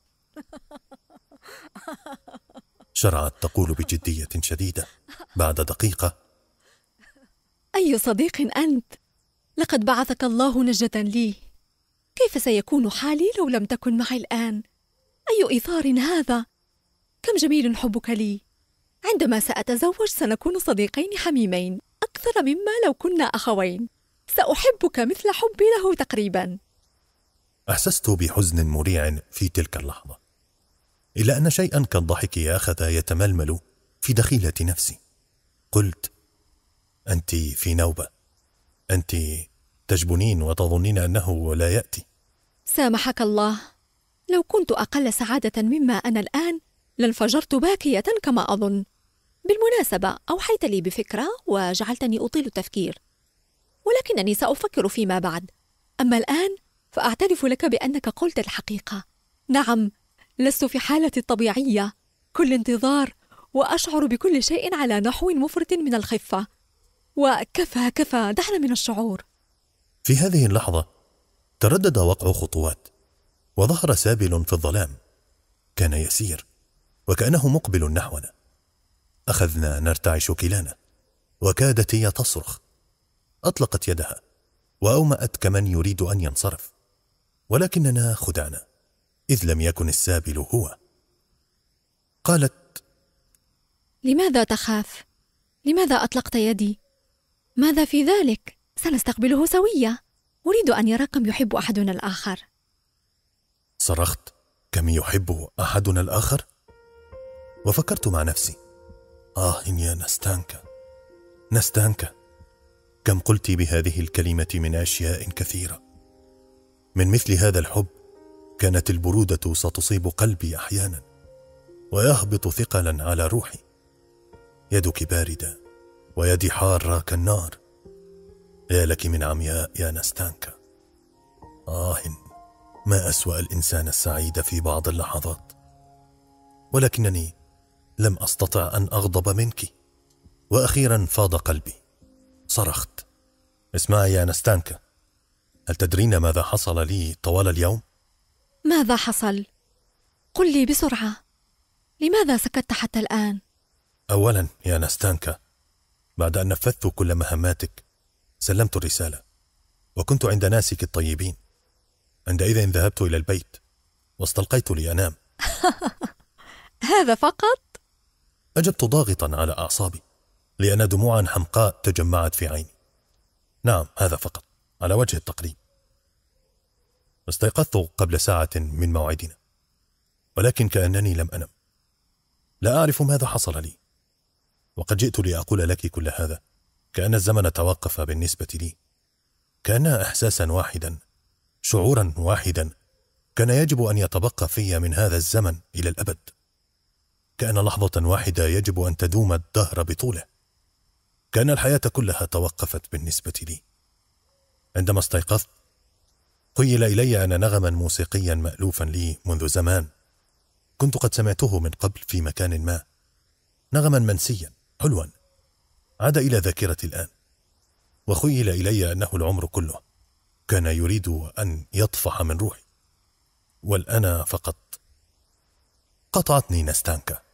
شرعت تقول بجدية شديدة بعد دقيقة: أي صديق أنت، لقد بعثك الله نجدة لي. كيف سيكون حالي لو لم تكن معي الآن؟ أي إيثار هذا! كم جميل حبك لي. عندما سأتزوج سنكون صديقين حميمين أكثر مما لو كنا أخوين. سأحبك مثل حبي له تقريبا. أحسست بحزن مريع في تلك اللحظة، إلا أن شيئا كالضحك أخذ يتململ في دخيلة نفسي. قلت: أنت في نوبة، أنت تجبنين وتظنين أنه لا يأتي. سامحك الله، لو كنت أقل سعادة مما أنا الآن لانفجرت باكية كما أظن. بالمناسبة أوحيت لي بفكرة وجعلتني أطيل التفكير، ولكنني سأفكر فيما بعد. أما الآن فأعترف لك بأنك قلت الحقيقة. نعم، لست في حالتي الطبيعية، كل انتظار، وأشعر بكل شيء على نحو مفرط من الخفة. وكفى دعنا من الشعور. في هذه اللحظة تردد وقع خطوات، وظهر سابل في الظلام. كان يسير وكأنه مقبل نحونا. أخذنا نرتعش كلانا، وكادت هي تصرخ. أطلقت يدها وأومأت كمن يريد أن ينصرف، ولكننا خدعنا، إذ لم يكن السابل هو. قالت: لماذا تخاف؟ لماذا أطلقت يدي؟ ماذا في ذلك؟ سنستقبله سوية. أريد أن يرى كم يحب أحدنا الآخر. صرخت: كم يحب أحدنا الآخر؟ وفكرت مع نفسي: يا نستانكا، نستانكا، كم قلت بهذه الكلمة من أشياء كثيرة. من مثل هذا الحب كانت البرودة ستصيب قلبي أحيانا ويهبط ثقلا على روحي. يدك باردة ويدي حارة كالنار. يا لك من عمياء يا نستانكا. ما أسوأ الإنسان السعيد في بعض اللحظات، ولكنني لم أستطع أن أغضب منك، وأخيرا فاض قلبي. صرخت: اسمعي يا نستانكا، هل تدرين ماذا حصل لي طوال اليوم؟ ماذا حصل؟ قل لي بسرعة. لماذا سكت حتى الآن؟ أولا يا نستانكا، بعد أن نفذت كل مهماتك سلمت الرسالة، وكنت عند ناسك الطيبين. عندئذ ذهبت إلى البيت واستلقيت لأنام. هذا فقط؟ أجبت ضاغطا على أعصابي، لأن دموعا حمقاء تجمعت في عيني. نعم، هذا فقط، على وجه التقريب. استيقظت قبل ساعة من موعدنا، ولكن كأنني لم أنم. لا أعرف ماذا حصل لي، وقد جئت لأقول لك كل هذا كأن الزمن توقف بالنسبة لي، كان إحساسا واحدا، شعورا واحدا كان يجب أن يتبقى في من هذا الزمن إلى الأبد. كأن لحظة واحدة يجب أن تدوم الدهر بطوله. كأن الحياة كلها توقفت بالنسبة لي. عندما استيقظت خيل إلي أن نغما موسيقيا مألوفا لي منذ زمان كنت قد سمعته من قبل في مكان ما، نغما منسيا حلوا عاد إلى ذاكرتي الآن، وخيل إلي أنه العمر كله كان يريد أن يطفح من روحي، والأنا فقط. قطعتني نستانكا.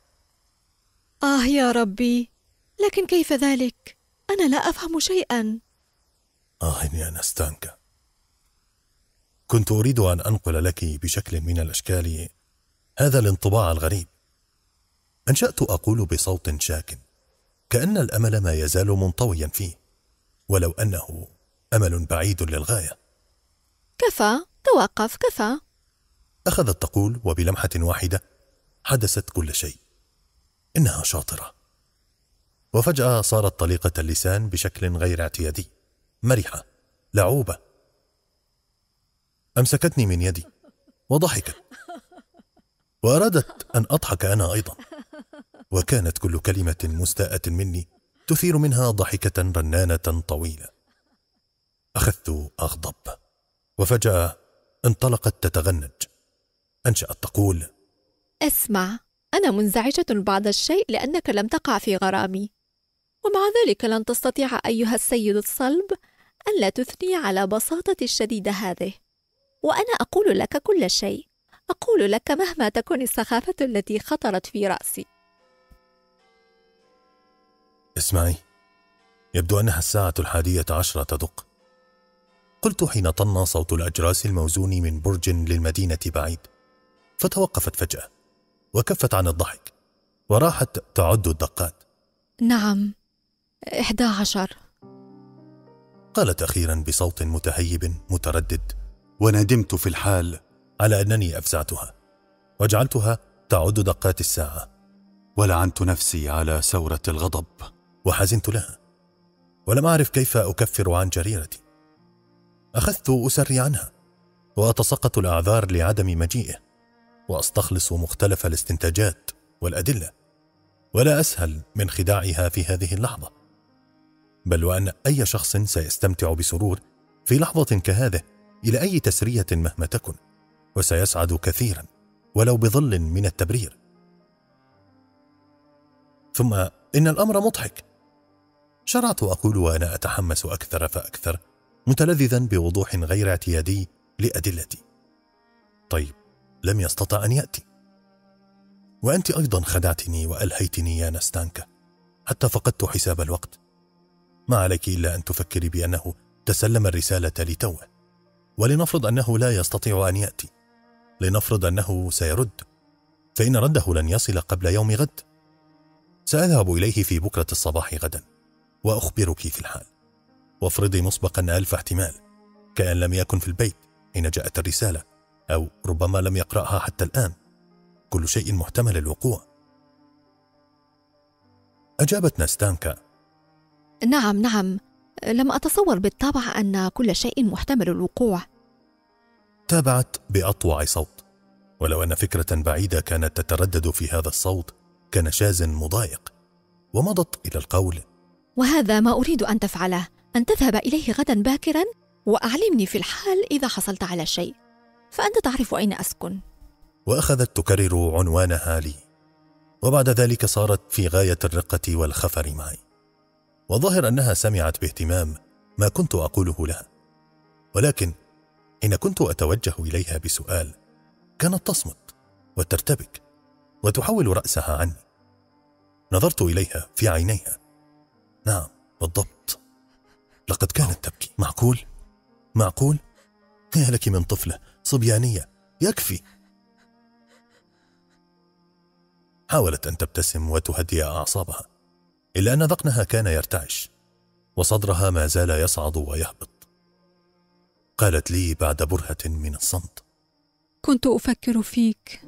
يا ربي، لكن كيف ذلك؟ أنا لا أفهم شيئا. يا نستانكا، كنت أريد أن أنقل لك بشكل من الأشكال هذا الانطباع الغريب. أنشأت أقول بصوت شاك، كأن الأمل ما يزال منطويا فيه، ولو أنه أمل بعيد للغاية. كفى، توقف، كفى. أخذت تقول، وبلمحة واحدة حدثت كل شيء. إنها شاطرة. وفجأة صارت طليقة اللسان بشكل غير اعتيادي، مرحة، لعوبة. أمسكتني من يدي وضحكت، وأرادت أن أضحك أنا أيضا، وكانت كل كلمة مستاءة مني تثير منها ضحكة رنانة طويلة. أخذت أغضب، وفجأة انطلقت تتغنج. أنشأت تقول: اسمع، أنا منزعجة بعض الشيء لأنك لم تقع في غرامي، ومع ذلك لن تستطيع أيها السيد الصلب أن لا تثني على بساطتي الشديدة هذه، وأنا أقول لك كل شيء، أقول لك مهما تكن السخافة التي خطرت في رأسي. اسمعي، يبدو أنها 11:10 تدق، قلت حين طن صوت الأجراس الموزون من برج للمدينة بعيد، فتوقفت فجأة وكفت عن الضحك وراحت تعد الدقات. نعم، 11، قالت أخيرا بصوت متهيب متردد، وندمت في الحال على أنني أفزعتها وجعلتها تعد دقات الساعة، ولعنت نفسي على ثورة الغضب وحزنت لها، ولم أعرف كيف أكفر عن جريرتي. أخذت أسري عنها وأتسقط الأعذار لعدم مجيئه، وأستخلص مختلف الاستنتاجات والأدلة، ولا أسهل من خداعها في هذه اللحظة، بل وأن أي شخص سيستمتع بسرور في لحظة كهذه إلى أي تسرية مهما تكن، وسيسعد كثيرا ولو بظل من التبرير. ثم إن الأمر مضحك. شرعت أقول وأنا أتحمس أكثر فأكثر، متلذذا بوضوح غير اعتيادي لأدلتي. طيب، لم يستطع أن يأتي، وأنت أيضا خدعتني وألهيتني يا نستانكا، حتى فقدت حساب الوقت. ما عليك إلا أن تفكري بأنه تسلم الرسالة لتوه، ولنفرض أنه لا يستطيع أن يأتي، لنفرض أنه سيرد، فإن رده لن يصل قبل يوم غد. سأذهب إليه في بكرة الصباح غدا وأخبرك في الحال، وافرضي مسبقا 1000 احتمال، كأن لم يكن في البيت حين جاءت الرسالة، أو ربما لم يقرأها حتى الآن. كل شيء محتمل الوقوع. أجابت ناستانكا: نعم، لم أتصور بالطبع أن كل شيء محتمل الوقوع. تابعت بأطوع صوت، ولو أن فكرة بعيدة كانت تتردد في هذا الصوت كنشاز مضايق، ومضت إلى القول: وهذا ما أريد أن تفعله، أن تذهب إليه غدا باكرا وأعلمني في الحال إذا حصلت على شيء، فأنت تعرف أين أسكن. وأخذت تكرر عنوانها لي، وبعد ذلك صارت في غاية الرقة والخفر معي، وظاهر أنها سمعت باهتمام ما كنت أقوله لها، ولكن حين كنت أتوجه إليها بسؤال كانت تصمت وترتبك وتحول رأسها عني. نظرت إليها في عينيها. نعم بالضبط، لقد كانت تبكي. معقول؟ يا لك من طفلة صبيانية، يكفي. حاولت أن تبتسم وتهدئ أعصابها، إلا أن ذقنها كان يرتعش وصدرها ما زال يصعد ويهبط. قالت لي بعد برهة من الصمت: كنت أفكر فيك،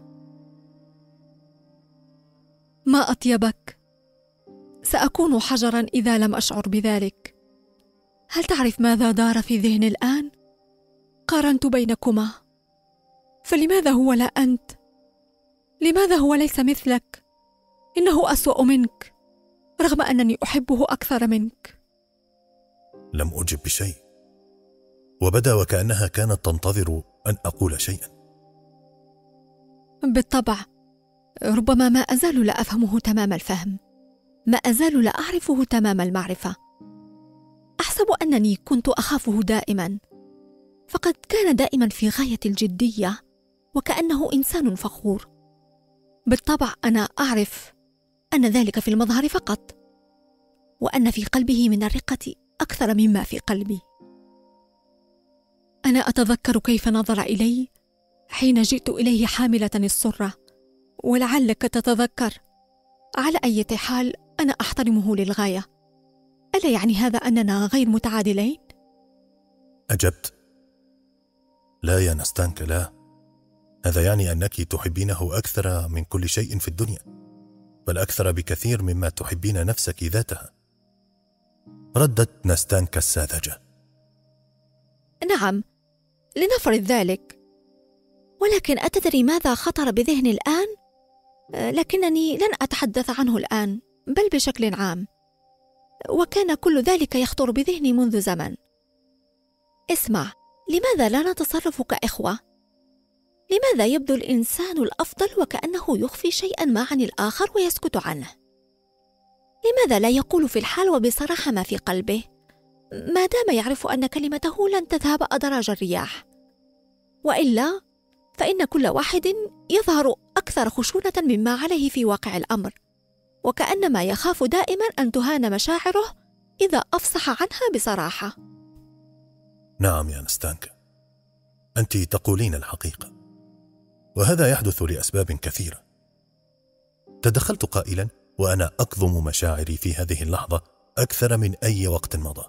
ما أطيبك. سأكون حجرا إذا لم أشعر بذلك. هل تعرف ماذا دار في ذهني الآن؟ قارنت بينكما، فلماذا هو لا أنت؟ لماذا هو ليس مثلك؟ إنه أسوأ منك رغم أنني أحبه أكثر منك. لم أجب بشيء، وبدا وكأنها كانت تنتظر أن أقول شيئا. بالطبع، ربما ما أزال لا أفهمه تمام الفهم، ما أزال لا أعرفه تمام المعرفة. أحسب أنني كنت أخافه دائما، فقد كان دائما في غاية الجدية وكأنه إنسان فخور. بالطبع أنا أعرف أن ذلك في المظهر فقط، وأن في قلبه من الرقة أكثر مما في قلبي. أنا أتذكر كيف نظر إلي حين جئت إليه حاملة السرة، ولعلك تتذكر. على أي حال أنا أحترمه للغاية. ألا يعني هذا أننا غير متعادلين؟ أجبت: لا يا ناستانكا، لا. هذا يعني أنك تحبينه أكثر من كل شيء في الدنيا، بل أكثر بكثير مما تحبين نفسك ذاتها. ردت ناستانكا الساذجة: نعم، لنفرض ذلك، ولكن أتدري ماذا خطر بذهني الآن؟ لكنني لن أتحدث عنه الآن، بل بشكل عام، وكان كل ذلك يخطر بذهني منذ زمن. اسمع، لماذا لا نتصرف كإخوة؟ لماذا يبدو الإنسان الأفضل وكأنه يخفي شيئا ما عن الآخر ويسكت عنه؟ لماذا لا يقول في الحال وبصراحة ما في قلبه، ما دام يعرف أن كلمته لن تذهب أدراج الرياح؟ وإلا فإن كل واحد يظهر أكثر خشونة مما عليه في واقع الأمر، وكأنما يخاف دائما أن تهان مشاعره إذا أفصح عنها بصراحة. نعم يا ناستانكا، أنت تقولين الحقيقة، وهذا يحدث لأسباب كثيرة. تدخلت قائلا وأنا أكظم مشاعري في هذه اللحظة أكثر من أي وقت مضى.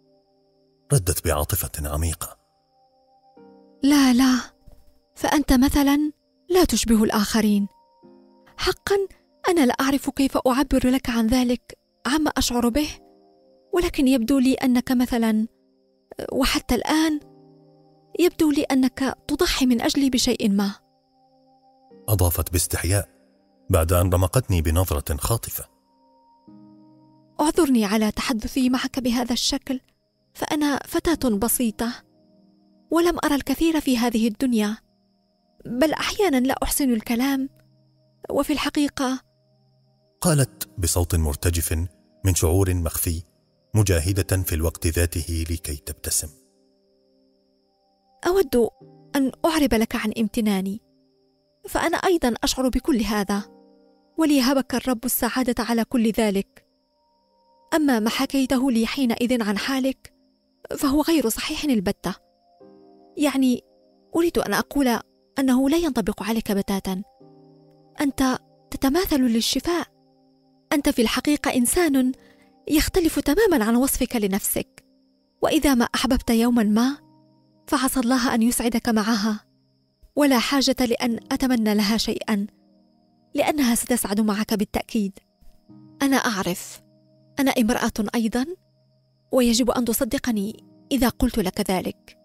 ردت بعاطفة عميقة: لا، فأنت مثلا لا تشبه الآخرين. حقا أنا لا أعرف كيف أعبر لك عن ذلك، عما أشعر به، ولكن يبدو لي أنك مثلا، وحتى الآن يبدو لي أنك تضحي من أجلي بشيء ما. أضافت باستحياء بعد أن رمقتني بنظرة خاطفة. اعذرني على تحدثي معك بهذا الشكل، فأنا فتاة بسيطة ولم أرى الكثير في هذه الدنيا، بل أحيانا لا أحسن الكلام، وفي الحقيقة. قالت بصوت مرتجف من شعور مخفي، مجاهدة في الوقت ذاته لكي تبتسم: أود أن أعرب لك عن امتناني، فأنا أيضا أشعر بكل هذا، وليهبك الرب السعادة على كل ذلك. أما ما حكيته لي حينئذ عن حالك فهو غير صحيح البتة. يعني أريد أن أقول أنه لا ينطبق عليك بتاتا. أنت تتماثل للشفاء. أنت في الحقيقة إنسان يختلف تماما عن وصفك لنفسك، وإذا ما أحببت يوما ما فعسى الله أن يسعدك معها، ولا حاجة لأن أتمنى لها شيئا، لأنها ستسعد معك بالتأكيد. أنا أعرف، أنا امرأة أيضا، ويجب أن تصدقني إذا قلت لك ذلك.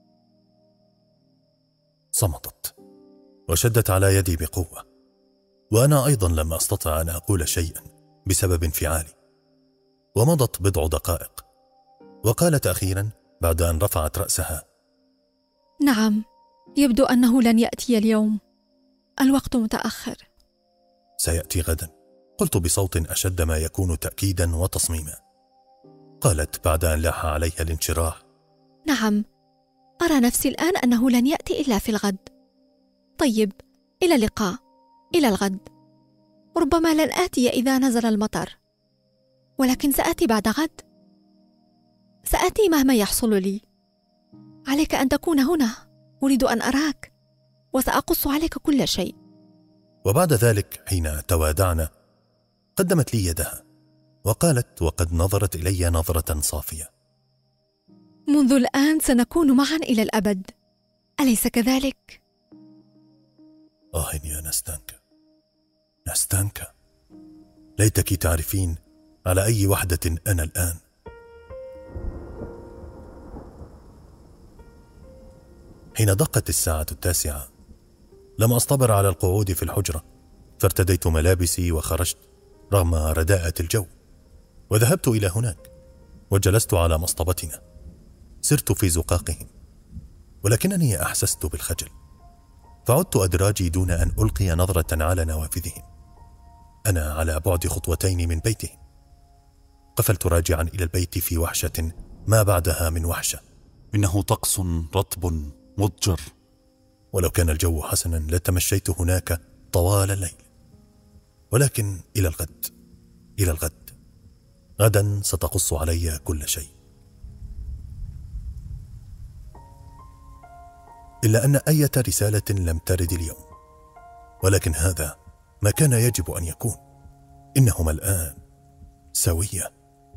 صمتت وشدت على يدي بقوة، وأنا أيضا لم أستطع أن أقول شيئا بسبب انفعالي. ومضت بضع دقائق، وقالت أخيرا بعد أن رفعت رأسها: نعم، يبدو أنه لن يأتي اليوم، الوقت متأخر. سيأتي غدا، قلت بصوت أشد ما يكون تأكيدا وتصميما. قالت بعد أن لاح عليها الانشراح: نعم، أرى نفسي الآن أنه لن يأتي إلا في الغد. طيب، إلى اللقاء، إلى الغد. ربما لن آتي إذا نزل المطر، ولكن سآتي بعد غد. سآتي مهما يحصل لي. عليك أن تكون هنا، أريد أن أراك، وسأقص عليك كل شيء. وبعد ذلك حين توادعنا قدمت لي يدها وقالت وقد نظرت إلي نظرة صافية: منذ الآن سنكون معا إلى الأبد، أليس كذلك؟ يا نستانكا، نستانكا، ليتك تعرفين على أي وحدة أنا الآن. حين دقت الساعة 9 لم أصطبر على القعود في الحجرة، فارتديت ملابسي وخرجت رغم رداءة الجو، وذهبت إلى هناك وجلست على مصطبتنا. سرت في زقاقهم، ولكنني أحسست بالخجل، فعدت أدراجي دون أن ألقي نظرة على نوافذهم. أنا على بعد خطوتين من بيتهم. قفلت راجعا إلى البيت في وحشة ما بعدها من وحشة. إنه طقس رطب مضجر، ولو كان الجو حسنا لتمشيت هناك طوال الليل. ولكن إلى الغد، إلى الغد، غدا ستقص علي كل شيء. إلا أن أي رسالة لم ترد اليوم، ولكن هذا ما كان يجب أن يكون. إنهما الآن سوية.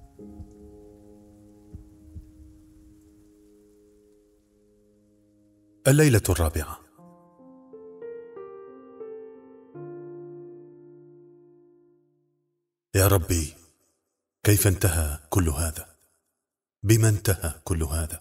الليلة 4. يا ربي، كيف انتهى كل هذا؟ بما انتهى كل هذا؟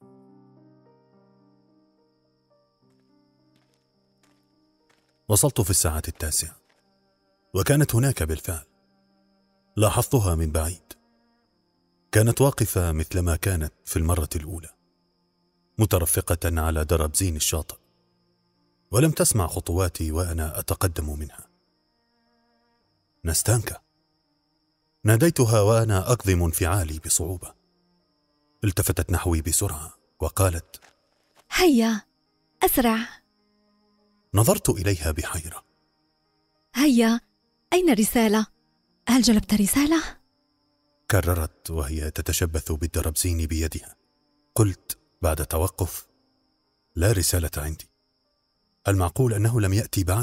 وصلت في الساعة 9، وكانت هناك بالفعل. لاحظتها من بعيد، كانت واقفة مثلما كانت في المرة الأولى، مترفقة على درب زين الشاطئ، ولم تسمع خطواتي وأنا أتقدم منها. نستانكا، ناديتها وأنا أكظم انفعالي بصعوبة. التفتت نحوي بسرعة وقالت: هيا، أسرع. نظرت إليها بحيرة. هيا، أين الرسالة؟ هل جلبت رسالة؟ كررت وهي تتشبث بالدربزين بيدها. قلت بعد توقف: لا رسالة عندي. المعقول أنه لم يأتي بعد؟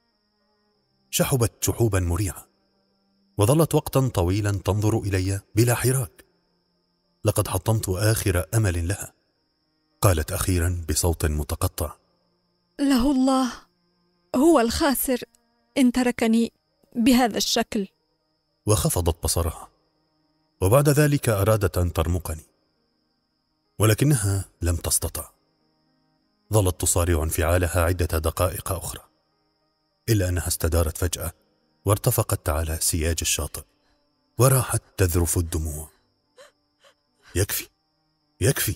شحبت شحوبا مريعة، وظلت وقتا طويلا تنظر إلي بلا حراك. لقد حطمت آخر أمل لها. قالت أخيرا بصوت متقطع: له الله، هو الخاسر إن تركني بهذا الشكل. وخفضت بصرها، وبعد ذلك أرادت أن ترمقني، ولكنها لم تستطع. ظلت تصارع انفعالها عدة دقائق أخرى، إلا أنها استدارت فجأة وارتفقت على سياج الشاطئ، وراحت تذرف الدموع. يكفي، يكفي،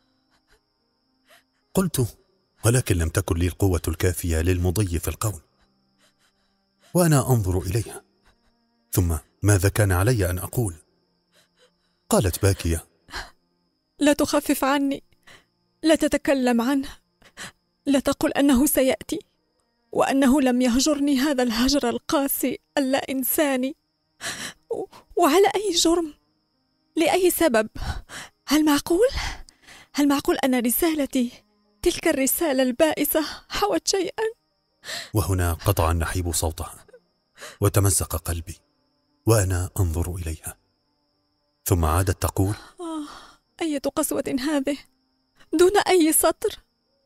قلت، ولكن لم تكن لي القوة الكافية للمضي في القول. وأنا أنظر إليها، ثم ماذا كان علي أن أقول؟ قالت باكية: لا تخفف عني، لا تتكلم عنه، لا تقل أنه سيأتي، وأنه لم يهجرني هذا الهجر القاسي اللا إنساني. وعلى أي جرم؟ لأي سبب؟ هل معقول أن رسالتي، تلك الرسالة البائسة، حوت شيئا؟ وهنا قطع النحيب صوتها وتمزق قلبي وأنا أنظر إليها، ثم عادت تقول: أية قسوة هذه، دون أي سطر.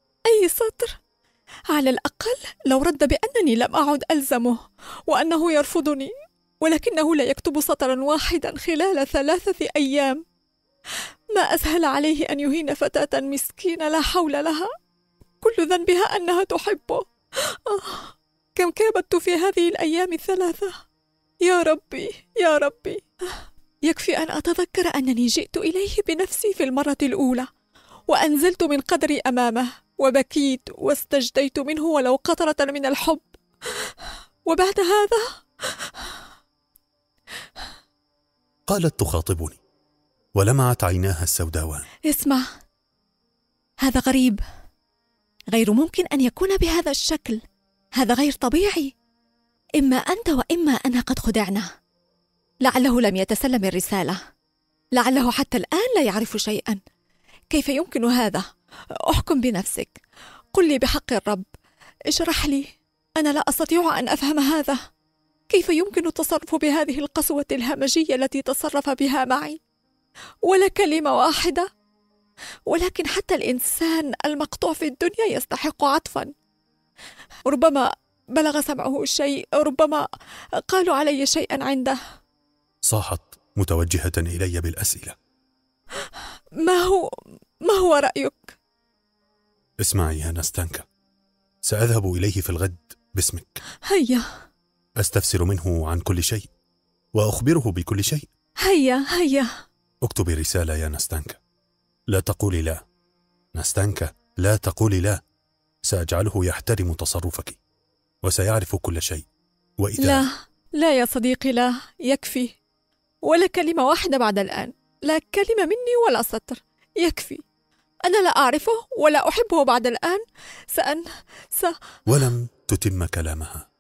على الأقل لو رد بأنني لم أعد ألزمه وأنه يرفضني، ولكنه لا يكتب سطرا واحدا خلال 3 أيام. ما أسهل عليه أن يهين فتاة مسكينة لا حول لها، كل ذنبها أنها تحبه. كم كابدت في هذه الأيام 3. يا ربي، يكفي أن أتذكر أنني جئت إليه بنفسي في المرة الأولى، وأنزلت من قدري أمامه، وبكيت واستجديت منه ولو قطرة من الحب. وبعد هذا قالت تخاطبني ولمعت عيناها السوداوان: اسمع، هذا غريب، غير ممكن أن يكون بهذا الشكل، هذا غير طبيعي. إما أنت وإما أنا قد خدعنا. لعله لم يتسلم الرسالة، لعله حتى الآن لا يعرف شيئا. كيف يمكن هذا؟ احكم بنفسك، قل لي بحق الرب، اشرح لي، أنا لا أستطيع أن أفهم هذا. كيف يمكن التصرف بهذه القسوة الهمجية التي تصرف بها معي؟ ولا كلمة واحدة. ولكن حتى الإنسان المقطوع في الدنيا يستحق عطفا. ربما بلغ سمعه شيء، ربما قالوا علي شيئا عنده. صاحت متوجهة إلي بالأسئلة: ما هو رأيك؟ اسمعي يا ناستانكا، سأذهب إليه في الغد باسمك. هيا. أستفسر منه عن كل شيء وأخبره بكل شيء. هيا. اكتبي رسالة يا ناستانكا، لا تقولي لا. ناستانكا، لا تقولي لا. سأجعله يحترم تصرفك وسيعرف كل شيء. وإذا لا يا صديقي، لا، يكفي. ولا كلمة واحدة بعد الآن، لا كلمة مني ولا سطر، يكفي. أنا لا أعرفه ولا أحبه بعد الآن. ولم تتم كلامها.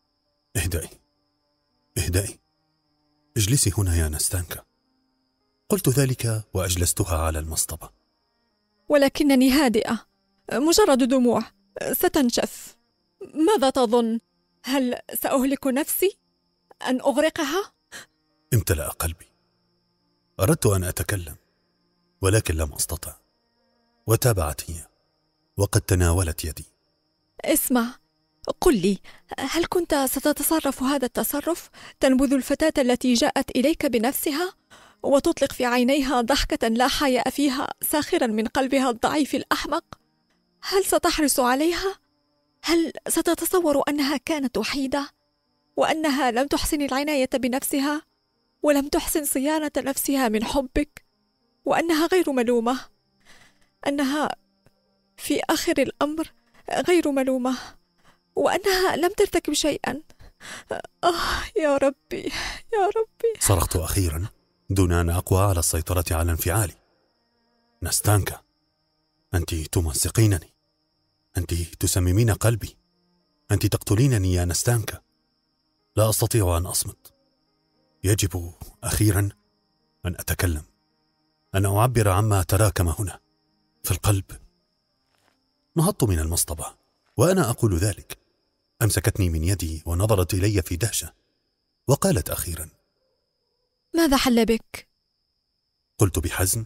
اهدئي، اجلسي هنا يا ناستانكا. قلت ذلك وأجلستها على المصطبة. ولكنني هادئة، مجرد دموع ستنشف. ماذا تظن؟ هل سأهلك نفسي؟ أن أغرقها؟ امتلأ قلبي. أردت أن أتكلم ولكن لم أستطع، وتابعت هي وقد تناولت يدي. اسمع، قل لي، هل كنت ستتصرف هذا التصرف؟ تنبذ الفتاة التي جاءت إليك بنفسها وتطلق في عينيها ضحكة لا حياء فيها، ساخرا من قلبها الضعيف الأحمق؟ هل ستحرص عليها؟ هل ستتصور أنها كانت وحيدة، وأنها لم تحسن العناية بنفسها، ولم تحسن صيانة نفسها من حبك، وأنها غير ملومة، أنها في آخر الأمر غير ملومة، وأنها لم ترتكب شيئا؟ يا ربي. صرخت أخيرا دون أن أقوى على السيطرة على انفعالي. ناستانكا، أنت تمزقينني، أنت تسممين قلبي، أنت تقتلينني يا ناستانكا. لا أستطيع أن أصمت. يجب أخيرا أن أتكلم، أن أعبر عما تراكم هنا في القلب. نهضت من المصطبة وأنا أقول ذلك. أمسكتني من يدي ونظرت إلي في دهشة وقالت أخيرا: ماذا حل بك؟ قلت بحزم: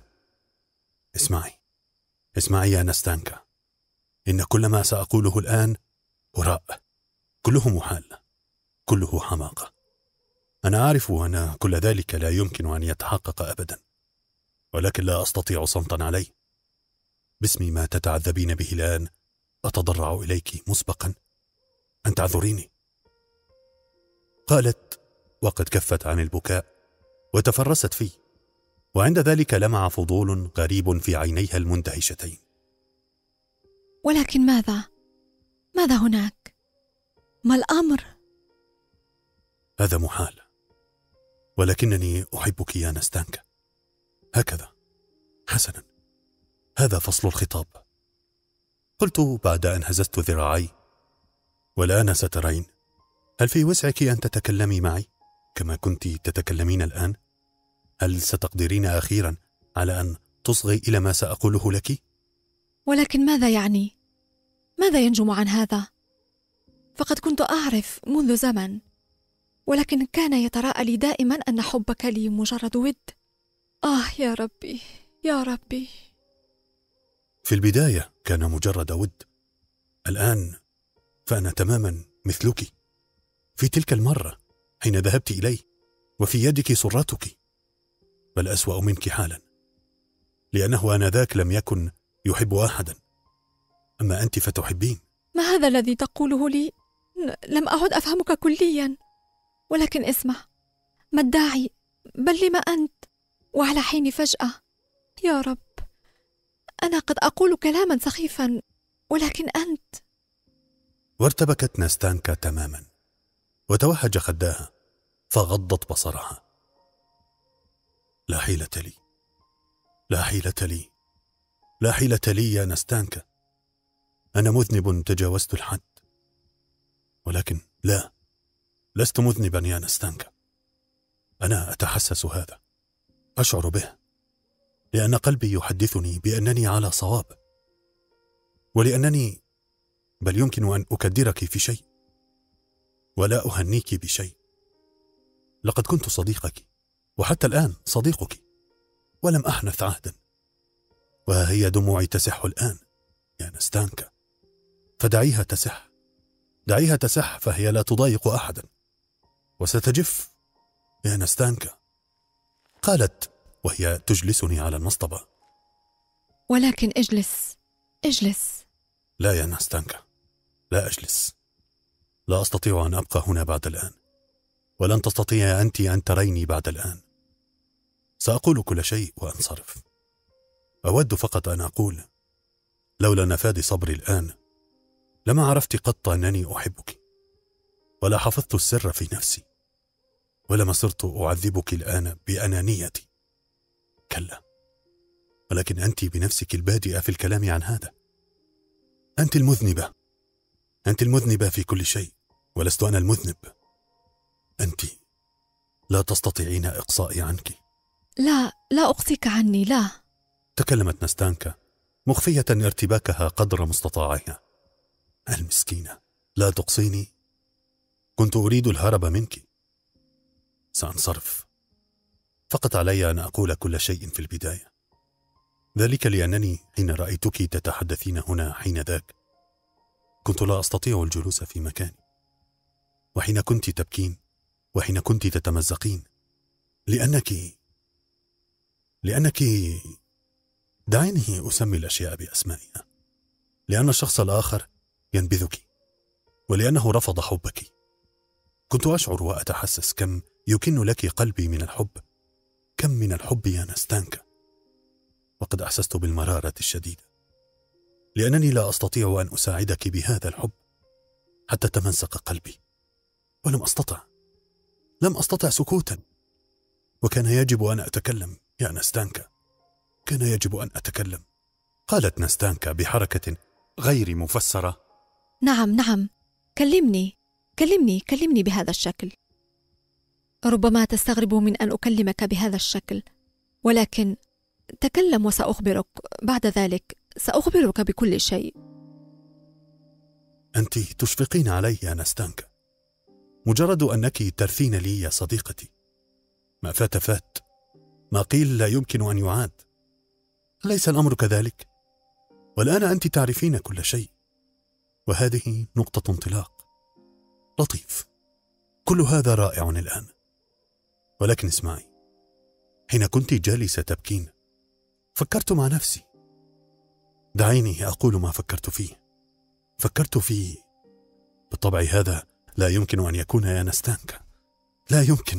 اسمعي يا ناستانكا، إن كل ما سأقوله الآن هراء، كله محال، كله حماقة. أنا أعرف أن كل ذلك لا يمكن أن يتحقق أبدا، ولكن لا أستطيع صمتا عليه. باسم ما تتعذبين به الآن أتضرع إليك مسبقا أن تعذريني. قالت وقد كفت عن البكاء وتفرست فيه، وعند ذلك لمع فضول غريب في عينيها المندهشتين. ولكن ماذا هناك؟ ما الأمر؟ هذا محال، ولكنني أحبك يا ناستانكا. هكذا. حسنا، هذا فصل الخطاب. قلت بعد أن هززت ذراعي: والآن سترين، هل في وسعك أن تتكلمي معي كما كنت تتكلمين الآن؟ هل ستقدرين أخيرا على أن تصغي إلى ما سأقوله لك؟ ولكن ماذا يعني؟ ماذا ينجم عن هذا؟ فقد كنت أعرف منذ زمن، ولكن كان يتراءى لي دائما أن حبك لي مجرد ود. يا ربي يا ربي. في البداية كان مجرد ود، الآن فأنا تماما مثلك. في تلك المرة حين ذهبت إلي وفي يدك سرتك، بل أسوأ منك حالا، لأنه آنذاك لم يكن يحب أحدا، أما أنت فتحبين. ما هذا الذي تقوله لي؟ لم أعد أفهمك كليا. ولكن اسمع، ما الداعي؟ بل لما أنت وعلى حين فجأة؟ يا رب، أنا قد أقول كلاما سخيفا، ولكن أنت. وارتبكت ناستانكا تماما وتوهج خداها فغضت بصرها. لا حيلة لي، لا حيلة لي، لا حيلة لي يا ناستانكا، أنا مذنب تجاوزت الحد. ولكن لا، لست مذنبا يا ناستانكا، أنا أتحسس هذا، أشعر به، لأن قلبي يحدثني بأنني على صواب، ولأنني بل يمكن أن أكدرك في شيء ولا أهنيك بشيء. لقد كنت صديقك وحتى الآن صديقك، ولم أحنث عهدا، وها هي دموعي تسح الآن يا ناستانكا، فدعيها تسح، دعيها تسح، فهي لا تضايق أحدا وستجف يا ناستانكا، قالت وهي تجلسني على المصطبة. ولكن اجلس اجلس. لا يا ناستانكا، لا أجلس، لا أستطيع أن أبقى هنا بعد الآن، ولن تستطيع أنت أن تريني بعد الآن. سأقول كل شيء وأنصرف. أود فقط أن أقول لولا نفاد صبري الآن لما عرفت قط أنني أحبك، ولا حفظت السر في نفسي، ولما صرت أعذبك الآن بأنانيتي. كلا، ولكن أنت بنفسك البادئة في الكلام عن هذا. أنت المذنبة، أنت المذنبة في كل شيء، ولست أنا المذنب. أنت لا تستطيعين إقصائي عنك. لا أقصيك عني، لا. تكلمت ناستانكا مخفية ارتباكها قدر مستطاعها. المسكينة، لا تقصيني، كنت أريد الهرب منك. سأنصرف، فقط علي أن أقول كل شيء في البداية، ذلك لأنني حين رأيتك تتحدثين هنا حين ذاك كنت لا أستطيع الجلوس في مكاني، وحين كنت تبكين وحين كنت تتمزقين، لأنك دعيني أسمي الأشياء بأسمائها، لأن الشخص الآخر ينبذك، ولأنه رفض حبك. كنت أشعر وأتحسس كم يكن لك قلبي من الحب، كم من الحب يا ناستانكا، وقد أحسست بالمرارة الشديدة، لأنني لا أستطيع أن أساعدك بهذا الحب، حتى تمزق قلبي، ولم أستطع سكوتا، وكان يجب أن أتكلم يا ناستانكا، كان يجب أن أتكلم. قالت ناستانكا بحركة غير مفسرة: نعم، كلمني بهذا الشكل. ربما تستغرب من أن أكلمك بهذا الشكل، ولكن تكلم وسأخبرك. بعد ذلك سأخبرك بكل شيء. أنت تشفقين علي يا ناستانكا، مجرد أنك ترثين لي يا صديقتي. ما فات فات، ما قيل لا يمكن أن يعاد. ليس الأمر كذلك، والآن أنت تعرفين كل شيء، وهذه نقطة انطلاق. لطيف، كل هذا رائع الآن، ولكن اسمعي، حين كنت جالسة تبكين فكرت مع نفسي. دعيني أقول ما فكرت فيه. بالطبع هذا لا يمكن أن يكون يا ناستانكا، لا يمكن.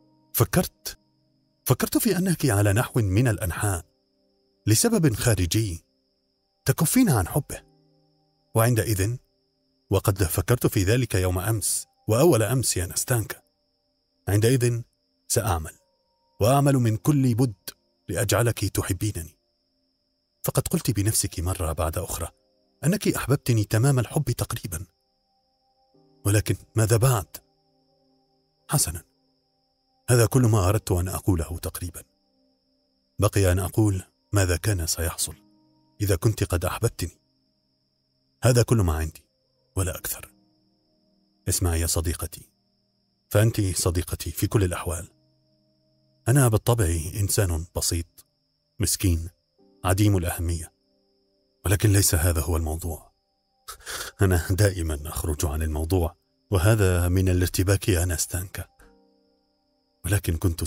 فكرت في أنك على نحو من الأنحاء لسبب خارجي تكفين عن حبه، وعندئذ، وقد فكرت في ذلك يوم أمس وأول أمس يا ناستانكا، عندئذ وأعمل من كل بد لأجعلك تحبينني. فقد قلت بنفسك مرة بعد أخرى أنك أحببتني تمام الحب تقريبا، ولكن ماذا بعد؟ حسنا، هذا كل ما أردت أن أقوله تقريبا. بقي أن أقول ماذا كان سيحصل إذا كنت قد أحببتني. هذا كل ما عندي ولا أكثر. اسمعي يا صديقتي، فأنت صديقتي في كل الأحوال. أنا بالطبع إنسان بسيط مسكين عديم الأهمية، ولكن ليس هذا هو الموضوع. أنا دائما أخرج عن الموضوع، وهذا من الارتباك يا أناستانكا. ولكن كنت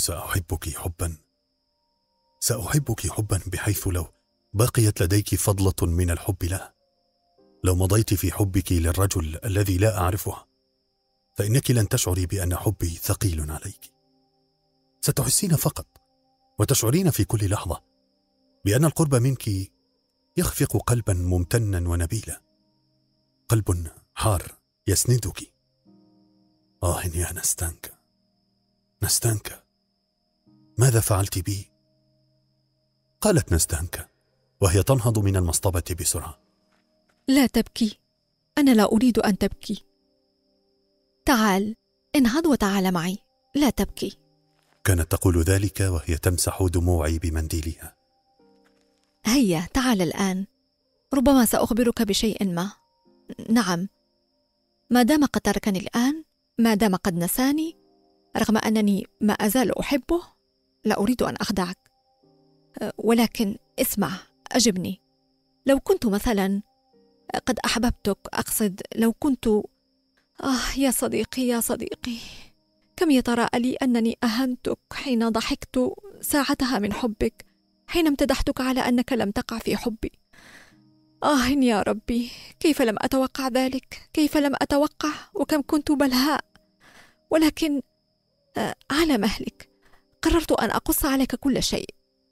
سأحبك حبا بحيث لو بقيت لديك فضلة من الحب له، لو مضيت في حبك للرجل الذي لا أعرفه، فإنك لن تشعري بأن حبي ثقيل عليك. ستحسين فقط وتشعرين في كل لحظة بأن القرب منك يخفق قلبا ممتنا ونبيلا، قلب حار يسندك. يا نستانكا، ماذا فعلت بي؟ قالت نستانكا وهي تنهض من المصطبة بسرعة. لا تبكي، أنا لا أريد أن تبكي. تعال، انهض وتعال معي، لا تبكي. كانت تقول ذلك وهي تمسح دموعي بمنديلها. هيا تعال الآن، ربما سأخبرك بشيء ما. نعم، ما دام قد تركني الآن، ما دام قد نساني، رغم أنني ما أزال أحبه، لا أريد أن أخدعك. ولكن اسمع، أجبني. لو كنت مثلا قد أحببتك، أقصد لو كنت يا صديقي، كم يتراءى لي أنني أهنتك حين ضحكت ساعتها من حبك، حين امتدحتك على أنك لم تقع في حبي. يا ربي، كيف لم أتوقع ذلك، كيف لم أتوقع، وكم كنت بلهاء. ولكن على مهلك قررت أن أقص عليك كل شيء.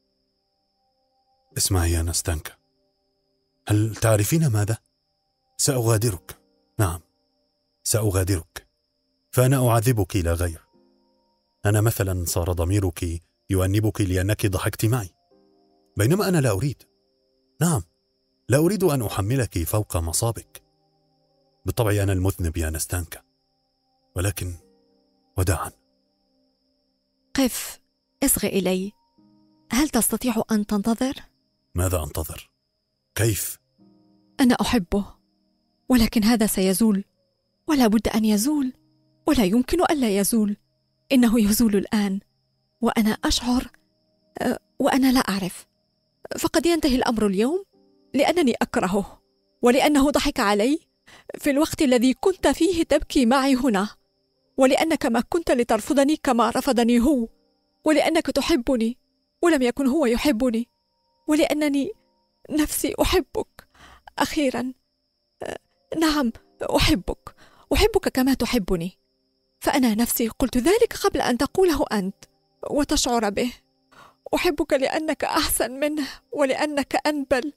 اسمعي يا نستانكا، هل تعرفين ماذا؟ سأغادرك. نعم، سأغادرك، فأنا أعذبك لا غير. أنا مثلا صار ضميرك يؤنبك لأنك ضحكت معي، بينما أنا لا أريد. نعم، لا أريد أن أحملك فوق مصابك. بالطبع أنا المذنب يا نستانكا، ولكن وداعا. قف، اصغ إلي. هل تستطيع أن تنتظر؟ ماذا أنتظر؟ كيف؟ أنا أحبه، ولكن هذا سيزول، ولا بد أن يزول، ولا يمكن ألا يزول. إنه يزول الآن، وأنا أشعر وأنا لا أعرف. فقد ينتهي الأمر اليوم لأنني أكرهه، ولأنه ضحك علي في الوقت الذي كنت فيه تبكي معي هنا، ولأنك ما كنت لترفضني كما رفضني هو، ولأنك تحبني ولم يكن هو يحبني، ولأنني نفسي أحبك. أخيرا، نعم، أحبك كما تحبني. فأنا نفسي قلت ذلك قبل أن تقوله أنت وتشعر به. أحبك لأنك أحسن منه، ولأنك أنبل،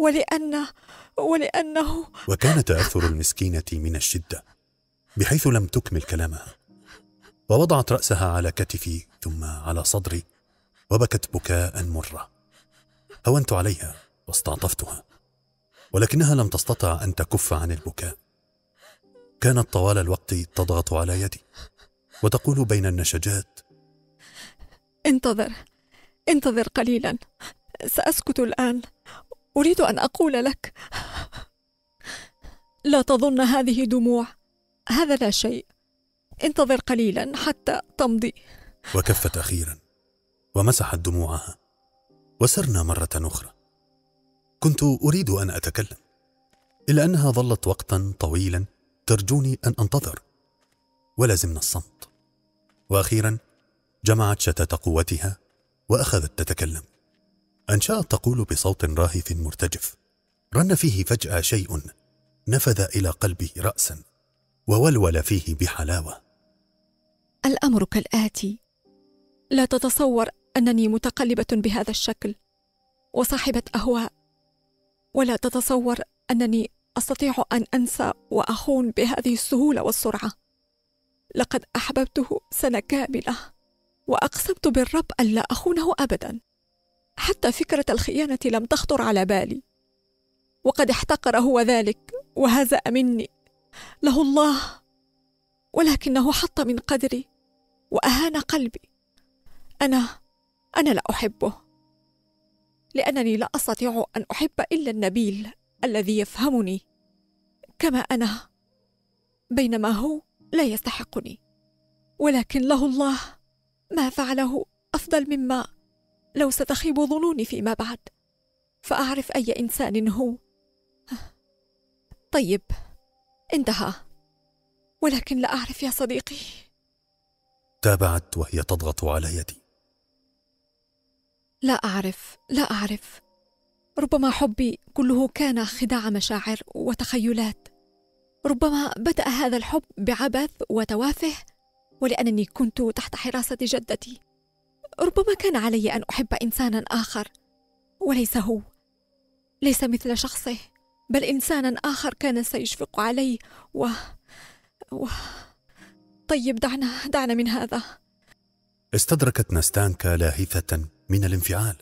ولأنه. وكان تأثر المسكينة من الشدة بحيث لم تكمل كلامها، ووضعت رأسها على كتفي ثم على صدري، وبكت بكاء مرة. هونت عليها واستعطفتها، ولكنها لم تستطع أن تكف عن البكاء. كانت طوال الوقت تضغط على يدي وتقول بين النشجات: انتظر قليلا، سأسكت الآن. أريد أن أقول لك، لا تظن هذه دموع، هذا لا شيء. انتظر قليلا حتى تمضي. وكفت أخيرا ومسحت دموعها، وسرنا مرة أخرى. كنت أريد أن أتكلم، إلا أنها ظلت وقتا طويلا ترجوني أن أنتظر، ولزمنا الصمت. وأخيرا جمعت شتات قوتها وأخذت تتكلم. أنشأت تقول بصوت راهف مرتجف، رن فيه فجأة شيء نفذ إلى قلبي رأسا وولول فيه بحلاوة. الأمر كالآتي: لا تتصور أنني متقلبة بهذا الشكل وصاحبة أهواء، ولا تتصور أنني أستطيع أن أنسى وأخون بهذه السهولة والسرعة. لقد أحببته سنة كاملة، وأقسمت بالرب أن لا أخونه أبدا. حتى فكرة الخيانة لم تخطر على بالي، وقد احتقر هو ذلك وهزأ مني، له الله، ولكنه حط من قدري وأهان قلبي. أنا لا أحبه، لأنني لا أستطيع أن أحب إلا النبيل الذي يفهمني كما أنا، بينما هو لا يستحقني، ولكن له الله ما فعله أفضل مما لو ستخيب ظنوني فيما بعد، فأعرف أي إنسان هو. طيب، انتهى، ولكن لا أعرف يا صديقي. تابعت وهي تضغط على يدي. لا أعرف، ربما حبي كله كان خداع مشاعر وتخيلات، ربما بدأ هذا الحب بعبث وتوافه، ولأنني كنت تحت حراسة جدتي، ربما كان علي أن أحب إنسانا آخر وليس هو، ليس مثل شخصه، بل إنسانا آخر كان سيشفق علي طيب، دعنا من هذا. استدركت نستانكا لاهثة من الانفعال.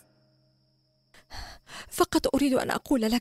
فقط أريد أن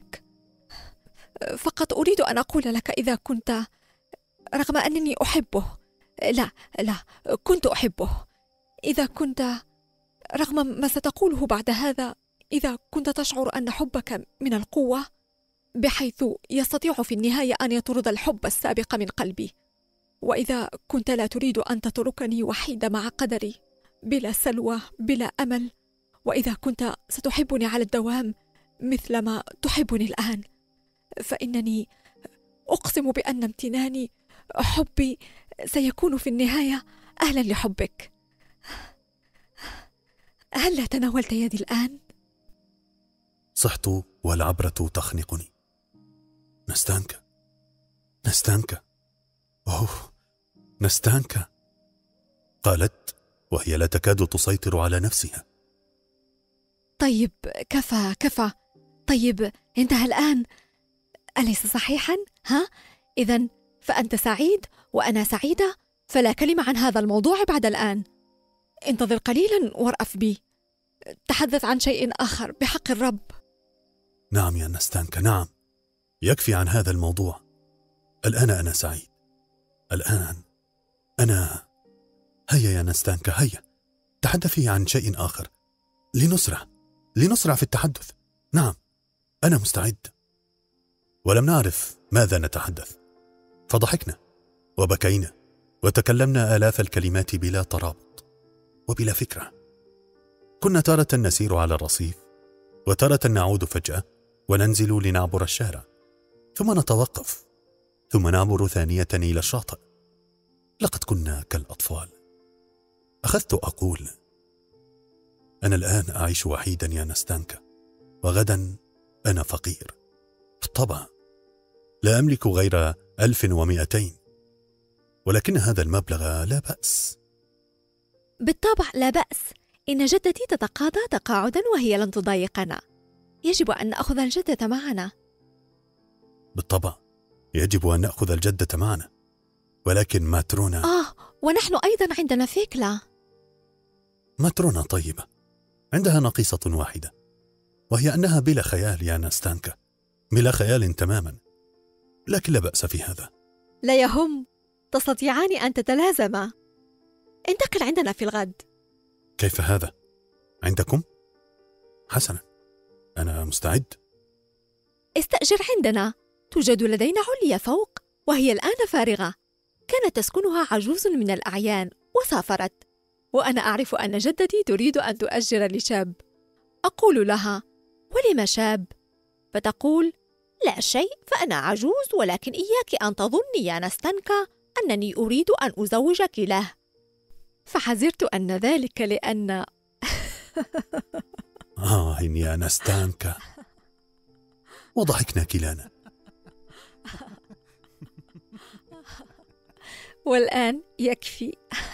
أقول لك إذا كنت، رغم أنني أحبه، لا كنت أحبه، إذا كنت، رغم ما ستقوله بعد هذا، إذا كنت تشعر أن حبك من القوة بحيث يستطيع في النهاية أن يطرد الحب السابق من قلبي، وإذا كنت لا تريد أن تتركني وحيدة مع قدري بلا سلوى بلا أمل، وإذا كنت ستحبني على الدوام مثلما تحبني الآن، فإنني أقسم بأن امتناني، حبي، سيكون في النهاية أهلا لحبك. هل لا تناولت يدي الآن؟ صحت والعبرة تخنقني. نستانكا، أوه، نستانكا، قالت وهي لا تكاد تسيطر على نفسها. طيب، كفى، طيب، انتهى الآن، أليس صحيحا؟ إذن فأنت سعيد وأنا سعيدة، فلا كلمة عن هذا الموضوع بعد الآن. انتظر قليلا وارأف بي، تحدث عن شيء آخر بحق الرب. نعم يا نستانكا، نعم، يكفي عن هذا الموضوع. الآن أنا سعيد، الآن أنا. هيا يا نستانكا، هيا تحدثي عن شيء آخر، لنسرع في التحدث. نعم، أنا مستعد. ولم نعرف ماذا نتحدث، فضحكنا وبكينا وتكلمنا آلاف الكلمات بلا ترابط وبلا فكرة. كنا تارة نسير على الرصيف، وتارة نعود فجأة وننزل لنعبر الشارع، ثم نتوقف، ثم نعبر ثانية إلى الشاطئ. لقد كنا كالأطفال. أخذت أقول: أنا الآن أعيش وحيدا يا نستانكا، وغدا أنا فقير بالطبع، لا أملك غير 1200، ولكن هذا المبلغ لا بأس. بالطبع لا بأس، إن جدتي تتقاضى تقاعدا وهي لن تضايقنا، يجب أن نأخذ الجدة معنا. بالطبع يجب أن نأخذ الجدة معنا، ولكن ماترونا. ونحن أيضا عندنا فكلة. ماترونا طيبة، عندها نقيصة واحدة، وهي أنها بلا خيال يا نستانكا، بلا خيال تماما، لكن لا بأس في هذا. لا يهم، تستطيعان أن تتلازما. انتقل عندنا في الغد. كيف هذا؟ عندكم؟ حسنا، أنا مستعد. استأجر عندنا، توجد لدينا علية فوق، وهي الآن فارغة، كانت تسكنها عجوز من الأعيان وسافرت، وأنا أعرف أن جدتي تريد أن تؤجر لشاب. أقول لها: ولم شاب؟ فتقول: لا شيء، فأنا عجوز، ولكن إياك أن تظني يا نستانكا أنني أريد أن أزوجك له. فحذرت أن ذلك لأن يا نستانكا، وضحكنا كلانا. والآن يكفي.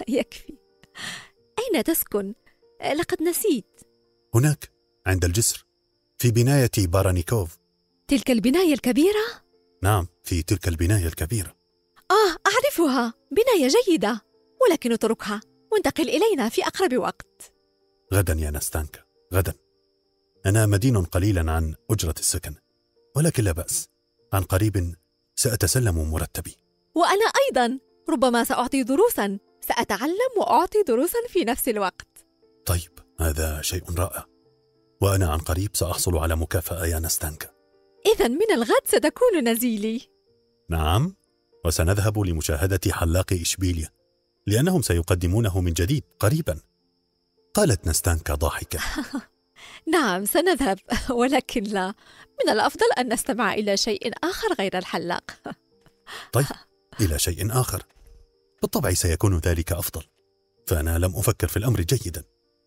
أين تسكن؟ لقد نسيت. هناك عند الجسر، في بناية بارانيكوف. تلك البناية الكبيرة؟ نعم، في تلك البناية الكبيرة. أعرفها، بناية جيدة، ولكن اتركها وانتقل إلينا في أقرب وقت. غدا يا نستانكا، غدا. أنا مدين قليلا عن أجرة السكن، ولكن لا بأس، عن قريب سأتسلم مرتبي. وأنا أيضا ربما سأعطي دروسا، سأتعلم وأعطي دروسا في نفس الوقت. طيب، هذا شيء رائع، وأنا عن قريب سأحصل على مكافأة يا نستانكا. إذن من الغد ستكون نزيلي. نعم، وسنذهب لمشاهدة حلاق إشبيلية، لأنهم سيقدمونه من جديد قريبا، قالت نستانكا ضاحكة. نعم سنذهب، ولكن لا، من الأفضل أن نستمع إلى شيء آخر غير الحلاق. طيب، إلى شيء آخر، بالطبع سيكون ذلك أفضل، فأنا لم أفكر في الأمر جيدا.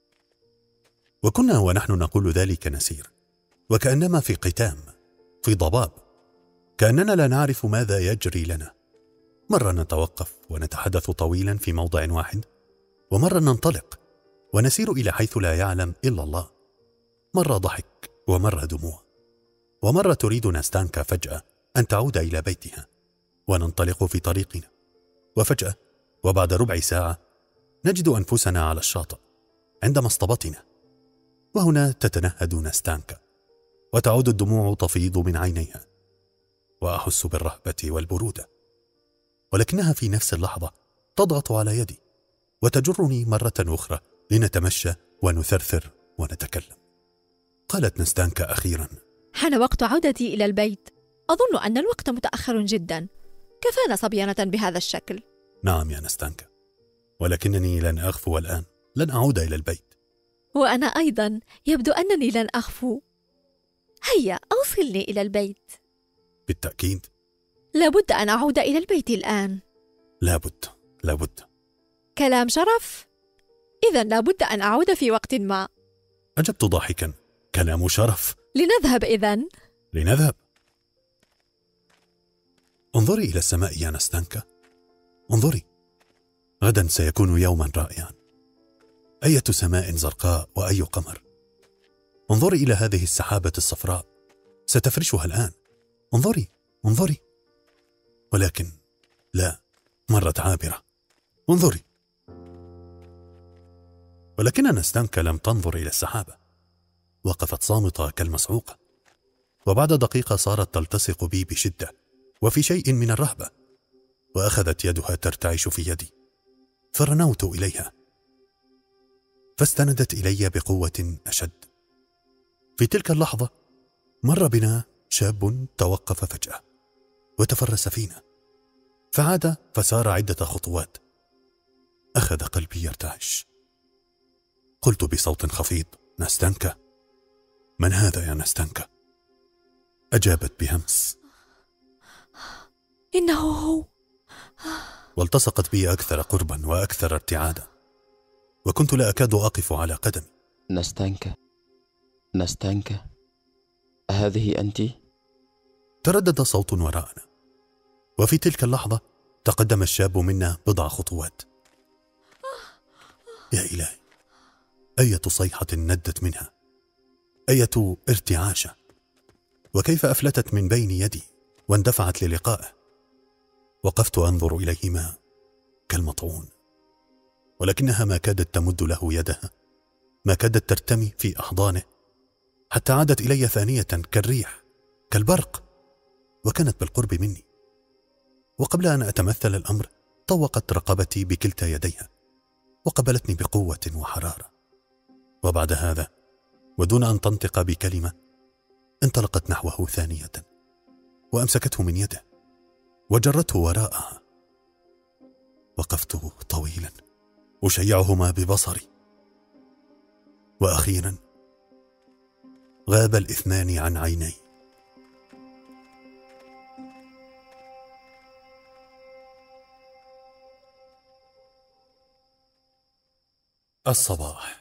وكنا ونحن نقول ذلك نسير، وكأنما في قتام، في ضباب، كأننا لا نعرف ماذا يجري لنا. مرة نتوقف ونتحدث طويلا في موضع واحد، ومرة ننطلق ونسير إلى حيث لا يعلم إلا الله. مرة ضحك ومرة دموع، ومرة تريد نستانكا فجأة أن تعود إلى بيتها، وننطلق في طريقنا، وفجأة وبعد ربع ساعة نجد أنفسنا على الشاطئ عند مصطبتنا، وهنا تتنهد نستانكا وتعود الدموع تفيض من عينيها، وأحس بالرهبة والبرودة، ولكنها في نفس اللحظة تضغط على يدي وتجرني مرة أخرى لنتمشى ونثرثر ونتكلم. قالت نستانكا أخيرا: حان وقت عودتي إلى البيت، أظن أن الوقت متأخر جدا، كفانا صبيانة بهذا الشكل. نعم يا نستانكا، ولكنني لن أغفو الآن، لن أعود إلى البيت. وأنا أيضا يبدو أنني لن أغفو. هيا أوصلني إلى البيت. بالتأكيد. لابد أن أعود إلى البيت الآن. لابد. كلام شرف. إذن لابد أن أعود في وقت ما. أجبت ضاحكا: كلام شرف. لنذهب إذن. لنذهب. انظري إلى السماء يا نستانكا، انظري، غدا سيكون يوما رائعا، أية سماء زرقاء وأي قمر. انظري إلى هذه السحابة الصفراء، ستفرشها الآن. انظري. ولكن لا، مرت عابرة. انظري. ولكن نستانكا لم تنظر إلى السحابة، وقفت صامتة كالمصعوقة، وبعد دقيقة صارت تلتصق بي بشدة وفي شيء من الرهبة، وأخذت يدها ترتعش في يدي، فرنوت إليها فاستندت إلي بقوة أشد. في تلك اللحظة مر بنا شاب توقف فجأة وتفرس فينا، فعاد فسار عدة خطوات. أخذ قلبي يرتعش. قلت بصوت خفيض: نستانكا. من هذا يا نستانكا؟ أجابت بهمس: إنه هو. والتصقت بي أكثر قربا وأكثر ارتعادا، وكنت لا أكاد أقف على قدمي. نستانكا، هذه أنت؟ تردد صوت وراءنا، وفي تلك اللحظة تقدم الشاب منا بضع خطوات. يا إلهي، أية صيحة ندت منها، أية ارتعاشة، وكيف أفلتت من بين يدي واندفعت للقائه. وقفت أنظر إليهما كالمطعون، ولكنها ما كادت تمد له يدها، ما كادت ترتمي في أحضانه، حتى عادت إلي ثانية كالريح كالبرق، وكانت بالقرب مني. وقبل أن أتمثل الأمر طوقت رقبتي بكلتا يديها وقبلتني بقوة وحرارة، وبعد هذا ودون أن تنطق بكلمة انطلقت نحوه ثانية وأمسكته من يده وجرته وراءها. وقفت طويلا أشيعهما ببصري، وأخيرا غاب الاثنان عن عيني. الصباح.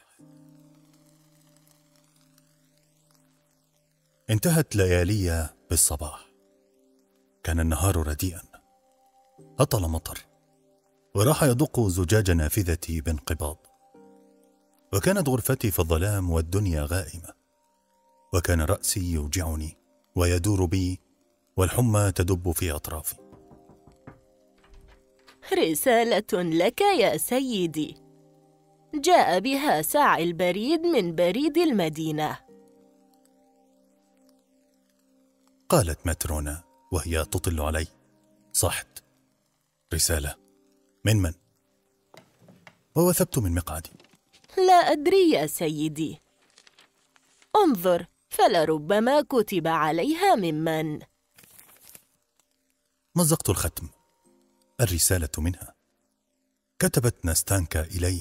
انتهت ليالي بالصباح. كان النهار رديئا، هطل مطر، وراح يدق زجاج نافذتي بانقباض، وكانت غرفتي في الظلام والدنيا غائمة، وكان رأسي يوجعني ويدور بي، والحمى تدب في أطرافي. رسالة لك يا سيدي، جاء بها ساعي البريد من بريد المدينة. قالت ماترونا وهي تطل علي. صحت. رسالة من؟ ووثبت من مقعدي. لا أدري يا سيدي. انظر، فلربما كتب عليها ممن. مزقت الختم. الرسالة منها. كتبت ناستانكا إلي: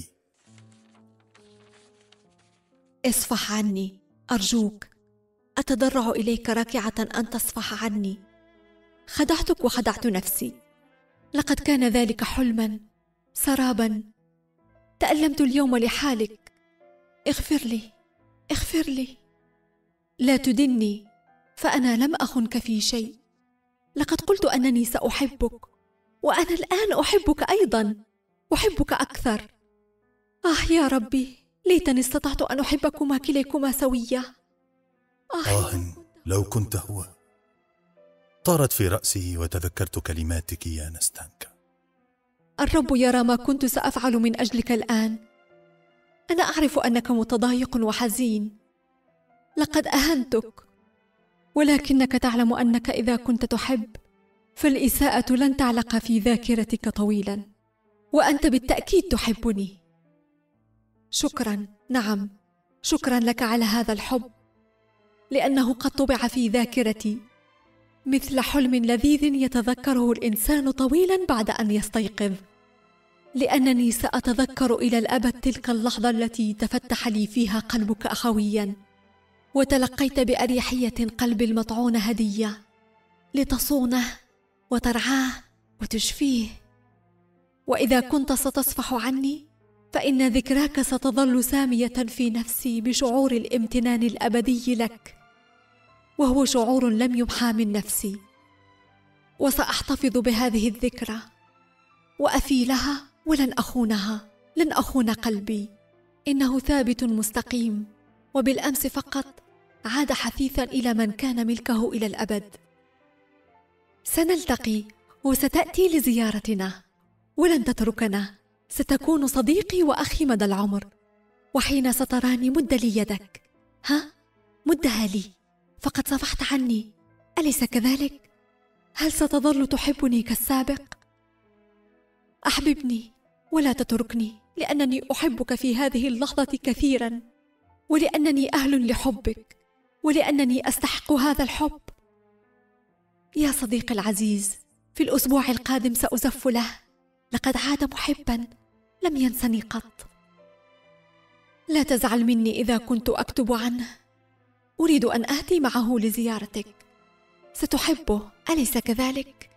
اصفح عني أرجوك، أتضرع إليك راكعة أن تصفح عني. خدعتك وخدعت نفسي، لقد كان ذلك حلما سرابا. تألمت اليوم لحالك. اغفر لي، اغفر لي. لا تدني، فأنا لم أخنك في شيء. لقد قلت أنني سأحبك، وأنا الآن أحبك أيضا، أحبك أكثر. يا ربي، ليتني استطعت أن أحبكما كليكما سوية. لو كنت هو. طارت في رأسي وتذكرت كلماتك يا ناستانكا. الرب يرى ما كنت سأفعل من أجلك الآن. أنا أعرف أنك متضايق وحزين، لقد أهنتك، ولكنك تعلم أنك إذا كنت تحب فالإساءة لن تعلق في ذاكرتك طويلا، وأنت بالتأكيد تحبني. شكرا، نعم، شكرا لك على هذا الحب، لأنه قد طبع في ذاكرتي مثل حلم لذيذ يتذكره الإنسان طويلا بعد أن يستيقظ، لأنني سأتذكر إلى الأبد تلك اللحظة التي تفتح لي فيها قلبك أخويا، وتلقيت بأريحية قلبي المطعون هدية لتصونه وترعاه وتشفيه. وإذا كنت ستصفح عني فإن ذكراك ستظل سامية في نفسي بشعور الامتنان الأبدي لك، وهو شعور لم يمحى من نفسي. وسأحتفظ بهذه الذكرى وأفي لها ولن أخونها، لن أخون قلبي، إنه ثابت مستقيم، وبالأمس فقط عاد حثيثا إلى من كان ملكه إلى الأبد. سنلتقي وستأتي لزيارتنا ولن تتركنا، ستكون صديقي وأخي مدى العمر. وحين ستراني مد لي يدك، مدها لي، فقد صفحت عني، أليس كذلك؟ هل ستظل تحبني كالسابق؟ أحببني ولا تتركني، لأنني أحبك في هذه اللحظة كثيرا، ولأنني أهل لحبك، ولأنني أستحق هذا الحب. يا صديقي العزيز، في الأسبوع القادم سأزف له، لقد عاد محبا لم ينسني قط. لا تزعل مني إذا كنت أكتب عنه، أريد أن آتي معه لزيارتك، ستحبه أليس كذلك؟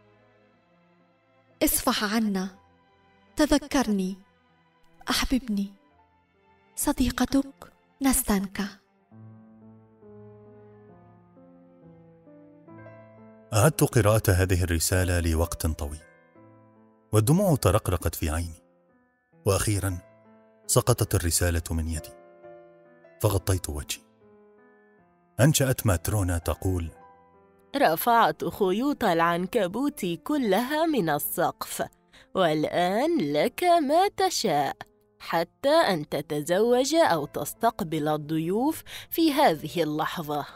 اصفح عنا، تذكرني، أحببني. صديقتك ناستانكا. أعدت قراءة هذه الرسالة لوقت طويل، والدموع ترقرقت في عيني، وأخيرا سقطت الرسالة من يدي، فغطيت وجهي. أنشأت ماترونا تقول: رفعت خيوط العنكبوت كلها من السقف، والآن لك ما تشاء، حتى أن تتزوج أو تستقبل الضيوف في هذه اللحظة.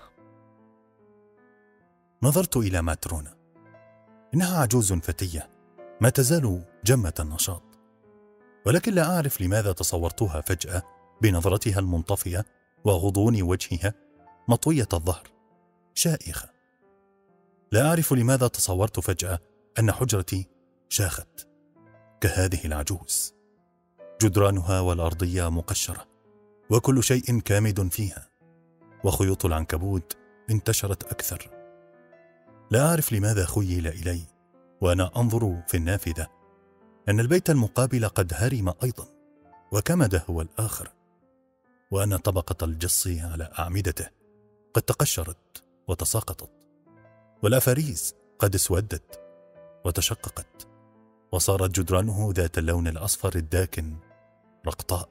نظرت إلى ماترونا، إنها عجوز فتية ما تزال جمة النشاط، ولكن لا أعرف لماذا تصورتها فجأة بنظرتها المنطفئة وغضون وجهها مطوية الظهر شائخة. لا أعرف لماذا تصورت فجأة أن حجرتي شاخت كهذه العجوز، جدرانها والأرضية مقشرة، وكل شيء كامد فيها، وخيوط العنكبوت انتشرت أكثر. لا أعرف لماذا خيل إلي وأنا أنظر في النافذة أن البيت المقابل قد هرم أيضا، وكمد هو الآخر، وأن طبقة الجص على أعمدته قد تقشرت وتساقطت، والأفاريز قد اسودت وتشققت، وصارت جدرانه ذات اللون الأصفر الداكن رقطاء.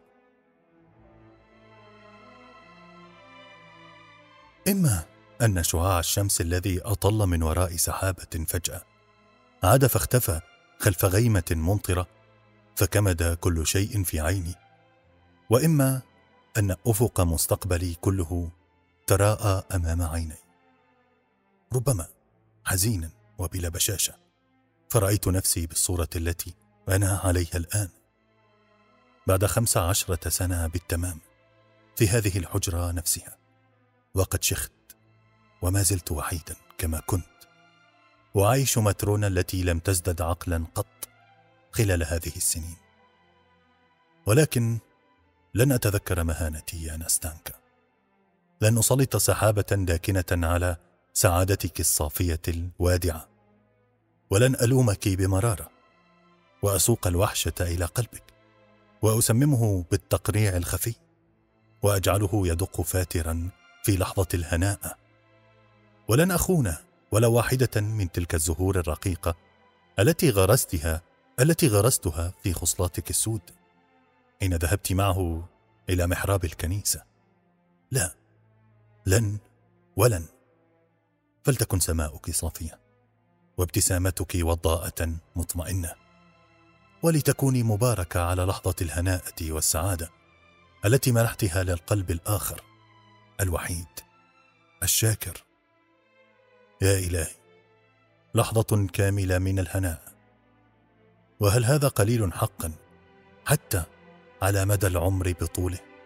إما أن شعاع الشمس الذي أطل من وراء سحابة فجأة عاد فاختفى خلف غيمة ممطرة فكمد كل شيء في عيني، وإما أن أفق مستقبلي كله تراءى أمام عيني، ربما حزينا وبلا بشاشة، فرأيت نفسي بالصورة التي أنا عليها الآن. بعد 15 سنة بالتمام في هذه الحجرة نفسها، وقد شخت وما زلت وحيدا كما كنت، وأعيش ماترونا التي لم تزدد عقلا قط خلال هذه السنين. ولكن لن أتذكر مهانتي يا ناستانكا، لن أسلط سحابة داكنة على سعادتك الصافية الوادعة، ولن ألومك بمرارة وأسوق الوحشة إلى قلبك وأسممه بالتقريع الخفي وأجعله يدق فاترا في لحظة الهناء. ولن أخون ولا واحدة من تلك الزهور الرقيقة التي غرستها في خصلاتك السود حين ذهبت معه إلى محراب الكنيسة. لا، لن ولن. فلتكن سماؤك صافية وابتسامتك وضاءة مطمئنة، ولتكوني مباركة على لحظة الهناءة والسعادة التي منحتها للقلب الآخر الوحيد الشاكر. يا إلهي، لحظة كاملة من الهناء، وهل هذا قليل حقا حتى على مدى العمر بطوله؟